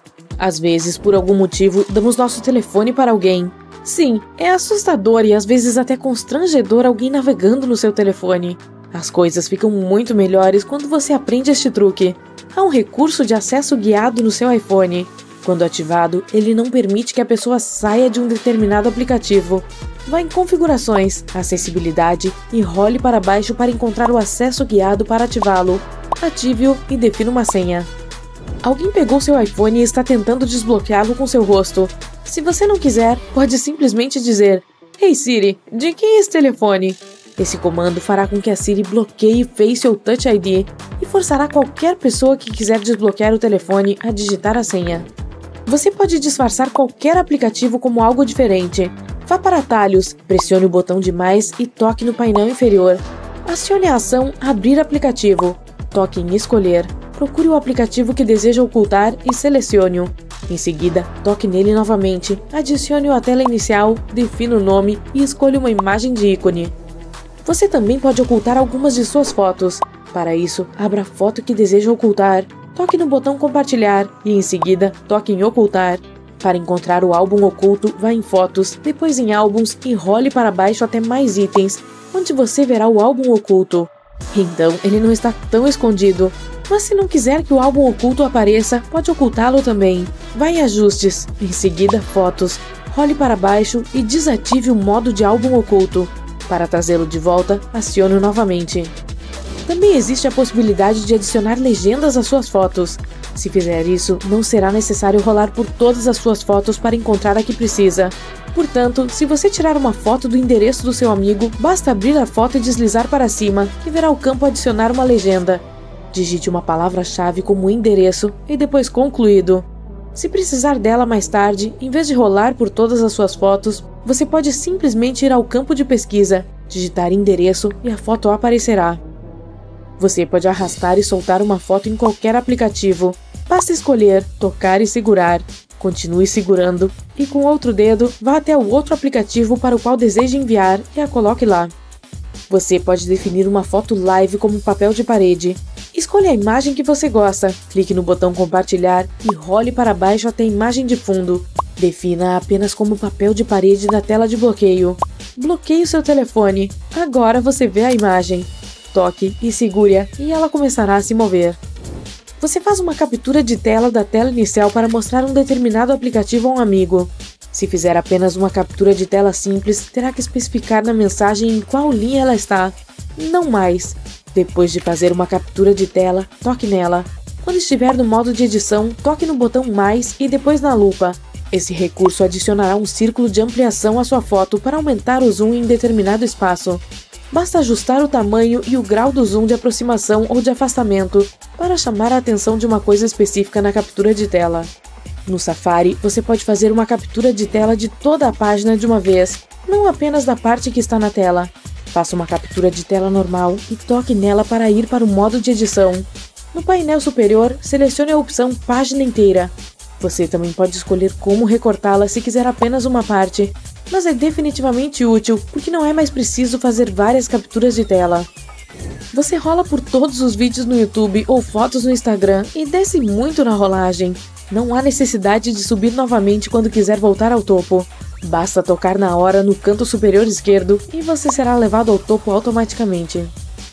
Às vezes, por algum motivo, damos nosso telefone para alguém. Sim, é assustador e às vezes até constrangedor alguém navegando no seu telefone. As coisas ficam muito melhores quando você aprende este truque. Há um recurso de acesso guiado no seu iPhone. Quando ativado, ele não permite que a pessoa saia de um determinado aplicativo. Vá em Configurações, Acessibilidade e role para baixo para encontrar o acesso guiado para ativá-lo. Ative-o e defina uma senha. Alguém pegou seu iPhone e está tentando desbloqueá-lo com seu rosto. Se você não quiser, pode simplesmente dizer: "Hey Siri, de quem é esse telefone?" Esse comando fará com que a Siri bloqueie Face ou Touch I D e forçará qualquer pessoa que quiser desbloquear o telefone a digitar a senha. Você pode disfarçar qualquer aplicativo como algo diferente. Vá para Atalhos, pressione o botão de mais e toque no painel inferior. Acione a ação Abrir aplicativo. Toque em Escolher. Procure o aplicativo que deseja ocultar e selecione-o. Em seguida, toque nele novamente, adicione-o à tela inicial, defina o nome e escolha uma imagem de ícone. Você também pode ocultar algumas de suas fotos. Para isso, abra a foto que deseja ocultar, toque no botão Compartilhar e, em seguida, toque em Ocultar. Para encontrar o álbum oculto, vá em Fotos, depois em Álbuns e role para baixo até Mais Itens, onde você verá o álbum oculto. Então, ele não está tão escondido. Mas se não quiser que o álbum oculto apareça, pode ocultá-lo também. Vá em Ajustes, em seguida Fotos, role para baixo e desative o modo de álbum oculto. Para trazê-lo de volta, acione-o novamente. Também existe a possibilidade de adicionar legendas às suas fotos. Se fizer isso, não será necessário rolar por todas as suas fotos para encontrar a que precisa. Portanto, se você tirar uma foto do endereço do seu amigo, basta abrir a foto e deslizar para cima, que verá o campo adicionar uma legenda. Digite uma palavra-chave como endereço e depois concluído. Se precisar dela mais tarde, em vez de rolar por todas as suas fotos, você pode simplesmente ir ao campo de pesquisa, digitar endereço e a foto aparecerá. Você pode arrastar e soltar uma foto em qualquer aplicativo. Basta escolher, tocar e segurar. Continue segurando e com o outro dedo vá até o outro aplicativo para o qual deseja enviar e a coloque lá. Você pode definir uma foto live como papel de parede. Escolha a imagem que você gosta, clique no botão compartilhar e role para baixo até a imagem de fundo. Defina-a apenas como papel de parede na tela de bloqueio. Bloqueie o seu telefone. Agora você vê a imagem. Toque e segure-a e ela começará a se mover. Você faz uma captura de tela da tela inicial para mostrar um determinado aplicativo a um amigo. Se fizer apenas uma captura de tela simples, terá que especificar na mensagem em qual linha ela está. Não mais. Depois de fazer uma captura de tela, toque nela. Quando estiver no modo de edição, toque no botão mais e depois na lupa. Esse recurso adicionará um círculo de ampliação à sua foto para aumentar o zoom em determinado espaço. Basta ajustar o tamanho e o grau do zoom de aproximação ou de afastamento para chamar a atenção de uma coisa específica na captura de tela. No Safari, você pode fazer uma captura de tela de toda a página de uma vez, não apenas da parte que está na tela. Faça uma captura de tela normal e toque nela para ir para o modo de edição. No painel superior, selecione a opção Página Inteira. Você também pode escolher como recortá-la se quiser apenas uma parte, mas é definitivamente útil porque não é mais preciso fazer várias capturas de tela. Você rola por todos os vídeos no YouTube ou fotos no Instagram e desce muito na rolagem. Não há necessidade de subir novamente quando quiser voltar ao topo. Basta tocar na hora no canto superior esquerdo e você será levado ao topo automaticamente.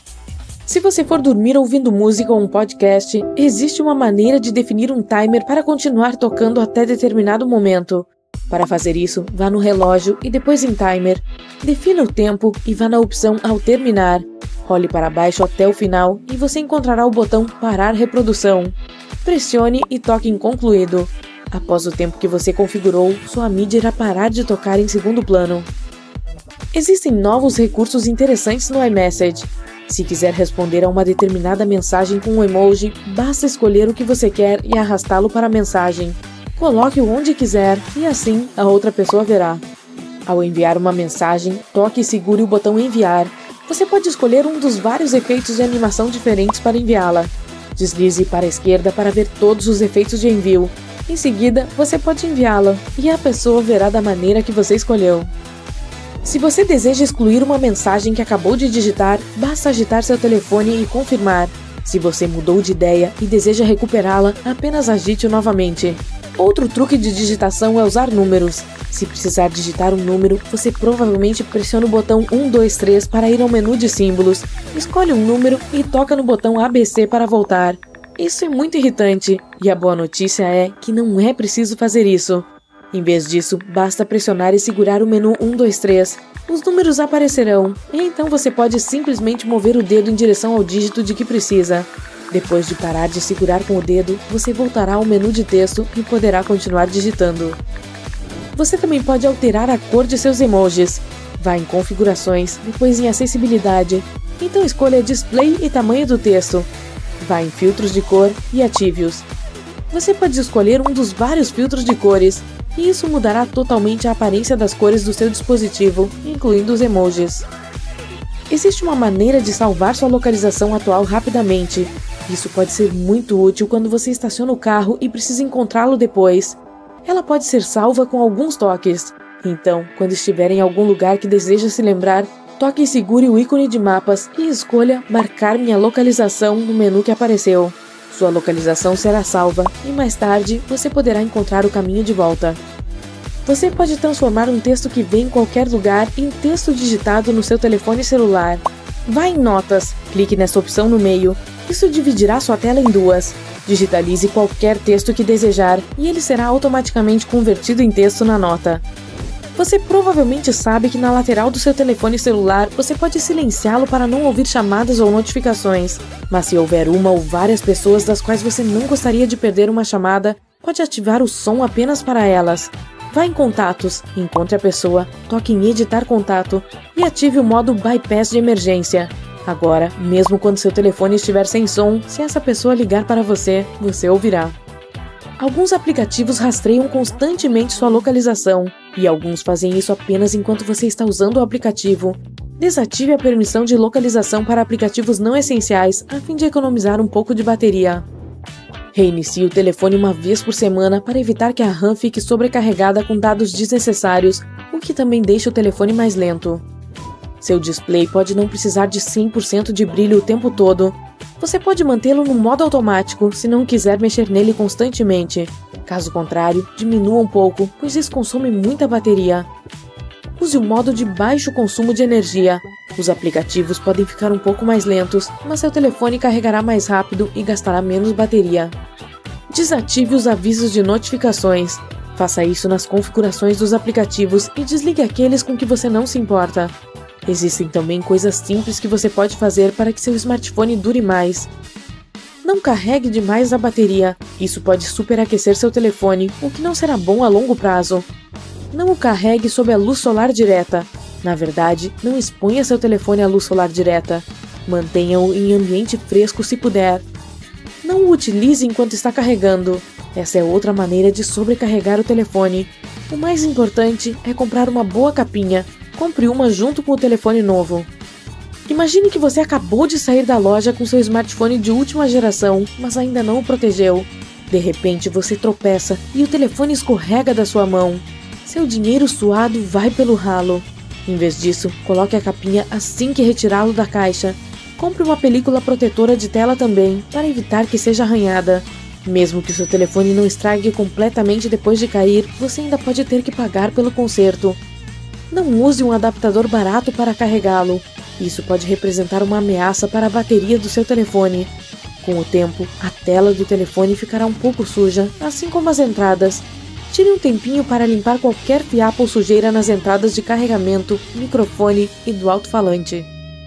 Se você for dormir ouvindo música ou um podcast, existe uma maneira de definir um timer para continuar tocando até determinado momento. Para fazer isso, vá no relógio e depois em Timer. Defina o tempo e vá na opção Ao terminar. Role para baixo até o final e você encontrará o botão Parar reprodução. Pressione e toque em Concluído. Após o tempo que você configurou, sua mídia irá parar de tocar em segundo plano. Existem novos recursos interessantes no iMessage. Se quiser responder a uma determinada mensagem com um emoji, basta escolher o que você quer e arrastá-lo para a mensagem. Coloque-o onde quiser e assim a outra pessoa verá. Ao enviar uma mensagem, toque e segure o botão Enviar. Você pode escolher um dos vários efeitos de animação diferentes para enviá-la. Deslize para a esquerda para ver todos os efeitos de envio. Em seguida, você pode enviá-la e a pessoa verá da maneira que você escolheu. Se você deseja excluir uma mensagem que acabou de digitar, basta agitar seu telefone e confirmar. Se você mudou de ideia e deseja recuperá-la, apenas agite-o novamente. Outro truque de digitação é usar números. Se precisar digitar um número, você provavelmente pressiona o botão um, dois, três para ir ao menu de símbolos, escolhe um número e toca no botão A B C para voltar. Isso é muito irritante, e a boa notícia é que não é preciso fazer isso. Em vez disso, basta pressionar e segurar o menu um, dois, três. Os números aparecerão, e então você pode simplesmente mover o dedo em direção ao dígito de que precisa. Depois de parar de segurar com o dedo, você voltará ao menu de texto e poderá continuar digitando. Você também pode alterar a cor de seus emojis. Vá em Configurações, depois em Acessibilidade. Então escolha Display e Tamanho do texto. Vá em Filtros de cor e ative-os. Você pode escolher um dos vários filtros de cores, e isso mudará totalmente a aparência das cores do seu dispositivo, incluindo os emojis. Existe uma maneira de salvar sua localização atual rapidamente. Isso pode ser muito útil quando você estaciona o carro e precisa encontrá-lo depois. Ela pode ser salva com alguns toques. Então, quando estiver em algum lugar que deseja se lembrar, toque e segure o ícone de mapas e escolha Marcar minha localização no menu que apareceu. Sua localização será salva e mais tarde você poderá encontrar o caminho de volta. Você pode transformar um texto que vem em qualquer lugar em texto digitado no seu telefone celular. Vá em Notas, clique nessa opção no meio. Isso dividirá sua tela em duas. Digitalize qualquer texto que desejar e ele será automaticamente convertido em texto na nota. Você provavelmente sabe que na lateral do seu telefone celular você pode silenciá-lo para não ouvir chamadas ou notificações. Mas se houver uma ou várias pessoas das quais você não gostaria de perder uma chamada, pode ativar o som apenas para elas. Vá em Contatos, encontre a pessoa, toque em Editar Contato e ative o modo Bypass de emergência. Agora, mesmo quando seu telefone estiver sem som, se essa pessoa ligar para você, você ouvirá. Alguns aplicativos rastreiam constantemente sua localização, e alguns fazem isso apenas enquanto você está usando o aplicativo. Desative a permissão de localização para aplicativos não essenciais a fim de economizar um pouco de bateria. Reinicie o telefone uma vez por semana para evitar que a RAM fique sobrecarregada com dados desnecessários, o que também deixa o telefone mais lento. Seu display pode não precisar de cem por cento de brilho o tempo todo. Você pode mantê-lo no modo automático se não quiser mexer nele constantemente. Caso contrário, diminua um pouco, pois isso consome muita bateria. Use o modo de baixo consumo de energia. Os aplicativos podem ficar um pouco mais lentos, mas seu telefone carregará mais rápido e gastará menos bateria. Desative os avisos de notificações. Faça isso nas configurações dos aplicativos e desligue aqueles com que você não se importa. Existem também coisas simples que você pode fazer para que seu smartphone dure mais. Não carregue demais a bateria. Isso pode superaquecer seu telefone, o que não será bom a longo prazo. Não o carregue sob a luz solar direta. Na verdade, não exponha seu telefone à luz solar direta. Mantenha-o em ambiente fresco se puder. Não o utilize enquanto está carregando. Essa é outra maneira de sobrecarregar o telefone. O mais importante é comprar uma boa capinha. Compre uma junto com o telefone novo. Imagine que você acabou de sair da loja com seu smartphone de última geração, mas ainda não o protegeu. De repente você tropeça e o telefone escorrega da sua mão. Seu dinheiro suado vai pelo ralo. Em vez disso, coloque a capinha assim que retirá-lo da caixa. Compre uma película protetora de tela também, para evitar que seja arranhada. Mesmo que o seu telefone não estrague completamente depois de cair, você ainda pode ter que pagar pelo conserto. Não use um adaptador barato para carregá-lo. Isso pode representar uma ameaça para a bateria do seu telefone. Com o tempo, a tela do telefone ficará um pouco suja, assim como as entradas. Tire um tempinho para limpar qualquer fiapo ou sujeira nas entradas de carregamento, microfone e do alto-falante.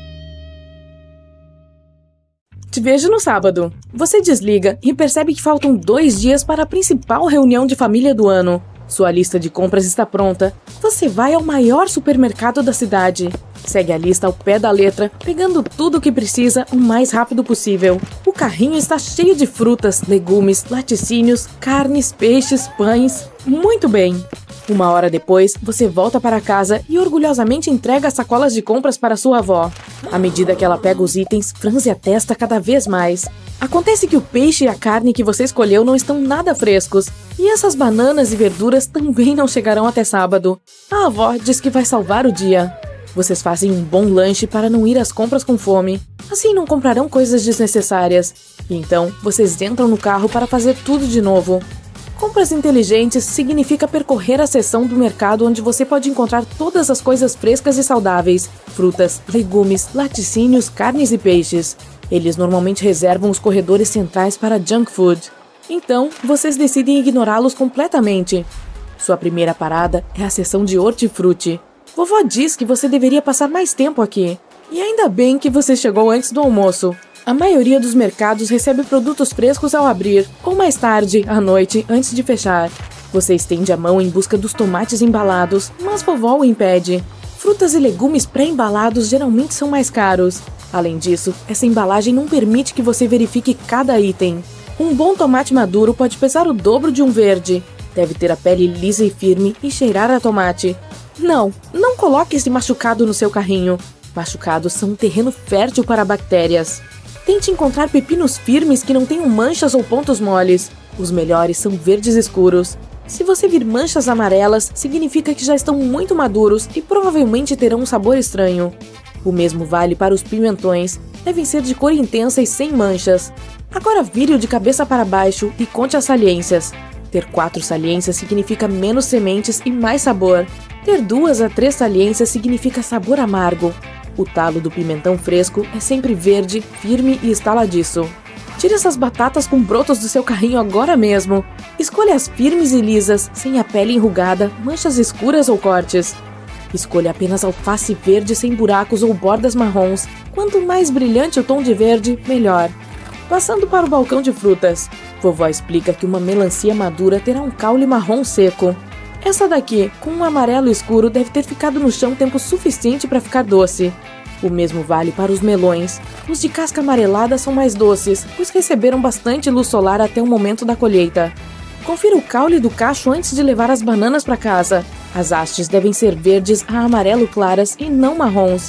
Te vejo no sábado. Você desliga e percebe que faltam dois dias para a principal reunião de família do ano. Sua lista de compras está pronta. Você vai ao maior supermercado da cidade. Segue a lista ao pé da letra, pegando tudo o que precisa o mais rápido possível. O carrinho está cheio de frutas, legumes, laticínios, carnes, peixes, pães. Muito bem! Uma hora depois, você volta para casa e orgulhosamente entrega as sacolas de compras para sua avó. À medida que ela pega os itens, franze a testa cada vez mais. Acontece que o peixe e a carne que você escolheu não estão nada frescos, e essas bananas e verduras também não chegarão até sábado. A avó diz que vai salvar o dia. Vocês fazem um bom lanche para não ir às compras com fome. Assim não comprarão coisas desnecessárias. E então, vocês entram no carro para fazer tudo de novo. Compras inteligentes significa percorrer a seção do mercado onde você pode encontrar todas as coisas frescas e saudáveis. Frutas, legumes, laticínios, carnes e peixes. Eles normalmente reservam os corredores centrais para junk food. Então, vocês decidem ignorá-los completamente. Sua primeira parada é a seção de hortifruti. Vovó diz que você deveria passar mais tempo aqui. E ainda bem que você chegou antes do almoço. A maioria dos mercados recebe produtos frescos ao abrir, ou mais tarde, à noite, antes de fechar. Você estende a mão em busca dos tomates embalados, mas vovó o impede. Frutas e legumes pré-embalados geralmente são mais caros. Além disso, essa embalagem não permite que você verifique cada item. Um bom tomate maduro pode pesar o dobro de um verde. Deve ter a pele lisa e firme e cheirar a tomate. Não, não coloque esse machucado no seu carrinho. Machucados são um terreno fértil para bactérias. Tente encontrar pepinos firmes que não tenham manchas ou pontos moles. Os melhores são verdes escuros. Se você vir manchas amarelas, significa que já estão muito maduros e provavelmente terão um sabor estranho. O mesmo vale para os pimentões. Devem ser de cor intensa e sem manchas. Agora vire-o de cabeça para baixo e conte as saliências. Ter quatro saliências significa menos sementes e mais sabor. Ter duas a três saliências significa sabor amargo. O talo do pimentão fresco é sempre verde, firme e estaladiço. Tire essas batatas com brotos do seu carrinho agora mesmo. Escolha as firmes e lisas, sem a pele enrugada, manchas escuras ou cortes. Escolha apenas alface verde sem buracos ou bordas marrons. Quanto mais brilhante o tom de verde, melhor. Passando para o balcão de frutas. Vovó explica que uma melancia madura terá um caule marrom seco. Essa daqui, com um amarelo escuro, deve ter ficado no chão tempo suficiente para ficar doce. O mesmo vale para os melões. Os de casca amarelada são mais doces, pois receberam bastante luz solar até o momento da colheita. Confira o caule do cacho antes de levar as bananas para casa. As hastes devem ser verdes a amarelo claras e não marrons.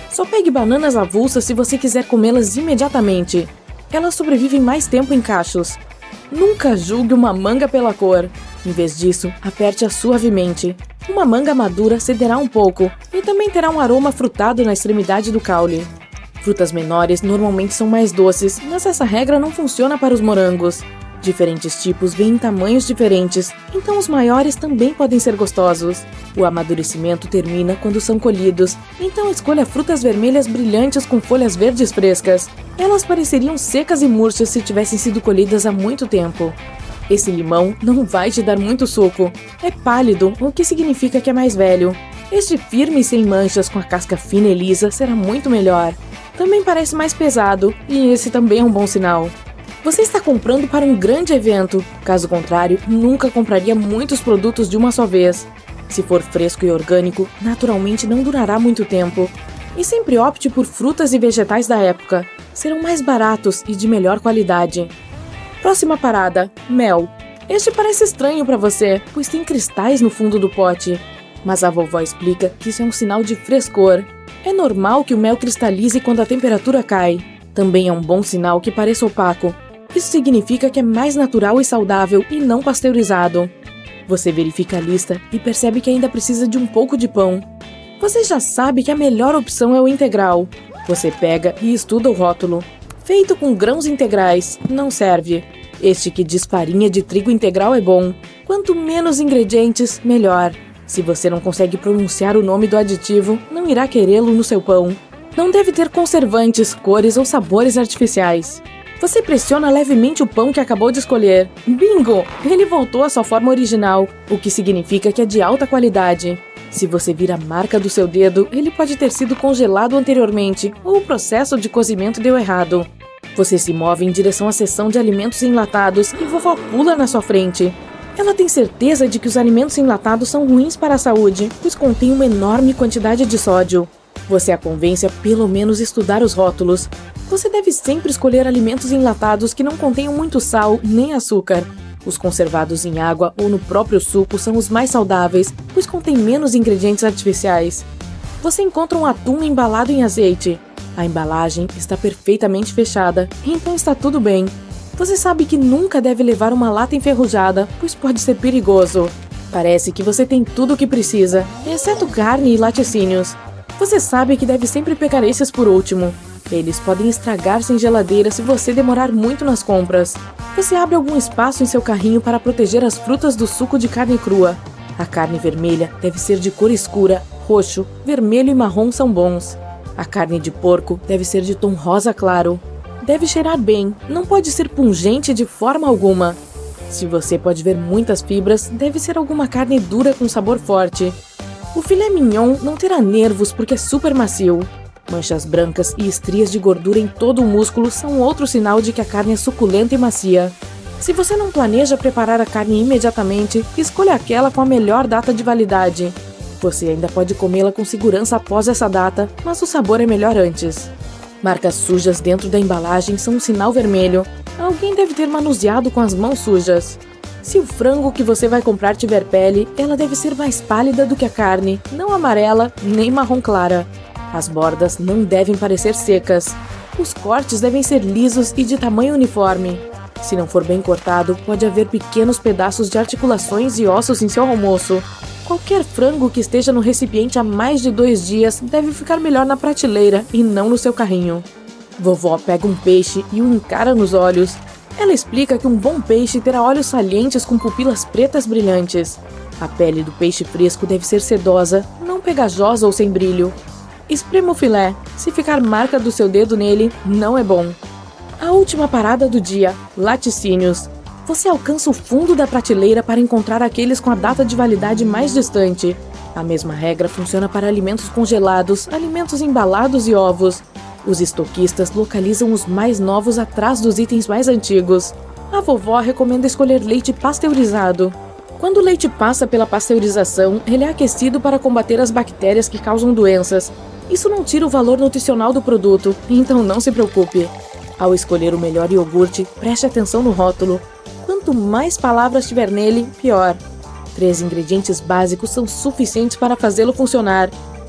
Só pegue bananas avulsas se você quiser comê-las imediatamente. Elas sobrevivem mais tempo em cachos. Nunca julgue uma manga pela cor. Em vez disso, aperte-a suavemente. Uma manga madura cederá um pouco e também terá um aroma frutado na extremidade do caule. Frutas menores normalmente são mais doces, mas essa regra não funciona para os morangos. Diferentes tipos vêm em tamanhos diferentes, então os maiores também podem ser gostosos. O amadurecimento termina quando são colhidos, então escolha frutas vermelhas brilhantes com folhas verdes frescas. Elas pareceriam secas e murchas se tivessem sido colhidas há muito tempo. Esse limão não vai te dar muito suco. É pálido, o que significa que é mais velho. Este firme e sem manchas com a casca fina e lisa será muito melhor. Também parece mais pesado, e esse também é um bom sinal. Você está comprando para um grande evento, caso contrário, nunca compraria muitos produtos de uma só vez. Se for fresco e orgânico, naturalmente não durará muito tempo. E sempre opte por frutas e vegetais da época. Serão mais baratos e de melhor qualidade. Próxima parada, mel. Este parece estranho para você, pois tem cristais no fundo do pote. Mas a vovó explica que isso é um sinal de frescor. É normal que o mel cristalize quando a temperatura cai. Também é um bom sinal que pareça opaco. Isso significa que é mais natural e saudável e não pasteurizado. Você verifica a lista e percebe que ainda precisa de um pouco de pão. Você já sabe que a melhor opção é o integral. Você pega e estuda o rótulo. Feito com grãos integrais, não serve. Este que diz farinha de trigo integral é bom. Quanto menos ingredientes, melhor. Se você não consegue pronunciar o nome do aditivo, não irá querê-lo no seu pão. Não deve ter conservantes, cores ou sabores artificiais. Você pressiona levemente o pão que acabou de escolher. Bingo! Ele voltou à sua forma original, o que significa que é de alta qualidade. Se você vir a marca do seu dedo, ele pode ter sido congelado anteriormente, ou o processo de cozimento deu errado. Você se move em direção à seção de alimentos enlatados e vovó pula na sua frente. Ela tem certeza de que os alimentos enlatados são ruins para a saúde, pois contêm uma enorme quantidade de sódio. Você a convence a pelo menos estudar os rótulos. Você deve sempre escolher alimentos enlatados que não contenham muito sal nem açúcar. Os conservados em água ou no próprio suco são os mais saudáveis, pois contêm menos ingredientes artificiais. Você encontra um atum embalado em azeite. A embalagem está perfeitamente fechada, então está tudo bem. Você sabe que nunca deve levar uma lata enferrujada, pois pode ser perigoso. Parece que você tem tudo o que precisa, exceto carne e laticínios. Você sabe que deve sempre pegar esses por último. Eles podem estragar-se em geladeira se você demorar muito nas compras. Você abre algum espaço em seu carrinho para proteger as frutas do suco de carne crua. A carne vermelha deve ser de cor escura, roxo, vermelho e marrom são bons. A carne de porco deve ser de tom rosa claro. Deve cheirar bem, não pode ser pungente de forma alguma. Se você pode ver muitas fibras, deve ser alguma carne dura com sabor forte. O filé mignon não terá nervos porque é super macio. Manchas brancas e estrias de gordura em todo o músculo são outro sinal de que a carne é suculenta e macia. Se você não planeja preparar a carne imediatamente, escolha aquela com a melhor data de validade. Você ainda pode comê-la com segurança após essa data, mas o sabor é melhor antes. Marcas sujas dentro da embalagem são um sinal vermelho. Alguém deve ter manuseado com as mãos sujas. Se o frango que você vai comprar tiver pele, ela deve ser mais pálida do que a carne, não amarela nem marrom clara. As bordas não devem parecer secas. Os cortes devem ser lisos e de tamanho uniforme. Se não for bem cortado, pode haver pequenos pedaços de articulações e ossos em seu almoço. Qualquer frango que esteja no recipiente há mais de dois dias deve ficar melhor na prateleira e não no seu carrinho. Vovó pega um peixe e o encara nos olhos. Ela explica que um bom peixe terá olhos salientes com pupilas pretas brilhantes. A pele do peixe fresco deve ser sedosa, não pegajosa ou sem brilho. Esprema o filé. Se ficar marca do seu dedo nele, não é bom. A última parada do dia, laticínios. Você alcança o fundo da prateleira para encontrar aqueles com a data de validade mais distante. A mesma regra funciona para alimentos congelados, alimentos embalados e ovos. Os estoquistas localizam os mais novos atrás dos itens mais antigos. A vovó recomenda escolher leite pasteurizado. Quando o leite passa pela pasteurização, ele é aquecido para combater as bactérias que causam doenças. Isso não tira o valor nutricional do produto, então não se preocupe. Ao escolher o melhor iogurte, preste atenção no rótulo. Quanto mais palavras tiver nele, pior. Três ingredientes básicos são suficientes para fazê-lo funcionar.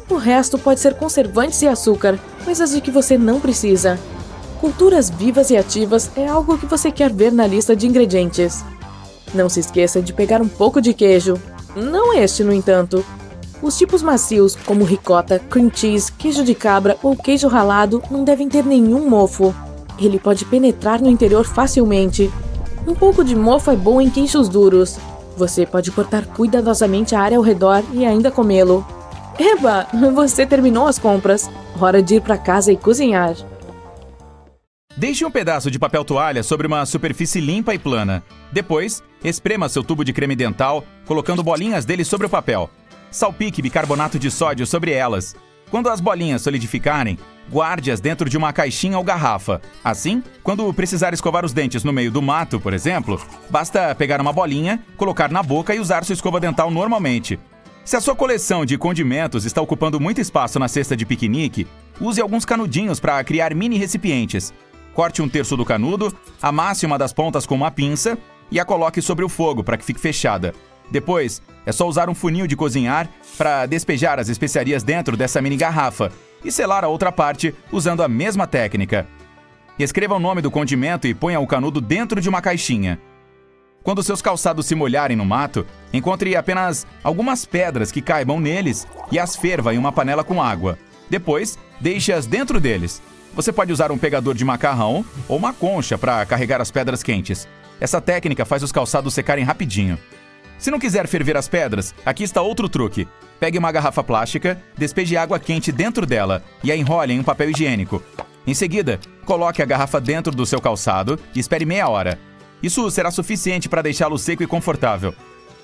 O resto pode ser conservantes e açúcar, coisas de que você não precisa. Culturas vivas e ativas é algo que você quer ver na lista de ingredientes. Não se esqueça de pegar um pouco de queijo. Não este, no entanto. Os tipos macios, como ricota, cream cheese, queijo de cabra ou queijo ralado, não devem ter nenhum mofo. Ele pode penetrar no interior facilmente. Um pouco de mofo é bom em queijos duros. Você pode cortar cuidadosamente a área ao redor e ainda comê-lo. Eba, você terminou as compras. Hora de ir para casa e cozinhar. Deixe um pedaço de papel toalha sobre uma superfície limpa e plana. Depois, esprema seu tubo de creme dental, colocando bolinhas dele sobre o papel. Salpique bicarbonato de sódio sobre elas. Quando as bolinhas solidificarem, guarde-as dentro de uma caixinha ou garrafa. Assim, quando precisar escovar os dentes no meio do mato, por exemplo, basta pegar uma bolinha, colocar na boca e usar sua escova dental normalmente. Se a sua coleção de condimentos está ocupando muito espaço na cesta de piquenique, use alguns canudinhos para criar mini recipientes. Corte um terço do canudo, amasse uma das pontas com uma pinça e a coloque sobre o fogo para que fique fechada. Depois, é só usar um funil de cozinhar para despejar as especiarias dentro dessa mini garrafa e selar a outra parte usando a mesma técnica. Escreva o nome do condimento e ponha o canudo dentro de uma caixinha. Quando seus calçados se molharem no mato, encontre apenas algumas pedras que caibam neles e as ferva em uma panela com água. Depois, deixe-as dentro deles. Você pode usar um pegador de macarrão ou uma concha para carregar as pedras quentes. Essa técnica faz os calçados secarem rapidinho. Se não quiser ferver as pedras, aqui está outro truque. Pegue uma garrafa plástica, despeje água quente dentro dela e a enrole em um papel higiênico. Em seguida, coloque a garrafa dentro do seu calçado e espere meia hora. Isso será suficiente para deixá-lo seco e confortável.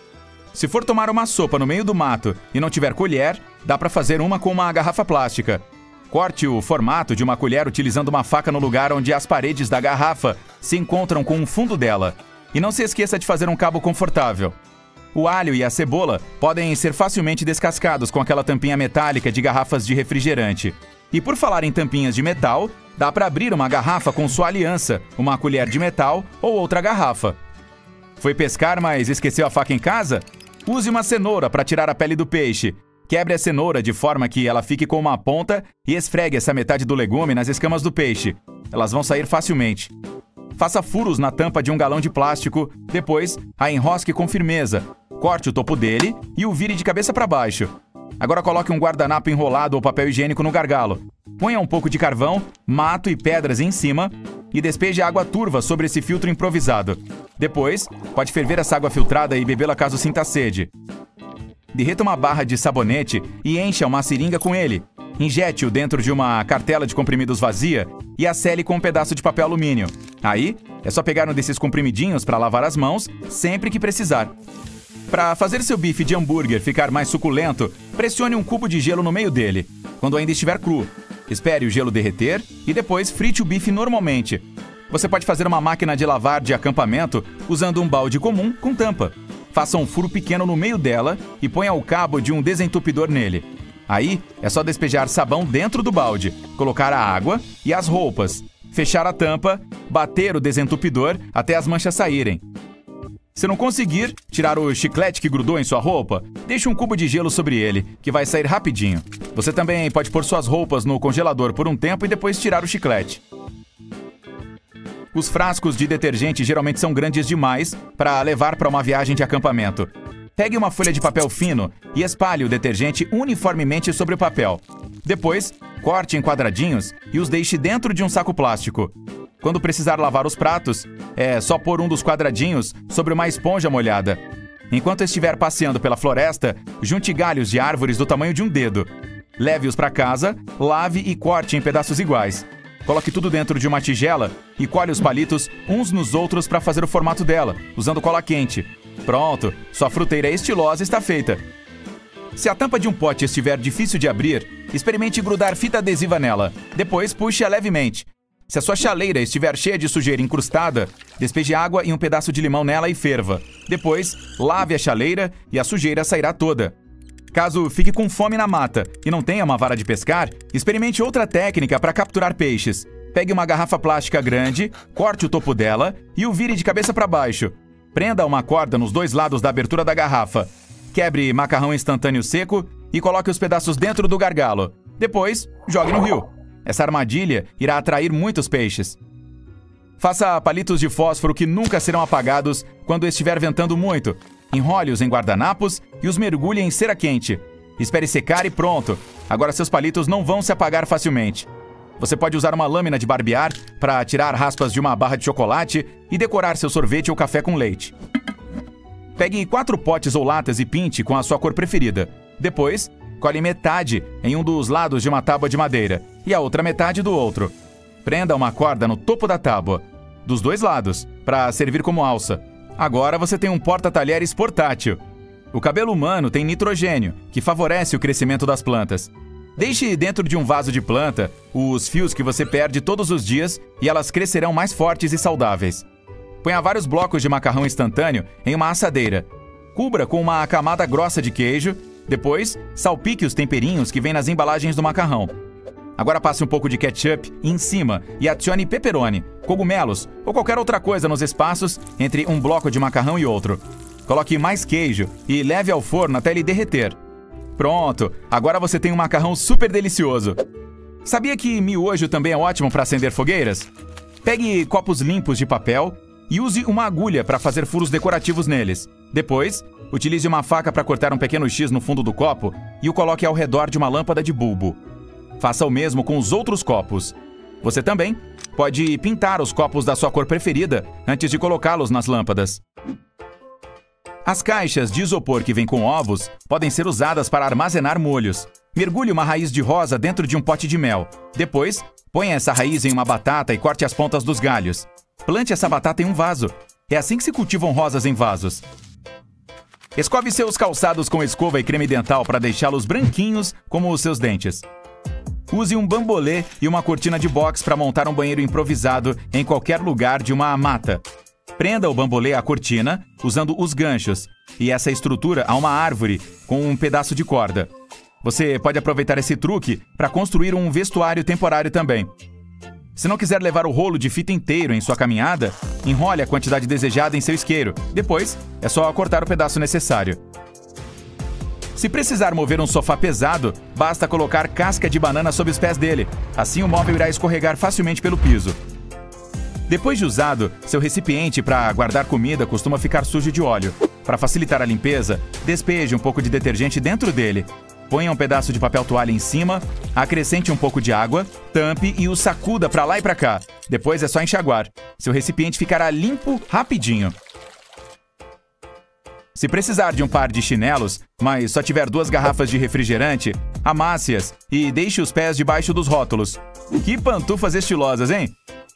Se for tomar uma sopa no meio do mato e não tiver colher, dá para fazer uma com uma garrafa plástica. Corte o formato de uma colher utilizando uma faca no lugar onde as paredes da garrafa se encontram com o fundo dela. E não se esqueça de fazer um cabo confortável. O alho e a cebola podem ser facilmente descascados com aquela tampinha metálica de garrafas de refrigerante. E por falar em tampinhas de metal, dá para abrir uma garrafa com sua aliança, uma colher de metal ou outra garrafa. Foi pescar, mas esqueceu a faca em casa? Use uma cenoura para tirar a pele do peixe. Quebre a cenoura de forma que ela fique com uma ponta e esfregue essa metade do legume nas escamas do peixe. Elas vão sair facilmente. Faça furos na tampa de um galão de plástico, depois a enrosque com firmeza. Corte o topo dele e o vire de cabeça para baixo. Agora coloque um guardanapo enrolado ou papel higiênico no gargalo. Ponha um pouco de carvão, mato e pedras em cima e despeje água turva sobre esse filtro improvisado. Depois, pode ferver essa água filtrada e bebê-la caso sinta sede. Derreta uma barra de sabonete e encha uma seringa com ele. Injete-o dentro de uma cartela de comprimidos vazia e a sele com um pedaço de papel alumínio. Aí, é só pegar um desses comprimidinhos para lavar as mãos sempre que precisar. Para fazer seu bife de hambúrguer ficar mais suculento, pressione um cubo de gelo no meio dele, quando ainda estiver cru. Espere o gelo derreter e depois frite o bife normalmente. Você pode fazer uma máquina de lavar de acampamento usando um balde comum com tampa. Faça um furo pequeno no meio dela e ponha o cabo de um desentupidor nele. Aí, é só despejar sabão dentro do balde, colocar a água e as roupas, fechar a tampa, bater o desentupidor até as manchas saírem. Se não conseguir tirar o chiclete que grudou em sua roupa, deixe um cubo de gelo sobre ele, que vai sair rapidinho. Você também pode pôr suas roupas no congelador por um tempo e depois tirar o chiclete. Os frascos de detergente geralmente são grandes demais para levar para uma viagem de acampamento. Pegue uma folha de papel fino e espalhe o detergente uniformemente sobre o papel. Depois, corte em quadradinhos e os deixe dentro de um saco plástico. Quando precisar lavar os pratos, é só pôr um dos quadradinhos sobre uma esponja molhada. Enquanto estiver passeando pela floresta, junte galhos de árvores do tamanho de um dedo. Leve-os para casa, lave e corte em pedaços iguais. Coloque tudo dentro de uma tigela e colhe os palitos uns nos outros para fazer o formato dela, usando cola quente. Pronto, sua fruteira estilosa está feita. Se a tampa de um pote estiver difícil de abrir, experimente grudar fita adesiva nela. Depois, puxe-a levemente. Se a sua chaleira estiver cheia de sujeira incrustada, despeje água e um pedaço de limão nela e ferva. Depois, lave a chaleira e a sujeira sairá toda. Caso fique com fome na mata e não tenha uma vara de pescar, experimente outra técnica para capturar peixes. Pegue uma garrafa plástica grande, corte o topo dela e o vire de cabeça para baixo. Prenda uma corda nos dois lados da abertura da garrafa. Quebre macarrão instantâneo seco e coloque os pedaços dentro do gargalo. Depois, jogue no rio. Essa armadilha irá atrair muitos peixes. Faça palitos de fósforo que nunca serão apagados quando estiver ventando muito. Enrole-os em guardanapos e os mergulhe em cera quente. Espere secar e pronto. Agora seus palitos não vão se apagar facilmente. Você pode usar uma lâmina de barbear para tirar raspas de uma barra de chocolate e decorar seu sorvete ou café com leite. Pegue quatro potes ou latas e pinte com a sua cor preferida. Depois, colhe metade em um dos lados de uma tábua de madeira e a outra metade do outro. Prenda uma corda no topo da tábua, dos dois lados, para servir como alça. Agora você tem um porta-talheres portátil. O cabelo humano tem nitrogênio, que favorece o crescimento das plantas. Deixe dentro de um vaso de planta os fios que você perde todos os dias e elas crescerão mais fortes e saudáveis. Ponha vários blocos de macarrão instantâneo em uma assadeira. Cubra com uma camada grossa de queijo. Depois, salpique os temperinhos que vêm nas embalagens do macarrão. Agora passe um pouco de ketchup em cima e adicione pepperoni, cogumelos ou qualquer outra coisa nos espaços entre um bloco de macarrão e outro. Coloque mais queijo e leve ao forno até ele derreter. Pronto! Agora você tem um macarrão super delicioso. Sabia que miojo também é ótimo para acender fogueiras? Pegue copos limpos de papel e use uma agulha para fazer furos decorativos neles. Depois, utilize uma faca para cortar um pequeno X no fundo do copo e o coloque ao redor de uma lâmpada de bulbo. Faça o mesmo com os outros copos. Você também pode pintar os copos da sua cor preferida antes de colocá-los nas lâmpadas. As caixas de isopor que vêm com ovos podem ser usadas para armazenar molhos. Mergulhe uma raiz de rosa dentro de um pote de mel. Depois, ponha essa raiz em uma batata e corte as pontas dos galhos. Plante essa batata em um vaso. É assim que se cultivam rosas em vasos. Escove seus calçados com escova e creme dental para deixá-los branquinhos como os seus dentes. Use um bambolê e uma cortina de box para montar um banheiro improvisado em qualquer lugar de uma mata. Prenda o bambolê à cortina usando os ganchos e essa estrutura a uma árvore com um pedaço de corda. Você pode aproveitar esse truque para construir um vestuário temporário também. Se não quiser levar o rolo de fita inteiro em sua caminhada, enrole a quantidade desejada em seu isqueiro. Depois, é só cortar o pedaço necessário. Se precisar mover um sofá pesado, basta colocar casca de banana sob os pés dele. Assim o móvel irá escorregar facilmente pelo piso. Depois de usado, seu recipiente para guardar comida costuma ficar sujo de óleo. Para facilitar a limpeza, despeje um pouco de detergente dentro dele. Ponha um pedaço de papel toalha em cima, acrescente um pouco de água, tampe e o sacuda para lá e para cá. Depois é só enxaguar. Seu recipiente ficará limpo rapidinho. Se precisar de um par de chinelos, mas só tiver duas garrafas de refrigerante, amasse-as e deixe os pés debaixo dos rótulos. Que pantufas estilosas, hein?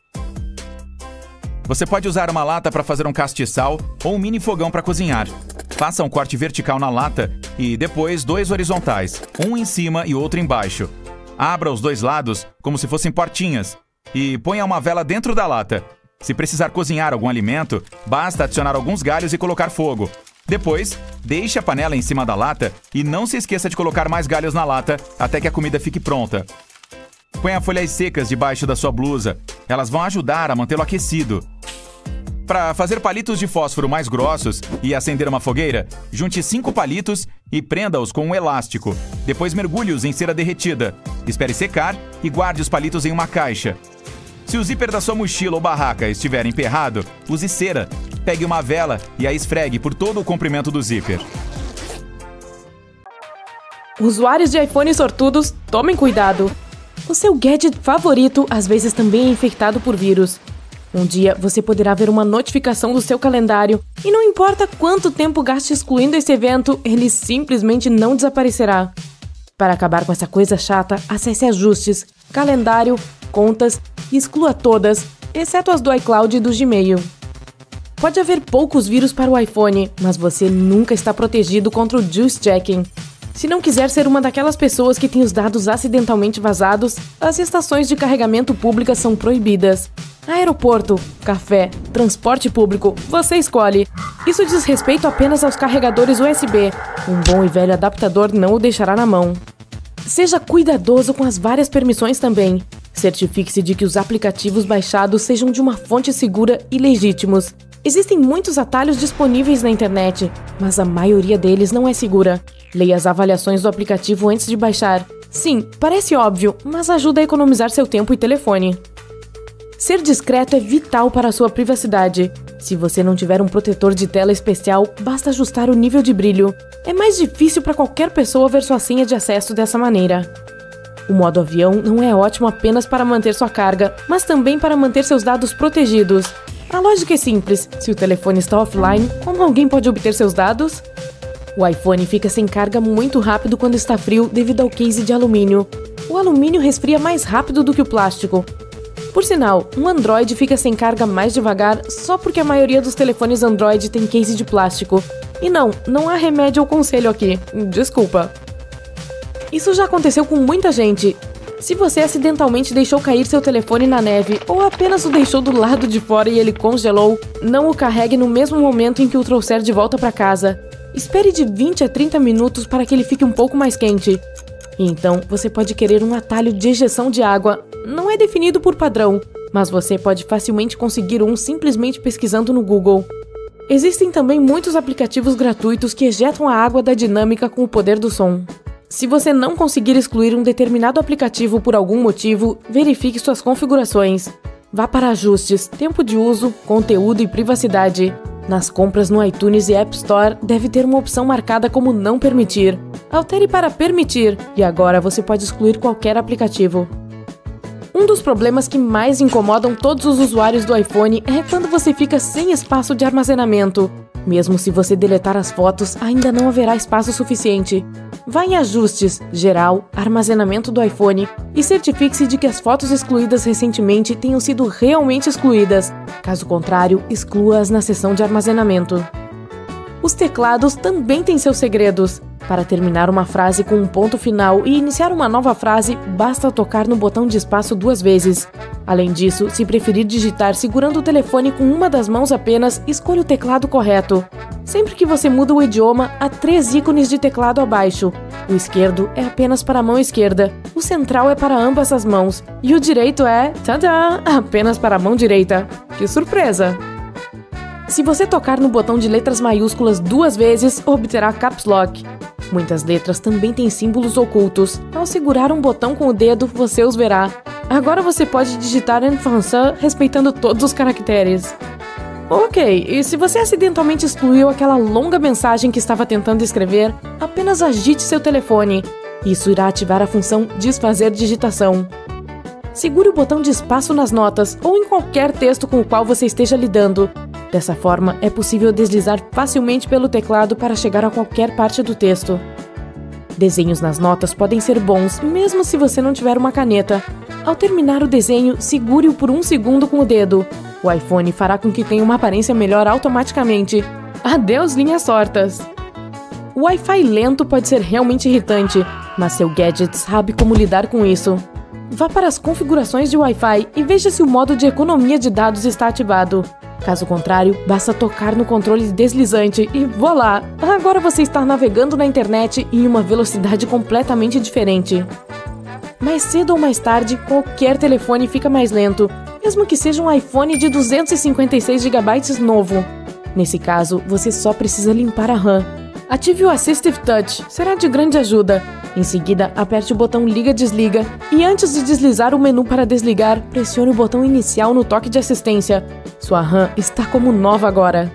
Você pode usar uma lata para fazer um castiçal ou um mini fogão para cozinhar. Faça um corte vertical na lata e depois dois horizontais, um em cima e outro embaixo. Abra os dois lados como se fossem portinhas e ponha uma vela dentro da lata. Se precisar cozinhar algum alimento, basta adicionar alguns galhos e colocar fogo. Depois, deixe a panela em cima da lata e não se esqueça de colocar mais galhos na lata até que a comida fique pronta. Ponha folhas secas debaixo da sua blusa. Elas vão ajudar a mantê-lo aquecido. Para fazer palitos de fósforo mais grossos e acender uma fogueira, junte cinco palitos e prenda-os com um elástico. Depois mergulhe-os em cera derretida. Espere secar e guarde os palitos em uma caixa. Se o zíper da sua mochila ou barraca estiver emperrado, use cera. Pegue uma vela e a esfregue por todo o comprimento do zíper. Usuários de iPhone sortudos, tomem cuidado. O seu gadget favorito às vezes também é infectado por vírus. Um dia você poderá ver uma notificação do seu calendário e não importa quanto tempo gaste excluindo esse evento, ele simplesmente não desaparecerá. Para acabar com essa coisa chata, acesse Ajustes, Calendário, Contas e exclua todas, exceto as do iCloud e do Gmail. Pode haver poucos vírus para o iPhone, mas você nunca está protegido contra o juice jacking. Se não quiser ser uma daquelas pessoas que tem os dados acidentalmente vazados, as estações de carregamento públicas são proibidas. Aeroporto, café, transporte público, você escolhe. Isso diz respeito apenas aos carregadores U S B. Um bom e velho adaptador não o deixará na mão. Seja cuidadoso com as várias permissões também. Certifique-se de que os aplicativos baixados sejam de uma fonte segura e legítimos. Existem muitos atalhos disponíveis na internet, mas a maioria deles não é segura. Leia as avaliações do aplicativo antes de baixar. Sim, parece óbvio, mas ajuda a economizar seu tempo e telefone. Ser discreto é vital para a sua privacidade. Se você não tiver um protetor de tela especial, basta ajustar o nível de brilho. É mais difícil para qualquer pessoa ver sua senha de acesso dessa maneira. O modo avião não é ótimo apenas para manter sua carga, mas também para manter seus dados protegidos. A lógica é simples: se o telefone está offline, como alguém pode obter seus dados? O iPhone fica sem carga muito rápido quando está frio devido ao case de alumínio. O alumínio resfria mais rápido do que o plástico. Por sinal, um Android fica sem carga mais devagar só porque a maioria dos telefones Android tem case de plástico. E não, não há remédio ou conselho aqui. Desculpa. Isso já aconteceu com muita gente. Se você acidentalmente deixou cair seu telefone na neve ou apenas o deixou do lado de fora e ele congelou, não o carregue no mesmo momento em que o trouxer de volta para casa. Espere de vinte a trinta minutos para que ele fique um pouco mais quente. E então, você pode querer um atalho de ejeção de água. Não é definido por padrão, mas você pode facilmente conseguir um simplesmente pesquisando no Google. Existem também muitos aplicativos gratuitos que ejetam a água da dinâmica com o poder do som. Se você não conseguir excluir um determinado aplicativo por algum motivo, verifique suas configurações. Vá para Ajustes, Tempo de Uso, Conteúdo e Privacidade. Nas compras no iTunes e App Store, deve ter uma opção marcada como Não Permitir. Altere para Permitir, e agora você pode excluir qualquer aplicativo. Um dos problemas que mais incomodam todos os usuários do iPhone é quando você fica sem espaço de armazenamento. Mesmo se você deletar as fotos, ainda não haverá espaço suficiente. Vá em Ajustes, Geral, Armazenamento do iPhone e certifique-se de que as fotos excluídas recentemente tenham sido realmente excluídas. Caso contrário, exclua-as na seção de armazenamento. Os teclados também têm seus segredos. Para terminar uma frase com um ponto final e iniciar uma nova frase, basta tocar no botão de espaço duas vezes. Além disso, se preferir digitar segurando o telefone com uma das mãos apenas, escolha o teclado correto. Sempre que você muda o idioma, há três ícones de teclado abaixo. O esquerdo é apenas para a mão esquerda, o central é para ambas as mãos, e o direito é, tadã, apenas para a mão direita. Que surpresa! Se você tocar no botão de letras maiúsculas duas vezes, obterá Caps Lock. Muitas letras também têm símbolos ocultos. Ao segurar um botão com o dedo, você os verá. Agora você pode digitar em français respeitando todos os caracteres. Ok, e se você acidentalmente excluiu aquela longa mensagem que estava tentando escrever, apenas agite seu telefone. Isso irá ativar a função Desfazer digitação. Segure o botão de espaço nas notas ou em qualquer texto com o qual você esteja lidando. Dessa forma, é possível deslizar facilmente pelo teclado para chegar a qualquer parte do texto. Desenhos nas notas podem ser bons, mesmo se você não tiver uma caneta. Ao terminar o desenho, segure-o por um segundo com o dedo. O iPhone fará com que tenha uma aparência melhor automaticamente. Adeus, linhas tortas! O Wi-Fi lento pode ser realmente irritante, mas seu gadget sabe como lidar com isso. Vá para as configurações de Wi-Fi e veja se o modo de economia de dados está ativado. Caso contrário, basta tocar no controle deslizante e voilá! Agora você está navegando na internet em uma velocidade completamente diferente. Mais cedo ou mais tarde, qualquer telefone fica mais lento, mesmo que seja um iPhone de duzentos e cinquenta e seis gigabytes novo. Nesse caso, você só precisa limpar a RAM. Ative o Assistive Touch, será de grande ajuda. Em seguida, aperte o botão Liga-Desliga e antes de deslizar o menu para desligar, pressione o botão inicial no toque de assistência. Sua RAM está como nova agora.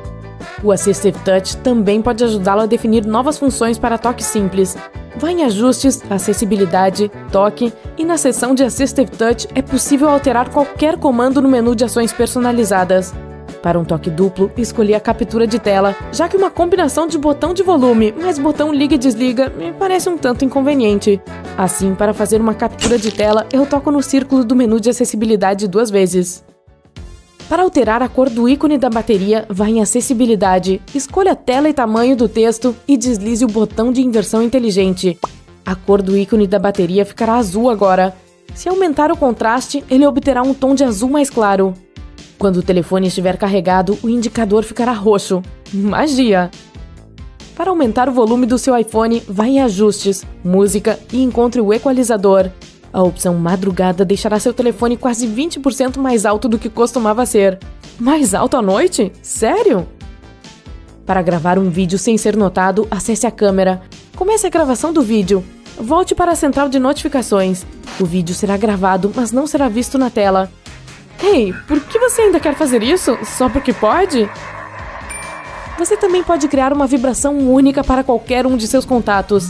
O Assistive Touch também pode ajudá-lo a definir novas funções para toque simples. Vá em Ajustes, Acessibilidade, Toque e na seção de Assistive Touch é possível alterar qualquer comando no menu de ações personalizadas. Para um toque duplo, escolhi a captura de tela, já que uma combinação de botão de volume mais botão liga e desliga me parece um tanto inconveniente. Assim, para fazer uma captura de tela, eu toco no círculo do menu de acessibilidade duas vezes. Para alterar a cor do ícone da bateria, vá em Acessibilidade, escolha a tela e tamanho do texto e deslize o botão de inversão inteligente. A cor do ícone da bateria ficará azul agora. Se aumentar o contraste, ele obterá um tom de azul mais claro. Quando o telefone estiver carregado, o indicador ficará roxo. Magia! Para aumentar o volume do seu iPhone, vá em Ajustes, Música e encontre o equalizador. A opção Madrugada deixará seu telefone quase vinte por cento mais alto do que costumava ser. Mais alto à noite? Sério? Para gravar um vídeo sem ser notado, acesse a câmera. Comece a gravação do vídeo. Volte para a central de notificações. O vídeo será gravado, mas não será visto na tela. Ei, por que você ainda quer fazer isso? Só porque pode? Você também pode criar uma vibração única para qualquer um de seus contatos.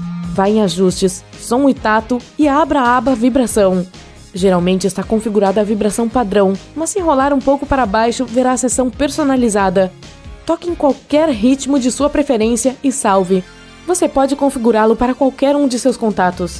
Vá em Ajustes, Som e Tato e abra a aba Vibração. Geralmente está configurada a vibração padrão, mas se rolar um pouco para baixo, verá a seção personalizada. Toque em qualquer ritmo de sua preferência e salve. Você pode configurá-lo para qualquer um de seus contatos.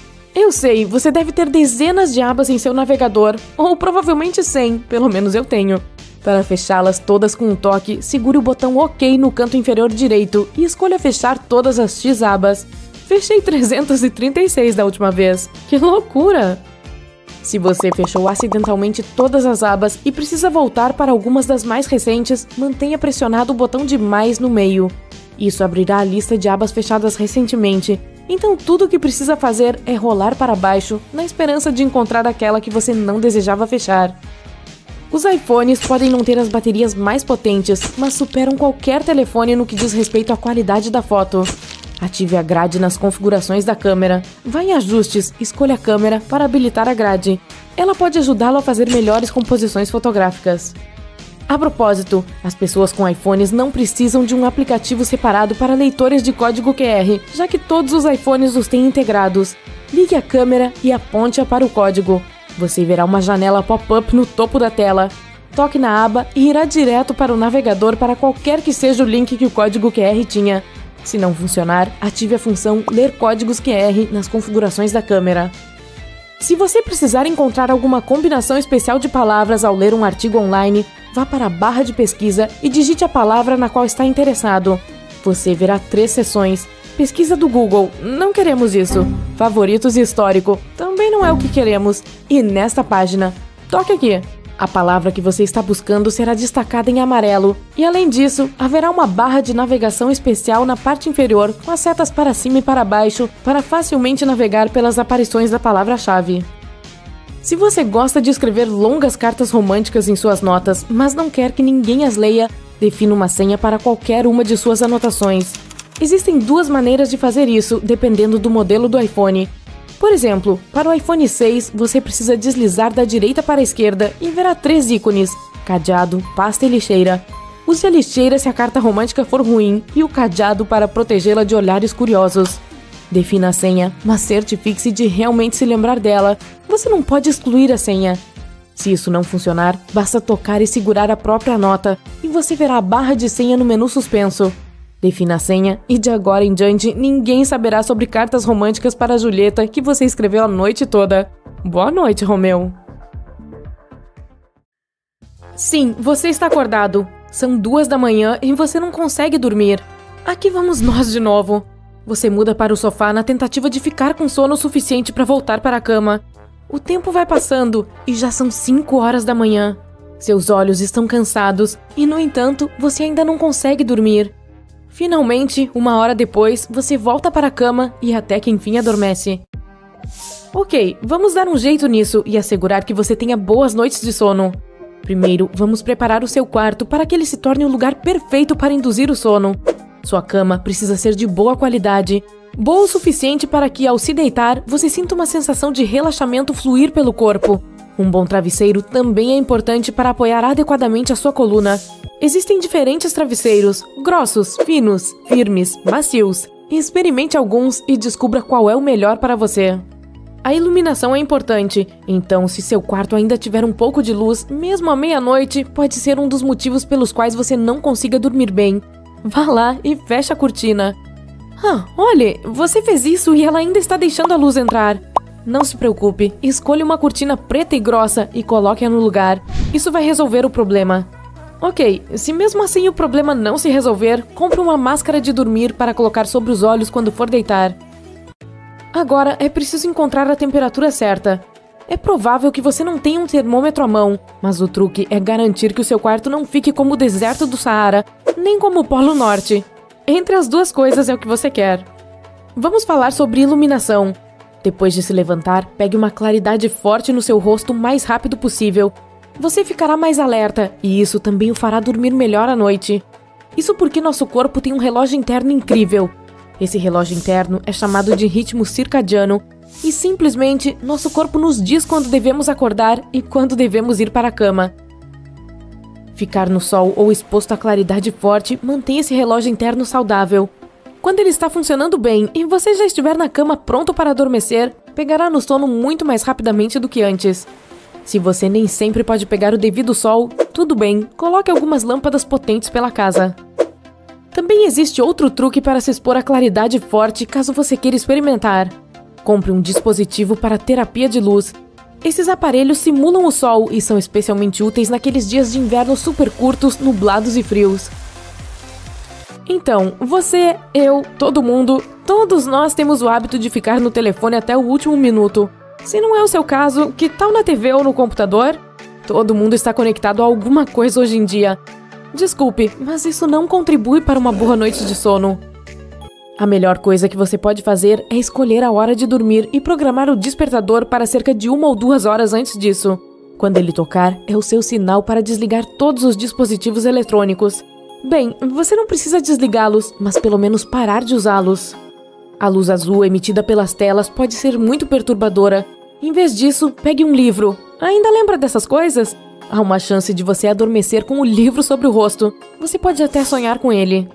Eu sei, você deve ter dezenas de abas em seu navegador, ou provavelmente cem, pelo menos eu tenho. Para fechá-las todas com um toque, segure o botão OK no canto inferior direito e escolha fechar todas as X abas. Fechei trezentas e trinta e seis da última vez. Que loucura! Se você fechou acidentalmente todas as abas e precisa voltar para algumas das mais recentes, mantenha pressionado o botão de mais no meio. Isso abrirá a lista de abas fechadas recentemente. Então tudo o que precisa fazer é rolar para baixo, na esperança de encontrar aquela que você não desejava fechar. Os iPhones podem não ter as baterias mais potentes, mas superam qualquer telefone no que diz respeito à qualidade da foto. Ative a grade nas configurações da câmera. Vá em Ajustes, escolha a câmera para habilitar a grade. Ela pode ajudá-lo a fazer melhores composições fotográficas. A propósito, as pessoas com iPhones não precisam de um aplicativo separado para leitores de código Q R, já que todos os iPhones os têm integrados. Ligue a câmera e aponte-a para o código. Você verá uma janela pop-up no topo da tela. Toque na aba e irá direto para o navegador para qualquer que seja o link que o código Q R tinha. Se não funcionar, ative a função Ler Códigos Q R nas configurações da câmera. Se você precisar encontrar alguma combinação especial de palavras ao ler um artigo online, vá para a barra de pesquisa e digite a palavra na qual está interessado. Você verá três seções. Pesquisa do Google, não queremos isso. Favoritos e histórico, também não é o que queremos. E nesta página, toque aqui. A palavra que você está buscando será destacada em amarelo. E além disso, haverá uma barra de navegação especial na parte inferior, com as setas para cima e para baixo, para facilmente navegar pelas aparições da palavra-chave. Se você gosta de escrever longas cartas românticas em suas notas, mas não quer que ninguém as leia, defina uma senha para qualquer uma de suas anotações. Existem duas maneiras de fazer isso, dependendo do modelo do iPhone. Por exemplo, para o iPhone seis, você precisa deslizar da direita para a esquerda e verá três ícones: cadeado, pasta e lixeira. Use a lixeira se a carta romântica for ruim e o cadeado para protegê-la de olhares curiosos. Defina a senha, mas certifique-se de realmente se lembrar dela. Você não pode excluir a senha. Se isso não funcionar, basta tocar e segurar a própria nota e você verá a barra de senha no menu suspenso. Defina a senha e de agora em diante ninguém saberá sobre cartas românticas para a Julieta que você escreveu a noite toda. Boa noite, Romeu. Sim, você está acordado. São duas da manhã e você não consegue dormir. Aqui vamos nós de novo. Você muda para o sofá na tentativa de ficar com sono suficiente para voltar para a cama. O tempo vai passando e já são cinco horas da manhã. Seus olhos estão cansados e, no entanto, você ainda não consegue dormir. Finalmente, uma hora depois, você volta para a cama e até que enfim adormece. Ok, vamos dar um jeito nisso e assegurar que você tenha boas noites de sono. Primeiro, vamos preparar o seu quarto para que ele se torne o lugar perfeito para induzir o sono. Sua cama precisa ser de boa qualidade, boa o suficiente para que, ao se deitar, você sinta uma sensação de relaxamento fluir pelo corpo. Um bom travesseiro também é importante para apoiar adequadamente a sua coluna. Existem diferentes travesseiros, grossos, finos, firmes, macios. Experimente alguns e descubra qual é o melhor para você. A iluminação é importante, então se seu quarto ainda tiver um pouco de luz, mesmo à meia-noite, pode ser um dos motivos pelos quais você não consiga dormir bem. Vá lá e feche a cortina. Ah, olhe, você fez isso e ela ainda está deixando a luz entrar. Não se preocupe, escolha uma cortina preta e grossa e coloque-a no lugar. Isso vai resolver o problema. Ok, se mesmo assim o problema não se resolver, compre uma máscara de dormir para colocar sobre os olhos quando for deitar. Agora é preciso encontrar a temperatura certa. É provável que você não tenha um termômetro à mão, mas o truque é garantir que o seu quarto não fique como o deserto do Saara, nem como o Polo Norte. Entre as duas coisas é o que você quer. Vamos falar sobre iluminação. Depois de se levantar, pegue uma claridade forte no seu rosto o mais rápido possível. você ficará mais alerta e isso também o fará dormir melhor à noite. Isso porque nosso corpo tem um relógio interno incrível. Esse relógio interno é chamado de ritmo circadiano e simplesmente nosso corpo nos diz quando devemos acordar e quando devemos ir para a cama. Ficar no sol ou exposto à claridade forte mantém esse relógio interno saudável. Quando ele está funcionando bem e você já estiver na cama pronto para adormecer, pegará no sono muito mais rapidamente do que antes. Se você nem sempre pode pegar o devido sol, tudo bem, coloque algumas lâmpadas potentes pela casa. Também existe outro truque para se expor à claridade forte caso você queira experimentar. Compre um dispositivo para terapia de luz. Esses aparelhos simulam o sol e são especialmente úteis naqueles dias de inverno super curtos, nublados e frios. Então, você, eu, todo mundo, todos nós temos o hábito de ficar no telefone até o último minuto. Se não é o seu caso, que tal na T V ou no computador? Todo mundo está conectado a alguma coisa hoje em dia. Desculpe, mas isso não contribui para uma boa noite de sono. A melhor coisa que você pode fazer é escolher a hora de dormir e programar o despertador para cerca de uma ou duas horas antes disso. Quando ele tocar, é o seu sinal para desligar todos os dispositivos eletrônicos. Bem, você não precisa desligá-los, mas pelo menos parar de usá-los. A luz azul emitida pelas telas pode ser muito perturbadora. Em vez disso, pegue um livro. Ainda lembra dessas coisas? Há uma chance de você adormecer com o livro sobre o rosto. Você pode até sonhar com ele.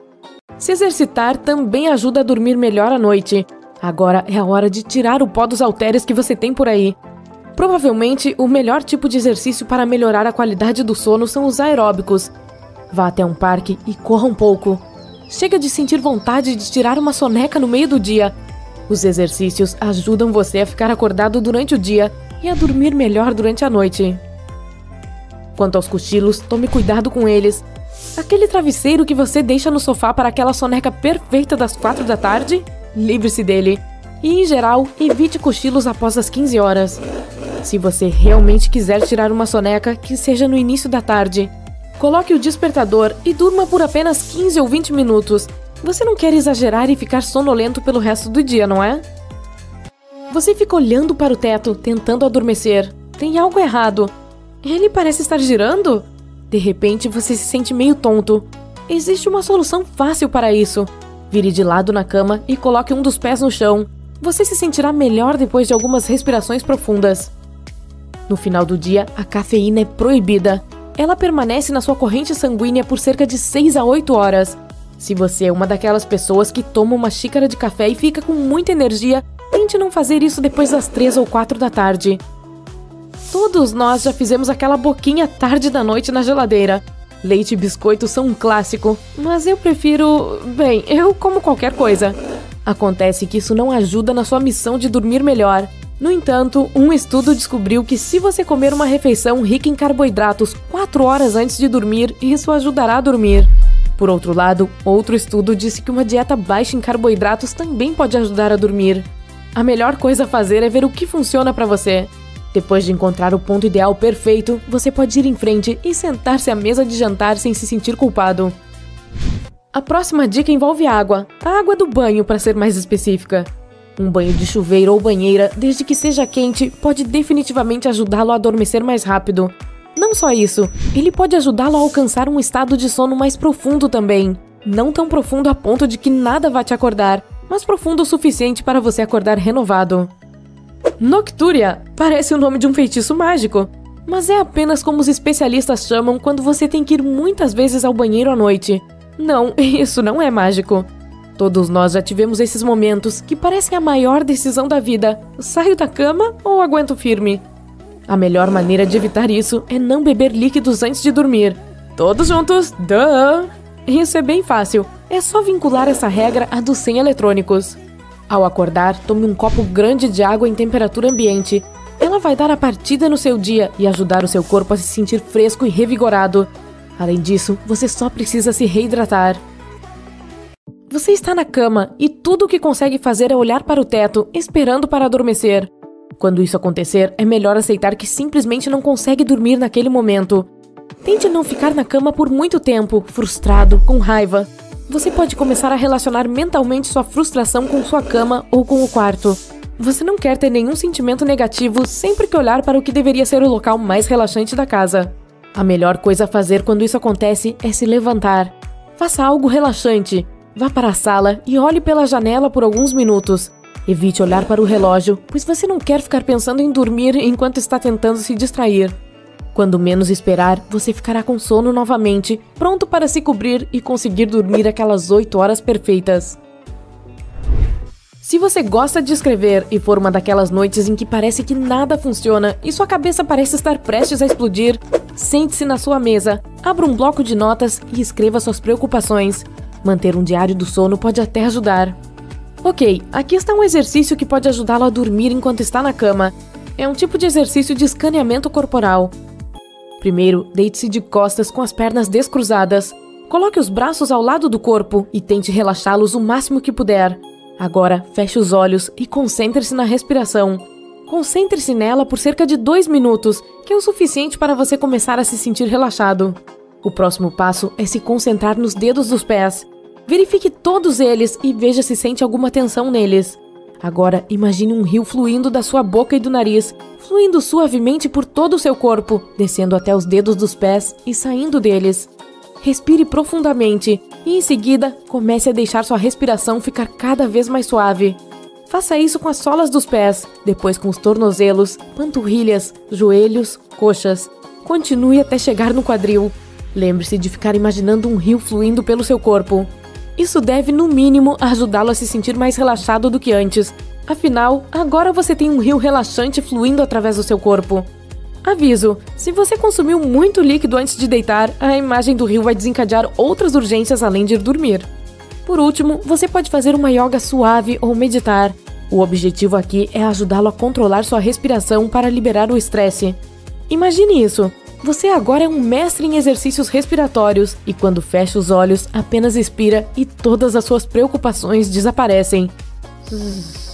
Se exercitar também ajuda a dormir melhor à noite. Agora é a hora de tirar o pó dos halteres que você tem por aí. Provavelmente, o melhor tipo de exercício para melhorar a qualidade do sono são os aeróbicos. Vá até um parque e corra um pouco. Chega de sentir vontade de tirar uma soneca no meio do dia. Os exercícios ajudam você a ficar acordado durante o dia e a dormir melhor durante a noite. Quanto aos cochilos, tome cuidado com eles. Aquele travesseiro que você deixa no sofá para aquela soneca perfeita das quatro da tarde? Livre-se dele. E, em geral, evite cochilos após as quinze horas. Se você realmente quiser tirar uma soneca, que seja no início da tarde. Coloque o despertador e durma por apenas quinze ou vinte minutos. Você não quer exagerar e ficar sonolento pelo resto do dia, não é? Você fica olhando para o teto, tentando adormecer. Tem algo errado. Ele parece estar girando? De repente, você se sente meio tonto. Existe uma solução fácil para isso. Vire de lado na cama e coloque um dos pés no chão. Você se sentirá melhor depois de algumas respirações profundas. No final do dia, a cafeína é proibida. Ela permanece na sua corrente sanguínea por cerca de seis a oito horas. Se você é uma daquelas pessoas que toma uma xícara de café e fica com muita energia, tente não fazer isso depois das três ou quatro da tarde. Todos nós já fizemos aquela boquinha tarde da noite na geladeira. Leite e biscoito são um clássico, mas eu prefiro... Bem, eu como qualquer coisa. Acontece que isso não ajuda na sua missão de dormir melhor. No entanto, um estudo descobriu que se você comer uma refeição rica em carboidratos quatro horas antes de dormir, isso ajudará a dormir. Por outro lado, outro estudo disse que uma dieta baixa em carboidratos também pode ajudar a dormir. A melhor coisa a fazer é ver o que funciona para você. Depois de encontrar o ponto ideal perfeito, você pode ir em frente e sentar-se à mesa de jantar sem se sentir culpado. A próxima dica envolve água. A água do banho, para ser mais específica. Um banho de chuveiro ou banheira, desde que seja quente, pode definitivamente ajudá-lo a adormecer mais rápido. Não só isso, ele pode ajudá-lo a alcançar um estado de sono mais profundo também. Não tão profundo a ponto de que nada vá te acordar, mas profundo o suficiente para você acordar renovado. Noctúria parece o nome de um feitiço mágico, mas é apenas como os especialistas chamam quando você tem que ir muitas vezes ao banheiro à noite. Não, isso não é mágico. Todos nós já tivemos esses momentos que parecem a maior decisão da vida. Saio da cama ou aguento firme? A melhor maneira de evitar isso é não beber líquidos antes de dormir. Todos juntos, duh! Isso é bem fácil, é só vincular essa regra à dos sem eletrônicos. Ao acordar, tome um copo grande de água em temperatura ambiente. Ela vai dar a partida no seu dia e ajudar o seu corpo a se sentir fresco e revigorado. Além disso, você só precisa se reidratar. Você está na cama e tudo o que consegue fazer é olhar para o teto, esperando para adormecer. Quando isso acontecer, é melhor aceitar que simplesmente não consegue dormir naquele momento. Tente não ficar na cama por muito tempo, frustrado, com raiva. Você pode começar a relacionar mentalmente sua frustração com sua cama ou com o quarto. você não quer ter nenhum sentimento negativo sempre que olhar para o que deveria ser o local mais relaxante da casa. A melhor coisa a fazer quando isso acontece é se levantar. Faça algo relaxante. Vá para a sala e olhe pela janela por alguns minutos. Evite olhar para o relógio, pois você não quer ficar pensando em dormir enquanto está tentando se distrair. Quando menos esperar, você ficará com sono novamente, pronto para se cobrir e conseguir dormir aquelas oito horas perfeitas. Se você gosta de escrever e for uma daquelas noites em que parece que nada funciona e sua cabeça parece estar prestes a explodir, sente-se na sua mesa, abra um bloco de notas e escreva suas preocupações. Manter um diário do sono pode até ajudar. Ok, aqui está um exercício que pode ajudá-lo a dormir enquanto está na cama. É um tipo de exercício de escaneamento corporal. Primeiro, deite-se de costas com as pernas descruzadas. Coloque os braços ao lado do corpo e tente relaxá-los o máximo que puder. Agora, feche os olhos e concentre-se na respiração. Concentre-se nela por cerca de dois minutos, que é o suficiente para você começar a se sentir relaxado. O próximo passo é se concentrar nos dedos dos pés. Verifique todos eles e veja se sente alguma tensão neles. Agora, imagine um rio fluindo da sua boca e do nariz, fluindo suavemente por todo o seu corpo, descendo até os dedos dos pés e saindo deles. Respire profundamente e, em seguida, comece a deixar sua respiração ficar cada vez mais suave. Faça isso com as solas dos pés, depois com os tornozelos, panturrilhas, joelhos, coxas. Continue até chegar no quadril. Lembre-se de ficar imaginando um rio fluindo pelo seu corpo. Isso deve, no mínimo, ajudá-lo a se sentir mais relaxado do que antes. Afinal, agora você tem um rio relaxante fluindo através do seu corpo. Aviso, se você consumiu muito líquido antes de deitar, a imagem do rio vai desencadear outras urgências além de ir dormir. Por último, você pode fazer uma yoga suave ou meditar. O objetivo aqui é ajudá-lo a controlar sua respiração para liberar o estresse. Imagine isso. Você agora é um mestre em exercícios respiratórios e quando fecha os olhos, apenas expira e todas as suas preocupações desaparecem.